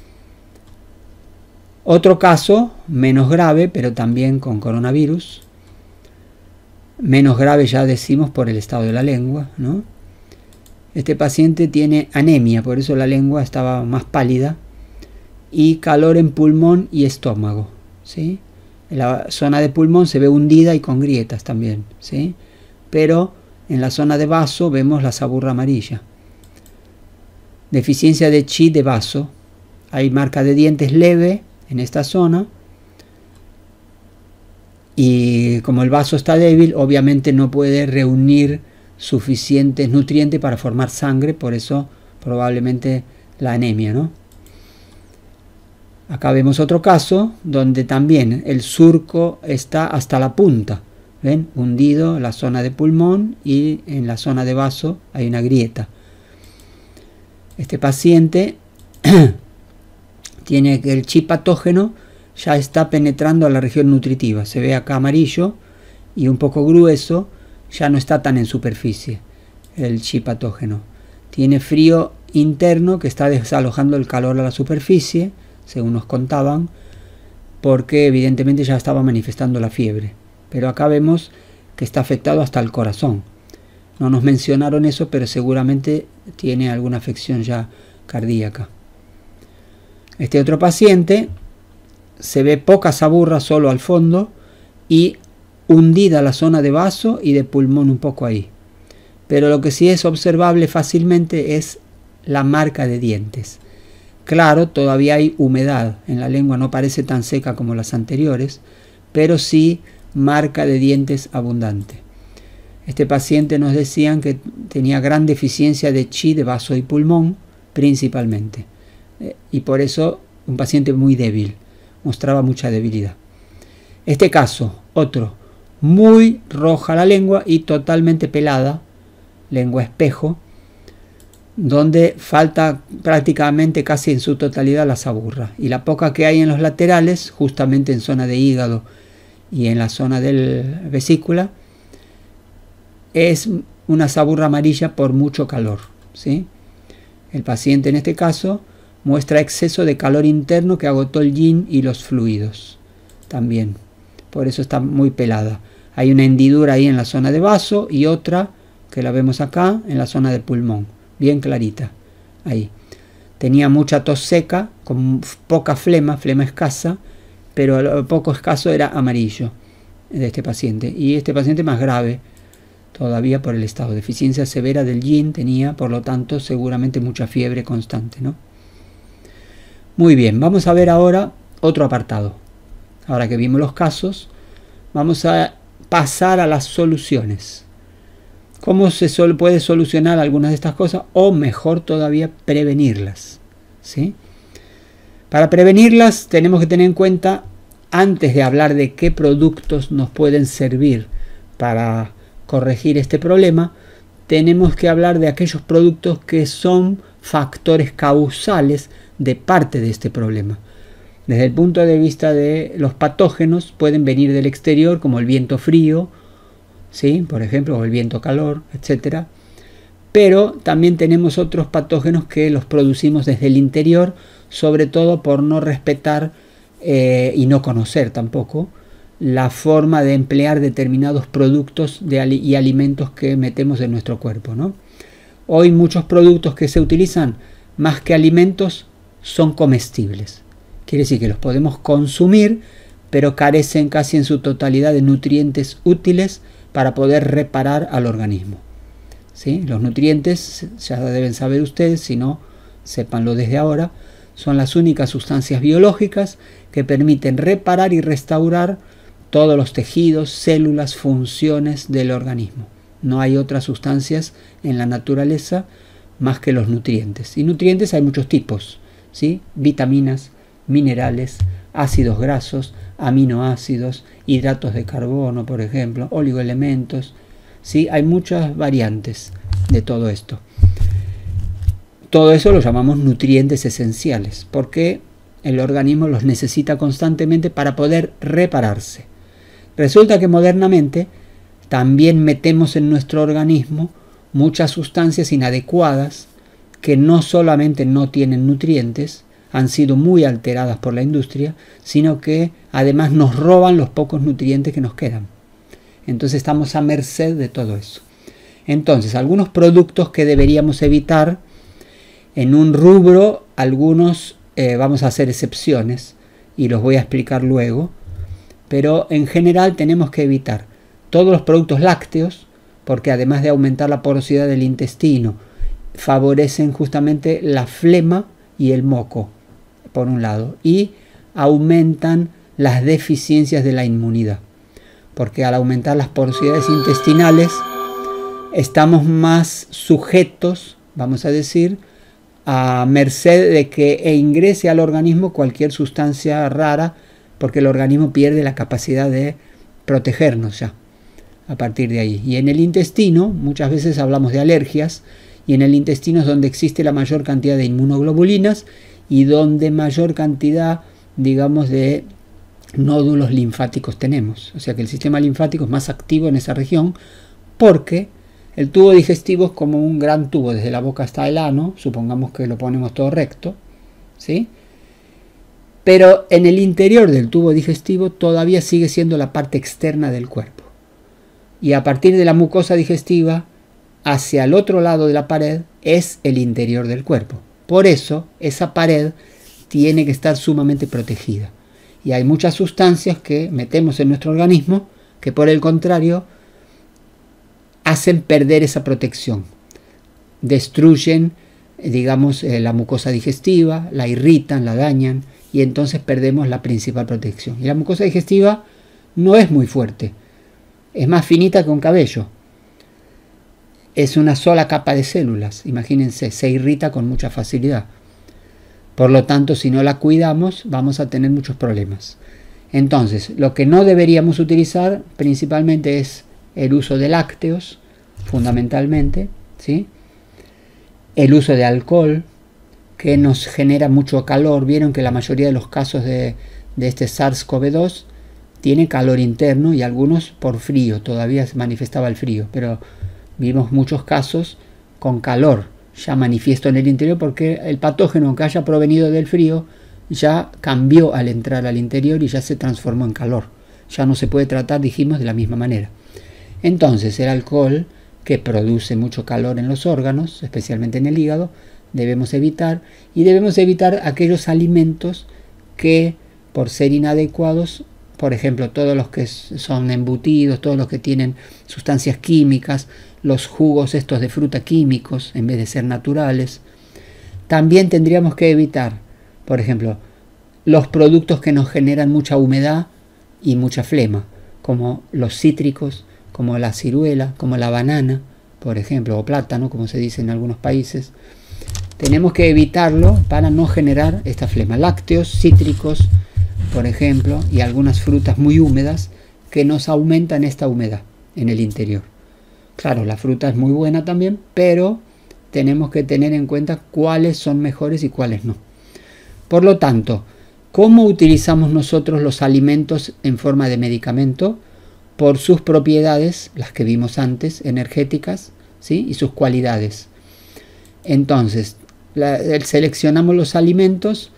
Otro caso, menos grave, pero también con coronavirus. Menos grave ya decimos por el estado de la lengua, ¿no? Este paciente tiene anemia, por eso la lengua estaba más pálida, y calor en pulmón y estómago, ¿sí? La zona de pulmón se ve hundida y con grietas también, ¿sí? Pero en la zona de vaso vemos la saburra amarilla. Deficiencia de chi de vaso. Hay marca de dientes leve en esta zona y como el vaso está débil, obviamente no puede reunir suficientes nutrientes para formar sangre, por eso probablemente la anemia, ¿no? Acá vemos otro caso donde también el surco está hasta la punta, ¿ven? Hundido en la zona de pulmón y en la zona de vaso hay una grieta. Este paciente tiene que el chip patógeno ya está penetrando a la región nutritiva. Se ve acá amarillo y un poco grueso, ya no está tan en superficie el chip patógeno. Tiene frío interno que está desalojando el calor a la superficie, según nos contaban, porque evidentemente ya estaba manifestando la fiebre. Pero acá vemos que está afectado hasta el corazón. No nos mencionaron eso, pero seguramente tiene alguna afección ya cardíaca. Este otro paciente se ve poca saburra solo al fondo y hundida la zona de vaso y de pulmón un poco ahí. Pero lo que sí es observable fácilmente es la marca de dientes. Claro, todavía hay humedad en la lengua, no parece tan seca como las anteriores, pero sí marca de dientes abundante. Este paciente nos decían que tenía gran deficiencia de chi de vaso y pulmón principalmente, y por eso un paciente muy débil, mostraba mucha debilidad. Este caso, otro, muy roja la lengua y totalmente pelada, lengua espejo, donde falta prácticamente casi en su totalidad la saburra, y la poca que hay en los laterales, justamente en zona de hígado y en la zona del vesícula, es una saburra amarilla por mucho calor, ¿sí? El paciente en este caso muestra exceso de calor interno que agotó el yin y los fluidos también, por eso está muy pelada. Hay una hendidura ahí en la zona de vaso y otra que la vemos acá en la zona del pulmón, bien clarita ahí. Tenía mucha tos seca con poca flema escasa, pero lo poco escaso era amarillo de este paciente, y este paciente más grave todavía por el estado. Deficiencia severa del yin tenía, por lo tanto seguramente mucha fiebre constante, ¿no? Muy bien, vamos a ver ahora otro apartado. Ahora que vimos los casos, vamos a pasar a las soluciones. ¿Cómo se puede solucionar algunas de estas cosas? O mejor todavía, prevenirlas, ¿sí? Para prevenirlas tenemos que tener en cuenta, antes de hablar de qué productos nos pueden servir para corregir este problema, tenemos que hablar de aquellos productos que son factores causales de parte de este problema. Desde el punto de vista de los patógenos, pueden venir del exterior, como el viento frío, ¿sí? Por ejemplo, o el viento calor, etc. Pero también tenemos otros patógenos que los producimos desde el interior, sobre todo por no respetar y no conocer tampoco la forma de emplear determinados productos y alimentos que metemos en nuestro cuerpo, ¿no? Hoy muchos productos que se utilizan, más que alimentos, son comestibles. Quiere decir que los podemos consumir, pero carecen casi en su totalidad de nutrientes útiles para poder reparar al organismo, ¿sí? Los nutrientes, ya deben saber ustedes, si no, sépanlo desde ahora, son las únicas sustancias biológicas que permiten reparar y restaurar todos los tejidos, células, funciones del organismo. No hay otras sustancias en la naturaleza más que los nutrientes. Y nutrientes hay muchos tipos, ¿sí? Vitaminas, minerales, ácidos grasos, aminoácidos, hidratos de carbono, por ejemplo, oligoelementos, ¿sí? Hay muchas variantes de todo esto. Todo eso lo llamamos nutrientes esenciales, porque el organismo los necesita constantemente para poder repararse. Resulta que modernamente también metemos en nuestro organismo muchas sustancias inadecuadas que no solamente no tienen nutrientes, han sido muy alteradas por la industria, sino que además nos roban los pocos nutrientes que nos quedan. Entonces estamos a merced de todo eso. Entonces, algunos productos que deberíamos evitar, en un rubro, algunos vamos a hacer excepciones y los voy a explicar luego, pero en general tenemos que evitar todos los productos lácteos, porque además de aumentar la porosidad del intestino, favorecen justamente la flema y el moco, por un lado, y aumentan las deficiencias de la inmunidad. porque al aumentar las porosidades intestinales estamos más sujetos, vamos a decir, a merced de que ingrese al organismo cualquier sustancia rara, porque el organismo pierde la capacidad de protegernos ya a partir de ahí. Y en el intestino, muchas veces hablamos de alergias, y en el intestino es donde existe la mayor cantidad de inmunoglobulinas y donde mayor cantidad, digamos, de nódulos linfáticos tenemos. O sea que el sistema linfático es más activo en esa región, porque el tubo digestivo es como un gran tubo desde la boca hasta el ano, supongamos que lo ponemos todo recto, ¿sí? Pero en el interior del tubo digestivo todavía sigue siendo la parte externa del cuerpo. Y a partir de la mucosa digestiva, hacia el otro lado de la pared es el interior del cuerpo. Por eso, esa pared tiene que estar sumamente protegida. Y hay muchas sustancias que metemos en nuestro organismo que, por el contrario, hacen perder esa protección. Destruyen, digamos, la mucosa digestiva, la irritan, la dañan, y entonces perdemos la principal protección. Y la mucosa digestiva no es muy fuerte, es más finita que un cabello. Es una sola capa de células, imagínense, se irrita con mucha facilidad. Por lo tanto, si no la cuidamos, vamos a tener muchos problemas. Entonces, lo que no deberíamos utilizar principalmente es el uso de lácteos, fundamentalmente, ¿sí? El uso de alcohol, que nos genera mucho calor. Vieron que la mayoría de los casos de este SARS-CoV-2 tiene calor interno, y algunos por frío, todavía se manifestaba el frío, pero vimos muchos casos con calor ya manifiesto en el interior, porque el patógeno, aunque haya provenido del frío, ya cambió al entrar al interior y ya se transformó en calor. Ya no se puede tratar, dijimos, de la misma manera. Entonces, el alcohol, que produce mucho calor en los órganos, especialmente en el hígado, debemos evitar, y debemos evitar aquellos alimentos que, por ser inadecuados, por ejemplo, todos los que son embutidos, todos los que tienen sustancias químicas, los jugos estos de fruta químicos en vez de ser naturales. También tendríamos que evitar, por ejemplo, los productos que nos generan mucha humedad y mucha flema, como los cítricos, como la ciruela, como la banana, por ejemplo, o plátano, como se dice en algunos países. Tenemos que evitarlo para no generar esta flema. Lácteos, cítricos, por ejemplo, y algunas frutas muy húmedas que nos aumentan esta humedad en el interior. Claro, la fruta es muy buena también, pero tenemos que tener en cuenta cuáles son mejores y cuáles no. Por lo tanto, ¿cómo utilizamos nosotros los alimentos en forma de medicamento? Por sus propiedades, las que vimos antes, energéticas, ¿sí? Y sus cualidades. Entonces, seleccionamos los alimentos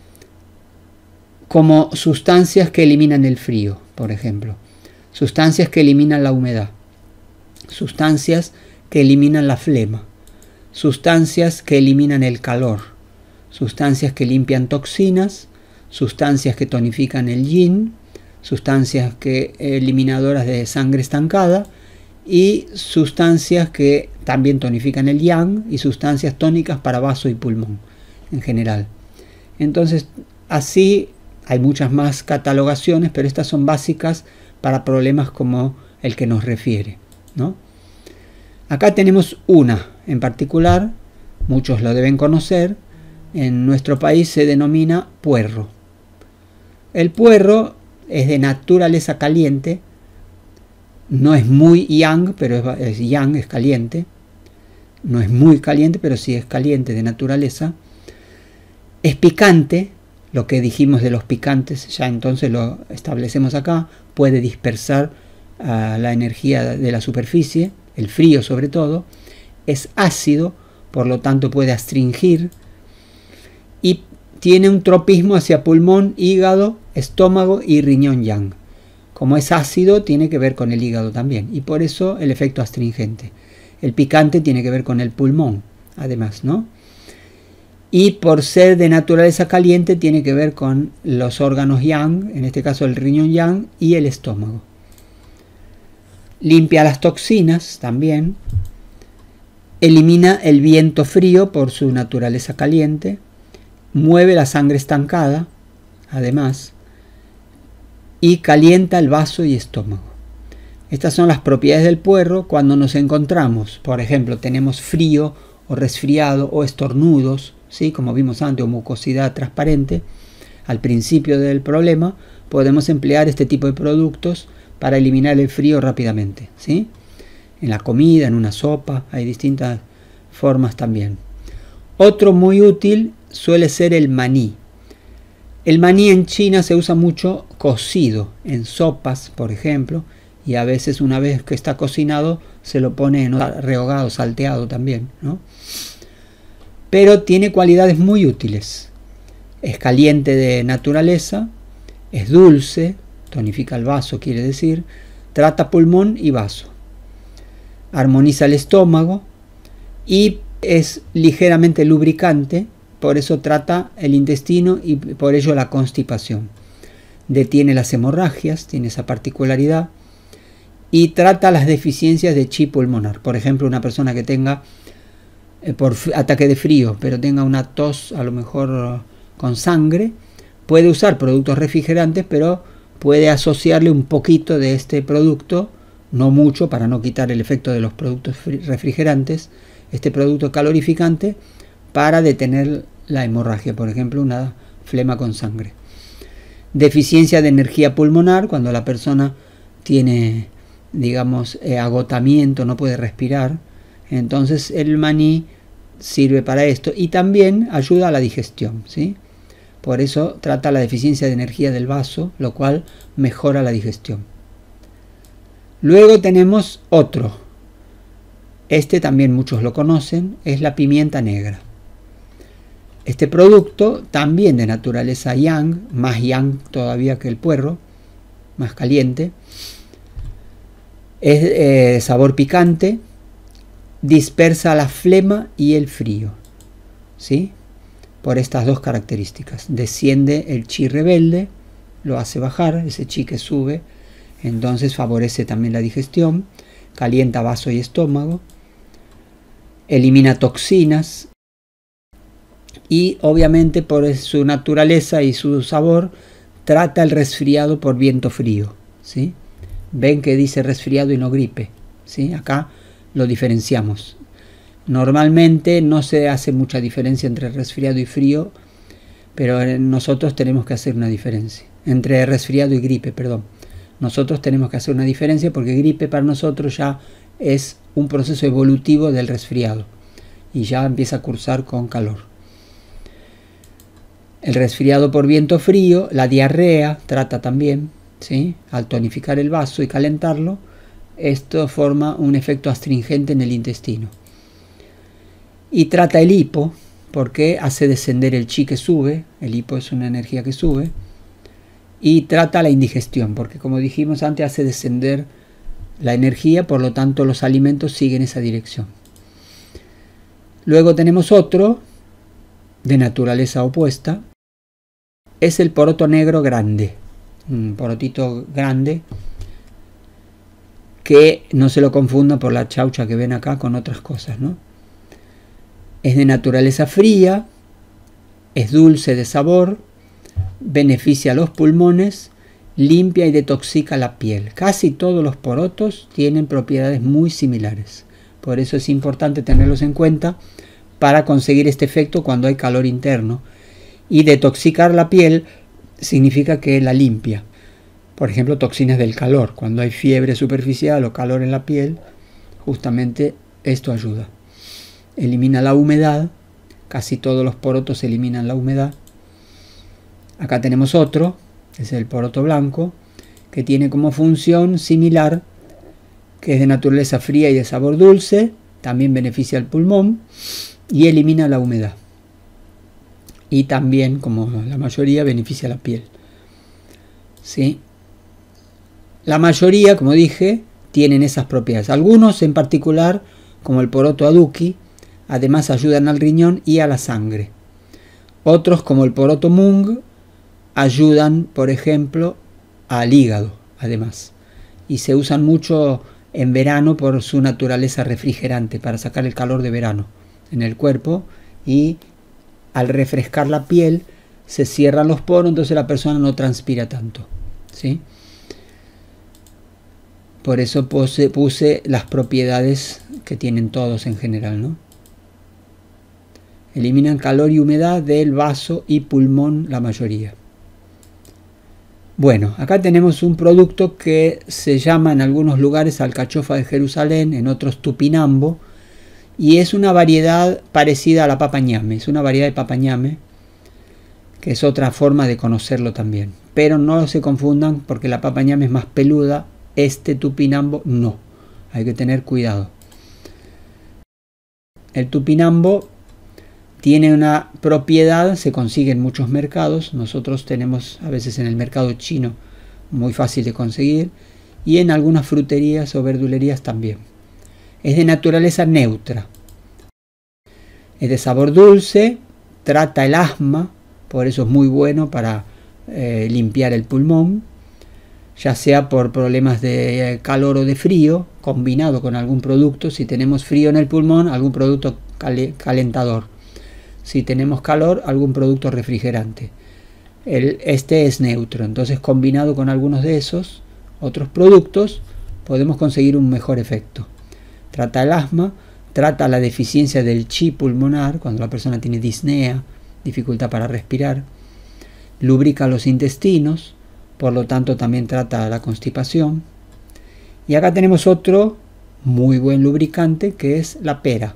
como sustancias que eliminan el frío, por ejemplo, sustancias que eliminan la humedad, sustancias que eliminan la flema, sustancias que eliminan el calor, sustancias que limpian toxinas, sustancias que tonifican el yin, sustancias que eliminadoras de sangre estancada, y sustancias que también tonifican el yang, y sustancias tónicas para vaso y pulmón en general. Entonces, así hay muchas más catalogaciones, pero estas son básicas para problemas como el que nos refiere, ¿no? Acá tenemos una en particular, muchos lo deben conocer. En nuestro país se denomina puerro. El puerro es de naturaleza caliente, no es muy yang, pero es yang, es caliente. No es muy caliente, pero sí es caliente de naturaleza. Es picante, lo que dijimos de los picantes, ya entonces lo establecemos acá. Puede dispersar la energía de la superficie, el frío sobre todo. Es ácido, por lo tanto puede astringir. Y tiene un tropismo hacia pulmón, hígado, estómago y riñón yang. Como es ácido, tiene que ver con el hígado también, y por eso el efecto astringente. El picante tiene que ver con el pulmón, además, ¿no? Y por ser de naturaleza caliente, tiene que ver con los órganos yang, en este caso el riñón yang y el estómago. Limpia las toxinas también. Elimina el viento frío por su naturaleza caliente. Mueve la sangre estancada, además. Y calienta el vaso y estómago. Estas son las propiedades del puerro cuando nos encontramos, por ejemplo, tenemos frío o resfriado o estornudos, ¿sí? Como vimos antes, o mucosidad transparente. Al principio del problema podemos emplear este tipo de productos para eliminar el frío rápidamente, ¿sí? En la comida, en una sopa, hay distintas formas también. Otro muy útil suele ser el maní. El maní en China se usa mucho cocido, en sopas, por ejemplo, y a veces una vez que está cocinado se lo pone en rehogado, salteado también, ¿no? Pero tiene cualidades muy útiles. Es caliente de naturaleza, es dulce, tonifica el vaso quiere decir, trata pulmón y vaso, armoniza el estómago y es ligeramente lubricante, por eso trata el intestino y por ello la constipación. Detiene las hemorragias, tiene esa particularidad, y trata las deficiencias de chi pulmonar. Por ejemplo, una persona que tenga por ataque de frío, pero tenga una tos a lo mejor con sangre, puede usar productos refrigerantes, pero puede asociarle un poquito de este producto, no mucho para no quitar el efecto de los productos refrigerantes, este producto calorificante, para detener la hemorragia, por ejemplo, una flema con sangre. Deficiencia de energía pulmonar, cuando la persona tiene, digamos, agotamiento, no puede respirar, entonces el maní sirve para esto y también ayuda a la digestión, ¿sí? Por eso trata la deficiencia de energía del vaso, lo cual mejora la digestión. Luego tenemos otro. Este también muchos lo conocen, es la pimienta negra. Este producto también de naturaleza yang, más yang todavía que el puerro, más caliente, es de sabor picante, dispersa la flema y el frío, ¿sí? Por estas dos características. Desciende el chi rebelde, lo hace bajar, ese chi que sube, entonces favorece también la digestión, calienta vaso y estómago, elimina toxinas y obviamente por su naturaleza y su sabor trata el resfriado por viento frío, ¿sí? Ven que dice resfriado y no gripe, ¿sí? Acá lo diferenciamos. Normalmente no se hace mucha diferencia entre resfriado y frío, pero nosotros tenemos que hacer una diferencia. Entre resfriado y gripe, perdón. Nosotros tenemos que hacer una diferencia porque gripe para nosotros ya es un proceso evolutivo del resfriado y ya empieza a cursar con calor. El resfriado por viento frío, la diarrea trata también, ¿sí? Al tonificar el vaso y calentarlo, esto forma un efecto astringente en el intestino. Y trata el hipo, porque hace descender el chi que sube, el hipo es una energía que sube, y trata la indigestión, porque como dijimos antes, hace descender la energía, por lo tanto los alimentos siguen esa dirección. Luego tenemos otro, de naturaleza opuesta, es el poroto negro grande, un porotito grande, que no se lo confunda por la chaucha que ven acá con otras cosas, ¿no? Es de naturaleza fría, es dulce de sabor, beneficia a los pulmones, limpia y detoxica la piel. Casi todos los porotos tienen propiedades muy similares. Por eso es importante tenerlos en cuenta para conseguir este efecto cuando hay calor interno. Y detoxicar la piel significa que la limpia. Por ejemplo, toxinas del calor. Cuando hay fiebre superficial o calor en la piel, justamente esto ayuda. Elimina la humedad. Casi todos los porotos eliminan la humedad. Acá tenemos otro, es el poroto blanco, que tiene como función similar, que es de naturaleza fría y de sabor dulce, también beneficia al pulmón y elimina la humedad. Y también, como la mayoría, beneficia la piel. ¿Sí? La mayoría, como dije, tienen esas propiedades. Algunos en particular, como el poroto aduki, además ayudan al riñón y a la sangre. Otros, como el poroto mung, ayudan, por ejemplo, al hígado, además. Y se usan mucho en verano por su naturaleza refrigerante, para sacar el calor de verano en el cuerpo. Y al refrescar la piel, se cierran los poros, entonces la persona no transpira tanto, ¿sí? Por eso puse las propiedades que tienen todos en general, ¿no? Eliminan calor y humedad del vaso y pulmón la mayoría. Bueno, acá tenemos un producto que se llama en algunos lugares alcachofa de Jerusalén, en otros tupinambo, y es una variedad parecida a la papa ñame, es una variedad de papa ñame, que es otra forma de conocerlo también. Pero no se confundan porque la papa ñame es más peluda, este tupinambo no, hay que tener cuidado. El tupinambo tiene una propiedad, se consigue en muchos mercados, nosotros tenemos a veces en el mercado chino muy fácil de conseguir y en algunas fruterías o verdulerías también. Es de naturaleza neutra, es de sabor dulce, trata el asma, por eso es muy bueno para limpiar el pulmón, ya sea por problemas de calor o de frío, combinado con algún producto, si tenemos frío en el pulmón, algún producto calentador. Si tenemos calor, algún producto refrigerante. Este es neutro, entonces combinado con algunos de esos otros productos podemos conseguir un mejor efecto. Trata el asma, trata la deficiencia del chi pulmonar, cuando la persona tiene disnea, dificultad para respirar. Lubrica los intestinos, por lo tanto también trata la constipación. Y acá tenemos otro muy buen lubricante que es la pera.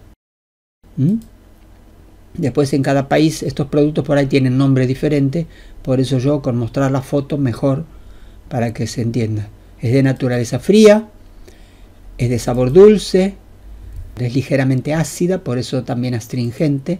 Después en cada país estos productos por ahí tienen nombre diferente, por eso yo con mostrar la foto mejor para que se entienda. Es de naturaleza fría, es de sabor dulce, es ligeramente ácida, por eso también astringente.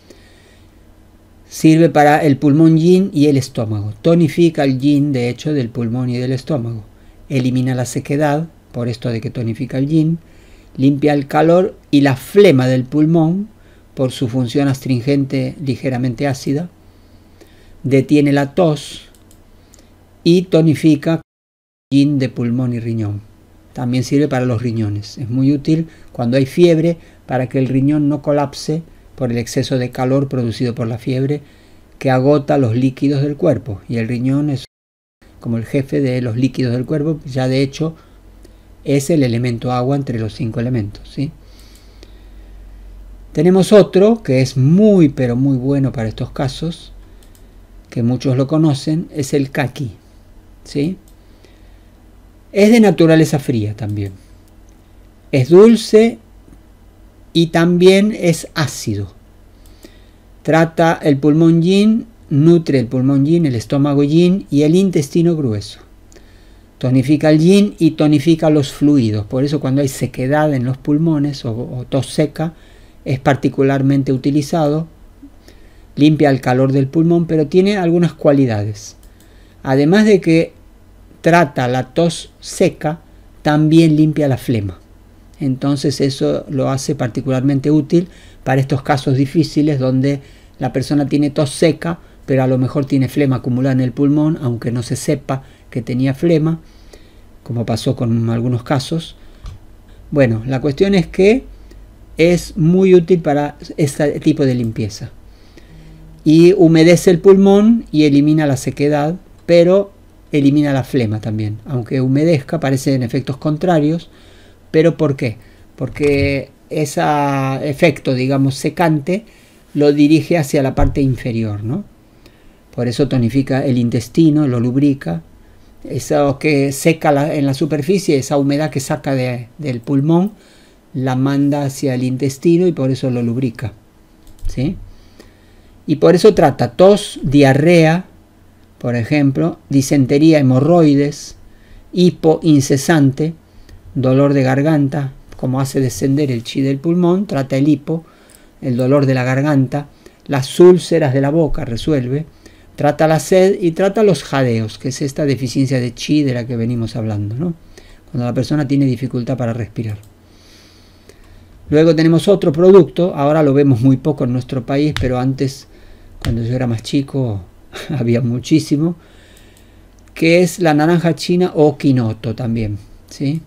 Sirve para el pulmón yin y el estómago. Tonifica el yin, de hecho, del pulmón y del estómago. Elimina la sequedad, por esto de que tonifica el yin. Limpia el calor y la flema del pulmón, por su función astringente ligeramente ácida, detiene la tos y tonifica yin de pulmón y riñón. También sirve para los riñones. Es muy útil cuando hay fiebre para que el riñón no colapse por el exceso de calor producido por la fiebre que agota los líquidos del cuerpo. Y el riñón es como el jefe de los líquidos del cuerpo, ya de hecho es el elemento agua entre los 5 elementos, ¿sí? Tenemos otro que es muy pero muy bueno para estos casos, que muchos lo conocen, es el caqui, ¿sí? Es de naturaleza fría también. Es dulce y también es ácido. Trata el pulmón yin, nutre el pulmón yin, el estómago yin y el intestino grueso. Tonifica el yin y tonifica los fluidos. Por eso cuando hay sequedad en los pulmones o tos seca, es particularmente utilizado. Limpia el calor del pulmón, pero tiene algunas cualidades. Además de que trata la tos seca, también limpia la flema. Entonces eso lo hace particularmente útil para estos casos difíciles donde la persona tiene tos seca, pero a lo mejor tiene flema acumulada en el pulmón, aunque no se sepa que tenía flema, como pasó con algunos casos. Bueno, la cuestión es que es muy útil para este tipo de limpieza. Y humedece el pulmón y elimina la sequedad, pero elimina la flema también. Aunque humedezca, aparecen efectos contrarios. ¿Pero por qué? Porque ese efecto, digamos, secante, lo dirige hacia la parte inferior, ¿no? Por eso tonifica el intestino, lo lubrica. Eso que seca en la superficie, esa humedad que saca del pulmón, la manda hacia el intestino y por eso lo lubrica, ¿sí? Y por eso trata tos, diarrea, por ejemplo, disentería, hemorroides, hipo incesante, dolor de garganta, como hace descender el chi del pulmón, trata el hipo, el dolor de la garganta, las úlceras de la boca, resuelve, trata la sed y trata los jadeos, que es esta deficiencia de chi de la que venimos hablando, ¿no? Cuando la persona tiene dificultad para respirar. Luego tenemos otro producto, ahora lo vemos muy poco en nuestro país, pero antes, cuando yo era más chico, había muchísimo, que es la naranja china o quinoto también, ¿sí?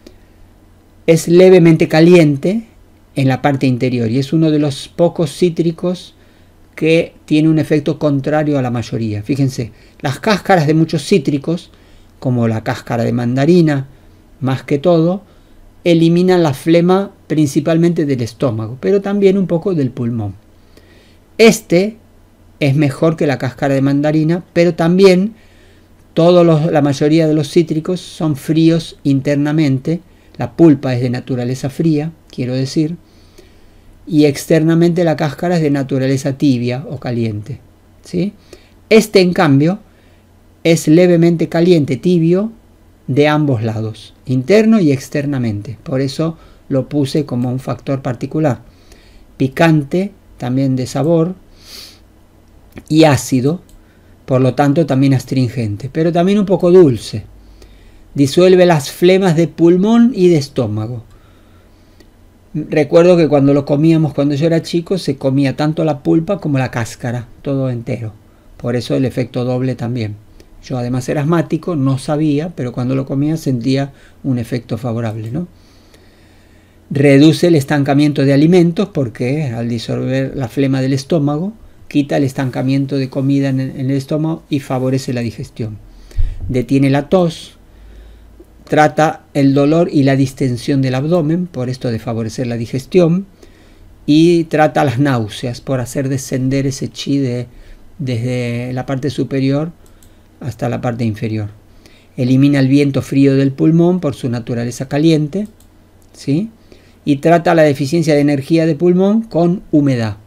Es levemente caliente en la parte interior y es uno de los pocos cítricos que tiene un efecto contrario a la mayoría. Fíjense, las cáscaras de muchos cítricos, como la cáscara de mandarina, más que todo, elimina la flema principalmente del estómago, pero también un poco del pulmón. Este es mejor que la cáscara de mandarina, pero también la mayoría de los cítricos son fríos internamente. La pulpa es de naturaleza fría, quiero decir, y externamente la cáscara es de naturaleza tibia o caliente, ¿sí? Este, en cambio, es levemente caliente, tibio, de ambos lados, interno y externamente. Por eso lo puse como un factor particular. Picante, también de sabor, y ácido, por lo tanto también astringente, pero también un poco dulce. Disuelve las flemas de pulmón y de estómago. Recuerdo que cuando lo comíamos cuando yo era chico, se comía tanto la pulpa como la cáscara, todo entero. Por eso el efecto doble también. Yo además era asmático, no sabía, pero cuando lo comía sentía un efecto favorable, ¿no? Reduce el estancamiento de alimentos porque al disolver la flema del estómago, quita el estancamiento de comida en el estómago y favorece la digestión. Detiene la tos, trata el dolor y la distensión del abdomen, por esto de favorecer la digestión, y trata las náuseas, por hacer descender ese chi desde la parte superior hasta la parte inferior. Elimina el viento frío del pulmón por su naturaleza caliente, ¿sí? Y trata la deficiencia de energía de pulmón con humedad.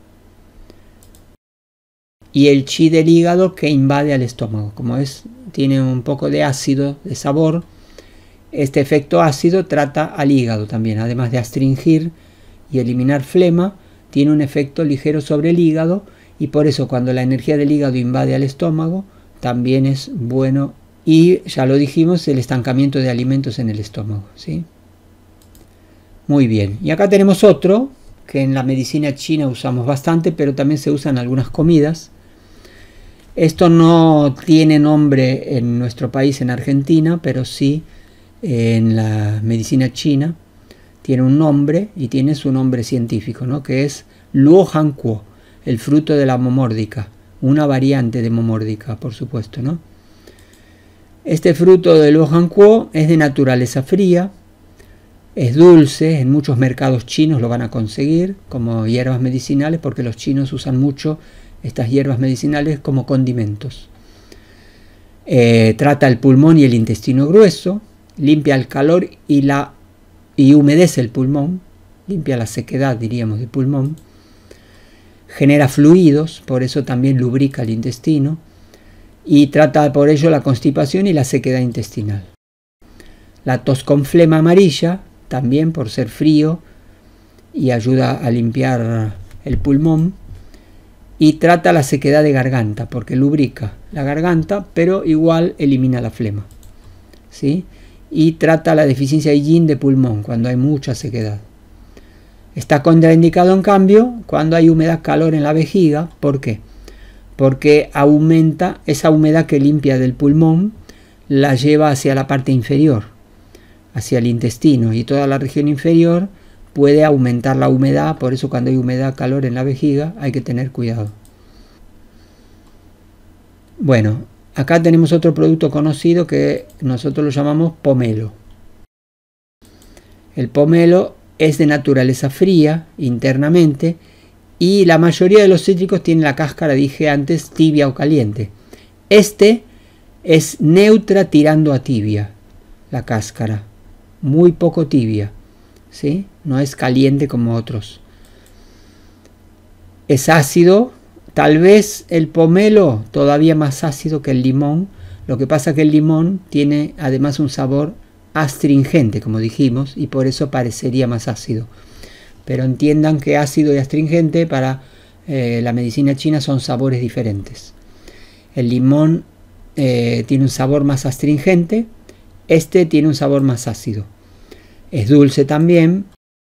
Y el chi del hígado que invade al estómago. Como tiene un poco de ácido, de sabor, este efecto ácido trata al hígado también. Además de astringir y eliminar flema, tiene un efecto ligero sobre el hígado, y por eso cuando la energía del hígado invade al estómago, también es bueno. Y ya lo dijimos, el estancamiento de alimentos en el estómago, ¿sí? Muy bien. Y acá tenemos otro que en la medicina china usamos bastante, pero también se usa en algunas comidas. Esto no tiene nombre en nuestro país, en Argentina, pero sí en la medicina china tiene un nombre, y tiene su nombre científico, ¿no? Que es Luo Han Kuo, el fruto de la momórdica, una variante de momórdica, por supuesto, ¿no? Este fruto de Luo Han Kuo es de naturaleza fría, es dulce, en muchos mercados chinos lo van a conseguir como hierbas medicinales, porque los chinos usan mucho estas hierbas medicinales como condimentos. Trata el pulmón y el intestino grueso, limpia el calor y humedece el pulmón, limpia la sequedad, diríamos, del pulmón, genera fluidos, por eso también lubrica el intestino, y trata por ello la constipación y la sequedad intestinal. La tos con flema amarilla, también por ser frío, y ayuda a limpiar el pulmón, y trata la sequedad de garganta, porque lubrica la garganta, pero igual elimina la flema, ¿sí? Y trata la deficiencia de yin de pulmón, cuando hay mucha sequedad. Está contraindicado, en cambio, cuando hay humedad, calor en la vejiga. ¿Por qué? Porque aumenta esa humedad que limpia del pulmón, la lleva hacia la parte inferior, hacia el intestino, y toda la región inferior puede aumentar la humedad. Por eso cuando hay humedad, calor en la vejiga, hay que tener cuidado. Bueno, acá tenemos otro producto conocido que nosotros lo llamamos pomelo. El pomelo es de naturaleza fría internamente, y la mayoría de los cítricos tienen la cáscara, dije antes, tibia o caliente. Este es neutra tirando a tibia, la cáscara, muy poco tibia, ¿sí? No es caliente como otros. Es ácido, tal vez el pomelo todavía más ácido que el limón. Lo que pasa es que el limón tiene además un sabor astringente, como dijimos, y por eso parecería más ácido. Pero entiendan que ácido y astringente para la medicina china son sabores diferentes. El limón tiene un sabor más astringente, este tiene un sabor más ácido. Es dulce también,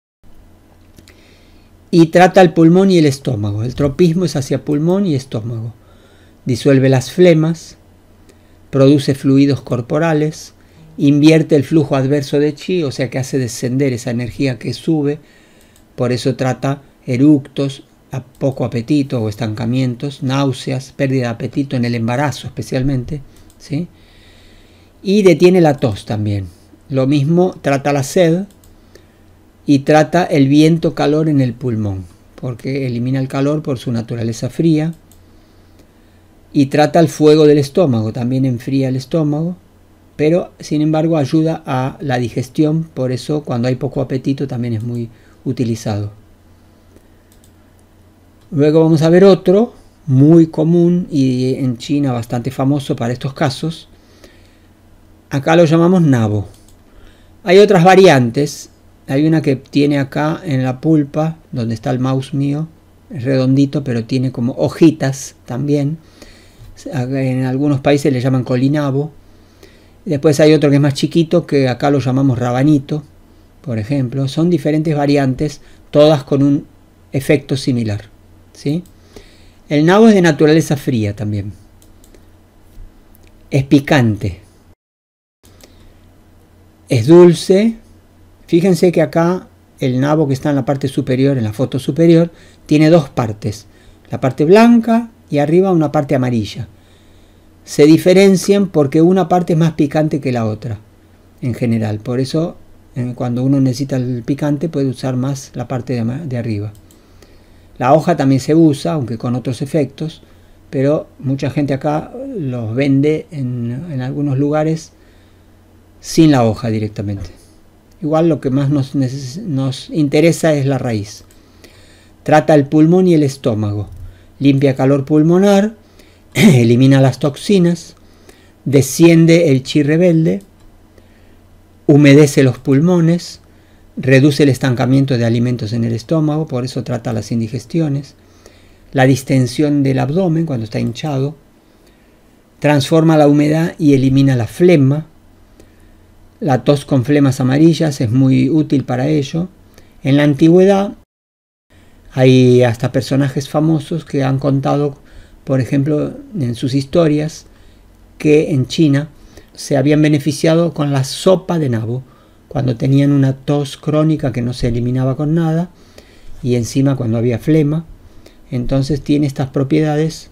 y trata el pulmón y el estómago. El tropismo es hacia pulmón y estómago. Disuelve las flemas, produce fluidos corporales, invierte el flujo adverso de chi, o sea que hace descender esa energía que sube. Por eso trata eructos, poco apetito o estancamientos, náuseas, pérdida de apetito en el embarazo especialmente, ¿sí? Y detiene la tos también. Lo mismo trata la sed y trata el viento-calor en el pulmón, porque elimina el calor por su naturaleza fría. Y trata el fuego del estómago, también enfría el estómago, pero sin embargo ayuda a la digestión, por eso cuando hay poco apetito también es muy utilizado. Luego vamos a ver otro muy común y en China bastante famoso para estos casos. Acá lo llamamos nabo. Hay otras variantes. Hay una que tiene acá en la pulpa, donde está el mouse mío, es redondito, pero tiene como hojitas también. En algunos países le llaman colinabo. Después hay otro que es más chiquito, que acá lo llamamos rabanito, por ejemplo. Son diferentes variantes, todas con un efecto similar, ¿sí? El nabo es de naturaleza fría también. Es picante. Es dulce. Fíjense que acá el nabo que está en la parte superior, en la foto superior, tiene dos partes. La parte blanca y arriba una parte amarilla. Se diferencian porque una parte es más picante que la otra, en general. Por eso, cuando uno necesita el picante, puede usar más la parte de arriba. La hoja también se usa, aunque con otros efectos, pero mucha gente acá los vende en algunos lugares sin la hoja directamente. Igual lo que más nos interesa es la raíz. Trata el pulmón y el estómago. Limpia calor pulmonar, elimina las toxinas, desciende el chi rebelde, humedece los pulmones, reduce el estancamiento de alimentos en el estómago, por eso trata las indigestiones, la distensión del abdomen cuando está hinchado, transforma la humedad y elimina la flema. La tos con flemas amarillas es muy útil para ello. En la antigüedad hay hasta personajes famosos que han contado, por ejemplo, en sus historias, que en China se habían beneficiado con la sopa de nabo, cuando tenían una tos crónica que no se eliminaba con nada, y encima cuando había flema. Entonces tiene estas propiedades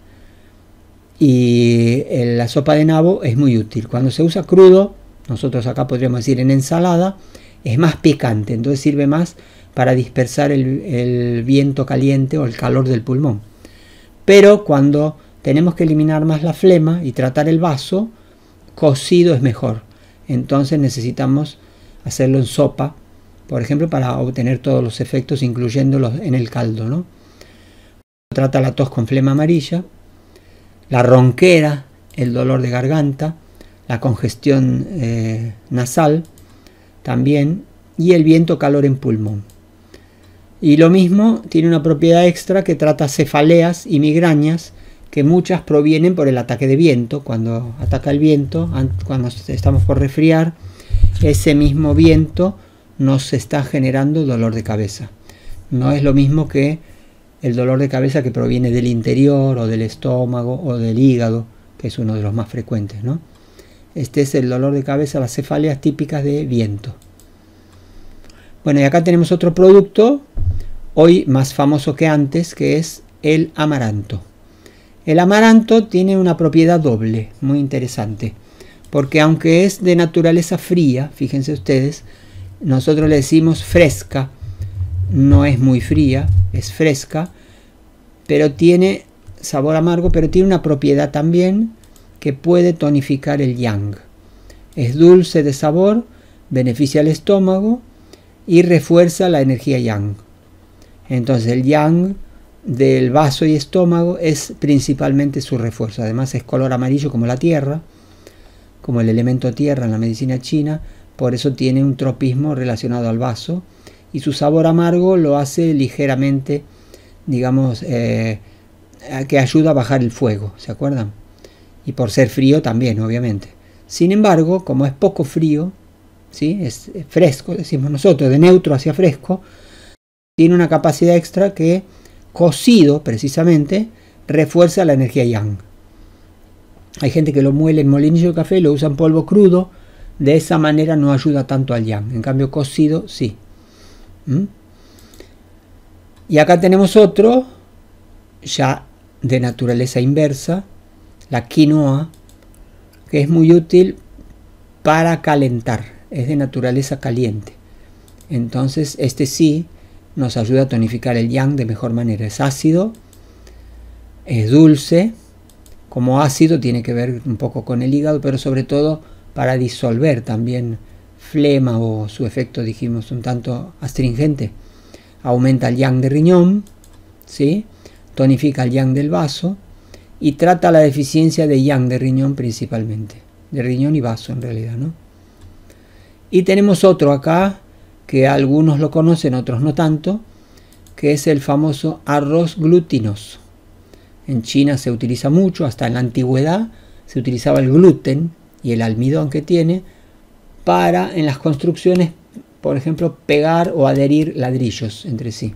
y la sopa de nabo es muy útil. Cuando se usa crudo, nosotros acá podríamos decir en ensalada, es más picante, entonces sirve más para dispersar el viento caliente o el calor del pulmón. Pero cuando tenemos que eliminar más la flema y tratar el vaso, cocido es mejor. Entonces necesitamos hacerlo en sopa, por ejemplo, para obtener todos los efectos, incluyéndolos en el caldo, ¿no? Trata la tos con flema amarilla, la ronquera, el dolor de garganta, la congestión nasal también, y el viento-calor en pulmón. Y lo mismo tiene una propiedad extra que trata cefaleas y migrañas, que muchas provienen por el ataque de viento. Cuando ataca el viento, cuando estamos por resfriar, ese mismo viento nos está generando dolor de cabeza. No es lo mismo que el dolor de cabeza que proviene del interior o del estómago o del hígado, que es uno de los más frecuentes, ¿no? Este es el dolor de cabeza, las cefaleas típicas de viento. Bueno, y acá tenemos otro producto, hoy más famoso que antes, que es el amaranto. El amaranto tiene una propiedad doble, muy interesante, porque aunque es de naturaleza fría, fíjense ustedes, nosotros le decimos fresca, no es muy fría, es fresca, pero tiene sabor amargo, pero tiene una propiedad también que puede tonificar el yang. Es dulce de sabor, beneficia al estómago y refuerza la energía yang. Entonces el yang del vaso y estómago es principalmente su refuerzo. Además es color amarillo como la tierra, como el elemento tierra en la medicina china, por eso tiene un tropismo relacionado al vaso, y su sabor amargo lo hace ligeramente, digamos, que ayuda a bajar el fuego, ¿se acuerdan? Y por ser frío también, obviamente. Sin embargo, como es poco frío, ¿sí? Es fresco, decimos nosotros, de neutro hacia fresco, tiene una capacidad extra que, cocido precisamente, refuerza la energía yang. Hay gente que lo muele en molinillo de café, lo usa en polvo crudo, de esa manera no ayuda tanto al yang, en cambio cocido sí. Y acá tenemos otro, ya de naturaleza inversa, la quinoa, que es muy útil para calentar. es de naturaleza caliente. Entonces este sí nos ayuda a tonificar el yang de mejor manera. Es ácido, es dulce. Como ácido tiene que ver un poco con el hígado, pero sobre todo para disolver también flema o su efecto, dijimos, un tanto astringente. Aumenta el yang de riñón, ¿sí? Tonifica el yang del vaso y trata la deficiencia de yang de riñón principalmente. De riñón y vaso en realidad, ¿no? Y tenemos otro acá, que algunos lo conocen, otros no tanto, que es el famoso arroz glutinoso. En China se utiliza mucho, hasta en la antigüedad se utilizaba el gluten y el almidón que tiene para en las construcciones, por ejemplo, pegar o adherir ladrillos entre sí.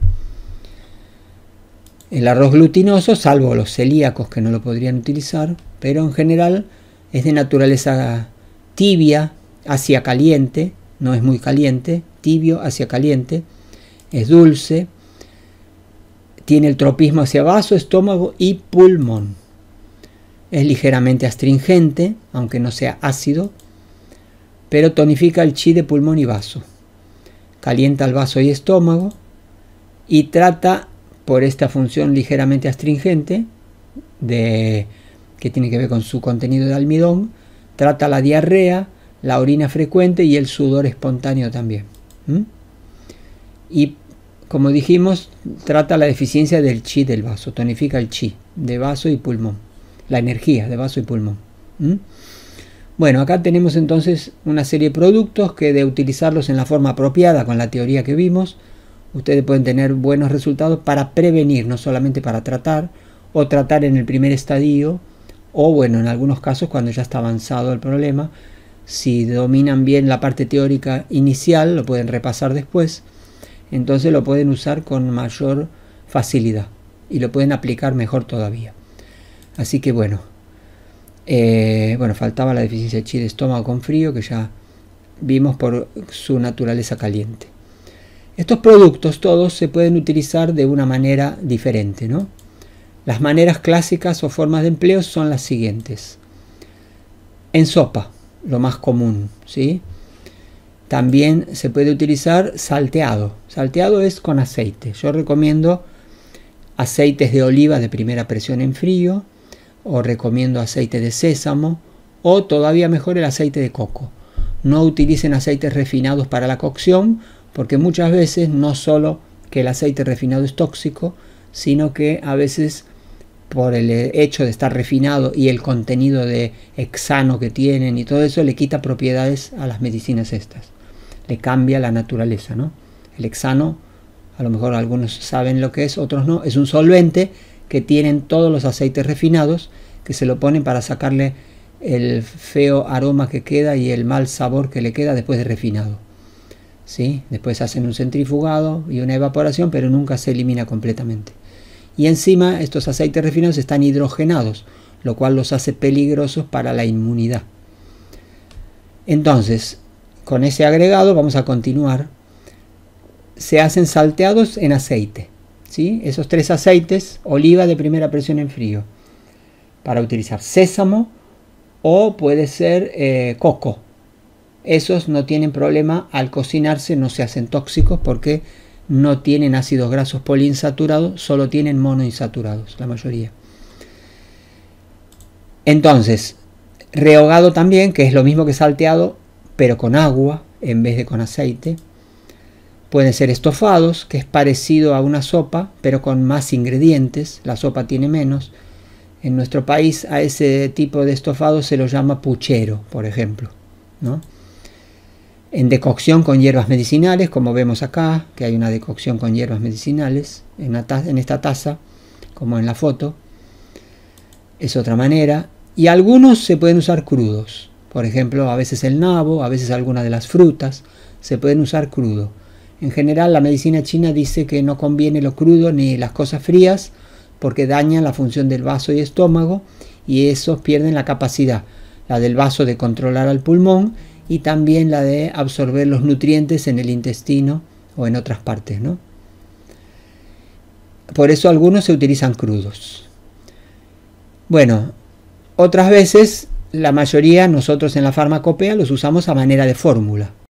El arroz glutinoso, salvo los celíacos que no lo podrían utilizar, pero en general es de naturaleza tibia hacia caliente, no es muy caliente, tibio hacia caliente, es dulce, tiene el tropismo hacia vaso, estómago y pulmón. Es ligeramente astringente, aunque no sea ácido, pero tonifica el chi de pulmón y vaso. Calienta el vaso y estómago y trata, por esta función ligeramente astringente, que tiene que ver con su contenido de almidón, trata la diarrea, la orina frecuente y el sudor espontáneo también. Y como dijimos, trata la deficiencia del chi del vaso, tonifica el chi de vaso y pulmón, la energía de vaso y pulmón. Bueno, acá tenemos entonces una serie de productos que de utilizarlos en la forma apropiada con la teoría que vimos, ustedes pueden tener buenos resultados para prevenir, no solamente para tratar, o tratar en el primer estadio, o bueno, en algunos casos cuando ya está avanzado el problema. Si dominan bien la parte teórica inicial, lo pueden repasar después, entonces lo pueden usar con mayor facilidad y lo pueden aplicar mejor todavía. Así que bueno, faltaba la deficiencia de chi de estómago con frío, que ya vimos por su naturaleza caliente. Estos productos todos se pueden utilizar de una manera diferente, ¿no? Las maneras clásicas o formas de empleo son las siguientes. En sopa, lo más común, ¿sí? También se puede utilizar salteado. Salteado es con aceite. Yo recomiendo aceites de oliva de primera presión en frío, o recomiendo aceite de sésamo, o todavía mejor el aceite de coco. No utilicen aceites refinados para la cocción, porque muchas veces no solo que el aceite refinado es tóxico, sino que a veces por el hecho de estar refinado y el contenido de hexano que tienen y todo eso, le quita propiedades a las medicinas estas. Le cambia la naturaleza, ¿no? El hexano, a lo mejor algunos saben lo que es, otros no. Es un solvente que tienen todos los aceites refinados, que se lo ponen para sacarle el feo aroma que queda y el mal sabor que le queda después de refinado. ¿Sí? Después hacen un centrifugado y una evaporación, pero nunca se elimina completamente. Y encima estos aceites refinados están hidrogenados, lo cual los hace peligrosos para la inmunidad. Entonces, con ese agregado vamos a continuar. Se hacen salteados en aceite, ¿sí? Esos tres aceites, oliva de primera presión en frío, para utilizar sésamo o puede ser coco. Esos no tienen problema al cocinarse, no se hacen tóxicos porque no tienen ácidos grasos poliinsaturados, solo tienen monoinsaturados, la mayoría. Entonces, rehogado también, que es lo mismo que salteado, pero con agua en vez de con aceite. Pueden ser estofados, que es parecido a una sopa, pero con más ingredientes. La sopa tiene menos. En nuestro país a ese tipo de estofado se lo llama puchero, por ejemplo, ¿no? En decocción con hierbas medicinales, como vemos acá, que hay una decocción con hierbas medicinales en esta taza, como en la foto. Es otra manera. Y algunos se pueden usar crudos. Por ejemplo, a veces el nabo, a veces alguna de las frutas, se pueden usar crudo. En general, la medicina china dice que no conviene lo crudo ni las cosas frías, porque dañan la función del vaso y estómago, y esos pierden la capacidad, la del vaso de controlar al pulmón, y también la de absorber los nutrientes en el intestino o en otras partes, ¿no? Por eso algunos se utilizan crudos. Bueno, otras veces, la mayoría, nosotros en la farmacopea los usamos a manera de fórmula.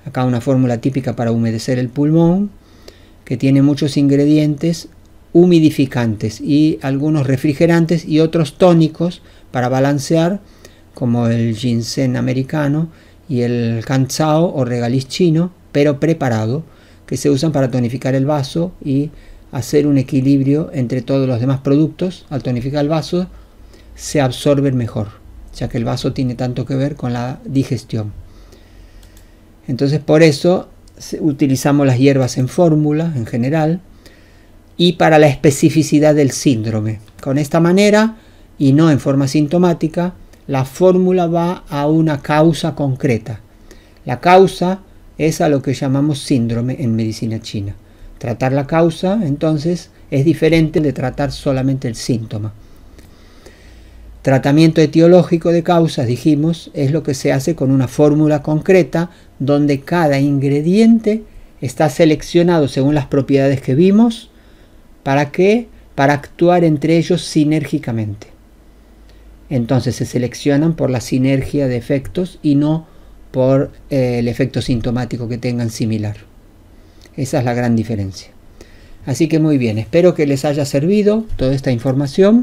acá una fórmula típica para humedecer el pulmón, que tiene muchos ingredientes humidificantes y algunos refrigerantes y otros tónicos para balancear, como el ginseng americano y el canzao o regaliz chino, pero preparado, que se usan para tonificar el vaso y hacer un equilibrio entre todos los demás productos. Al tonificar el vaso se absorben mejor, ya que el vaso tiene tanto que ver con la digestión. Entonces por eso utilizamos las hierbas en fórmula en general y para la especificidad del síndrome. Con esta manera, y no en forma sintomática, la fórmula va a una causa concreta. La causa es a lo que llamamos síndrome en medicina china. Tratar la causa, entonces, es diferente de tratar solamente el síntoma. Tratamiento etiológico de causas, dijimos, es lo que se hace con una fórmula concreta donde cada ingrediente está seleccionado según las propiedades que vimos. ¿Para qué? Para actuar entre ellos sinérgicamente. Entonces se seleccionan por la sinergia de efectos y no por el efecto sintomático que tengan similar. Esa es la gran diferencia. Así que muy bien, espero que les haya servido toda esta información.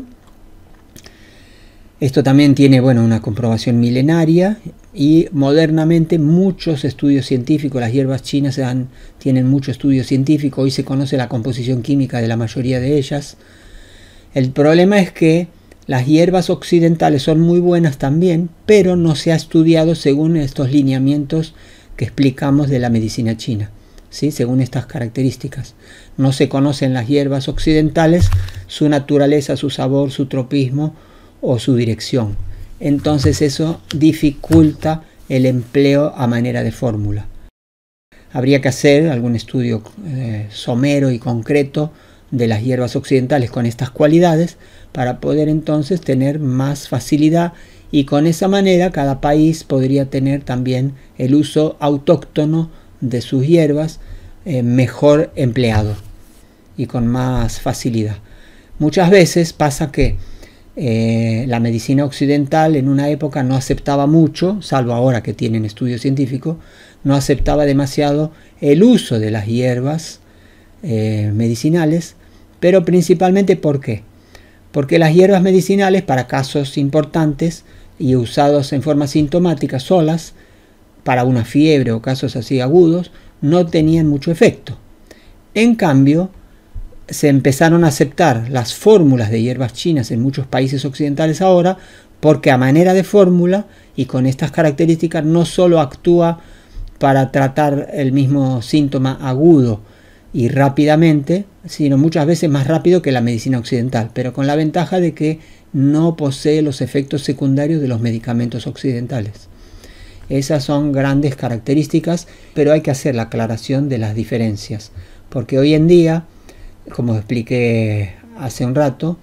Esto también tiene, bueno, una comprobación milenaria y modernamente muchos estudios científicos. Las hierbas chinas tienen mucho estudio científico. Hoy se conoce la composición química de la mayoría de ellas. El problema es que las hierbas occidentales son muy buenas también, pero no se ha estudiado según estos lineamientos que explicamos de la medicina china, ¿sí? Según estas características. No se conocen las hierbas occidentales, su naturaleza, su sabor, su tropismo o su dirección. Entonces eso dificulta el empleo a manera de fórmula. Habría que hacer algún estudio somero y concreto de las hierbas occidentales con estas cualidades para poder entonces tener más facilidad, y con esa manera cada país podría tener también el uso autóctono de sus hierbas mejor empleado y con más facilidad. Muchas veces pasa que la medicina occidental en una época no aceptaba mucho, salvo ahora que tienen estudio científico, no aceptaba demasiado el uso de las hierbas medicinales, pero principalmente ¿por qué? Porque las hierbas medicinales para casos importantes y usados en forma sintomática solas, para una fiebre o casos así agudos, no tenían mucho efecto. En cambio, se empezaron a aceptar las fórmulas de hierbas chinas en muchos países occidentales ahora, porque a manera de fórmula y con estas características no solo actúa para tratar el mismo síntoma agudo y rápidamente, sino muchas veces más rápido que la medicina occidental, pero con la ventaja de que no posee los efectos secundarios de los medicamentos occidentales. Esas son grandes características, pero hay que hacer la aclaración de las diferencias, porque hoy en día, como expliqué hace un rato,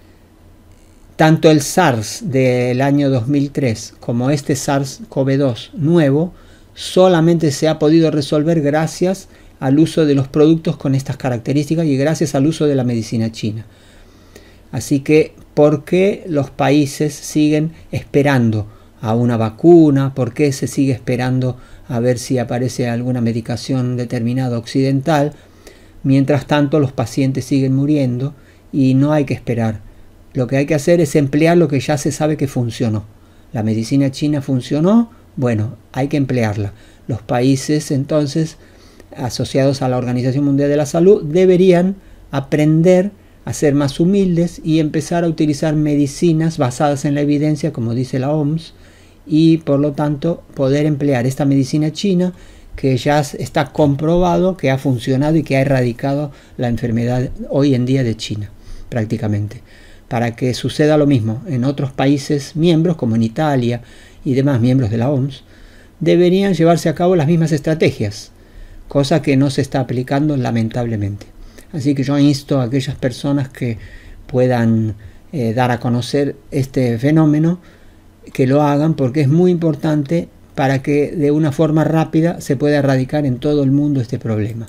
tanto el SARS del año 2003 como este SARS-CoV-2 nuevo solamente se ha podido resolver gracias al uso de los productos con estas características y gracias al uso de la medicina china. Así que, ¿por qué los países siguen esperando a una vacuna? ¿Por qué se sigue esperando a ver si aparece alguna medicación determinada occidental? Mientras tanto, los pacientes siguen muriendo y no hay que esperar. Lo que hay que hacer es emplear lo que ya se sabe que funcionó. La medicina china funcionó, bueno, hay que emplearla. Los países, entonces, asociados a la Organización Mundial de la Salud, deberían aprender a ser más humildes y empezar a utilizar medicinas basadas en la evidencia, como dice la OMS, y por lo tanto poder emplear esta medicina china que ya está comprobado que ha funcionado y que ha erradicado la enfermedad hoy en día de China, prácticamente. Para que suceda lo mismo en otros países miembros, como en Italia y demás miembros de la OMS, deberían llevarse a cabo las mismas estrategias, cosa que no se está aplicando lamentablemente. Así que yo insto a aquellas personas que puedan dar a conocer este fenómeno, que lo hagan, porque es muy importante para que de una forma rápida se pueda erradicar en todo el mundo este problema.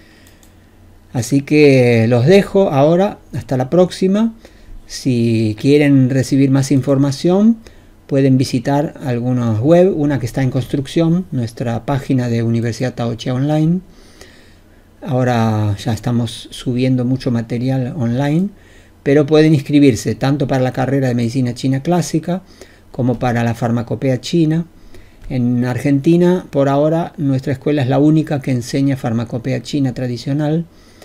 Así que los dejo ahora, hasta la próxima. Si quieren recibir más información, pueden visitar algunas web, una que está en construcción, nuestra página de Universidad Taochia Online. Ahora ya estamos subiendo mucho material online, pero pueden inscribirse tanto para la carrera de Medicina China Clásica como para la Farmacopea China. En Argentina, por ahora, nuestra escuela es la única que enseña Farmacopea China tradicional.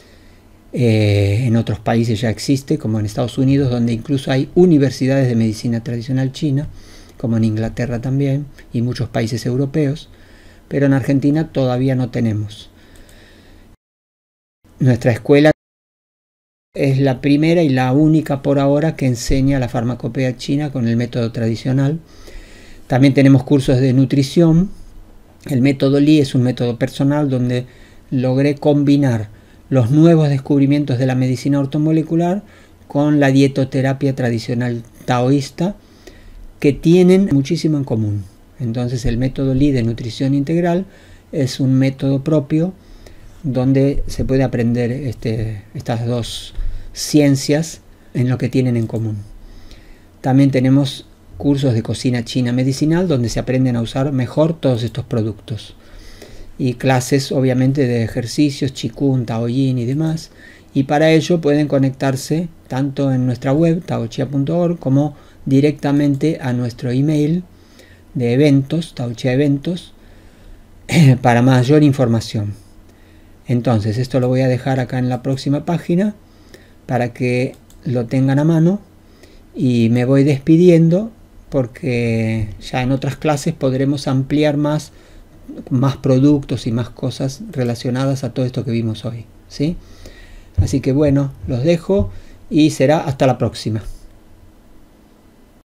En otros países ya existe, como en Estados Unidos, donde incluso hay universidades de medicina tradicional china, como en Inglaterra también, y muchos países europeos, pero en Argentina todavía no tenemos. Nuestra escuela es la primera y la única por ahora que enseña la farmacopea china con el método tradicional. También tenemos cursos de nutrición. El método Li es un método personal donde logré combinar los nuevos descubrimientos de la medicina ortomolecular con la dietoterapia tradicional taoísta, que tienen muchísimo en común. Entonces el método Li de nutrición integral es un método propio donde se puede aprender estas dos ciencias en lo que tienen en común. También tenemos cursos de cocina china medicinal donde se aprenden a usar mejor todos estos productos, y clases obviamente de ejercicios, Qigong, Taoyin y demás, y para ello pueden conectarse tanto en nuestra web taochia.org como directamente a nuestro email de eventos, Taochia Eventos, para mayor información. Entonces esto lo voy a dejar acá en la próxima página para que lo tengan a mano, y me voy despidiendo porque ya en otras clases podremos ampliar más productos y más cosas relacionadas a todo esto que vimos hoy, ¿sí? Así que bueno, los dejo y será hasta la próxima.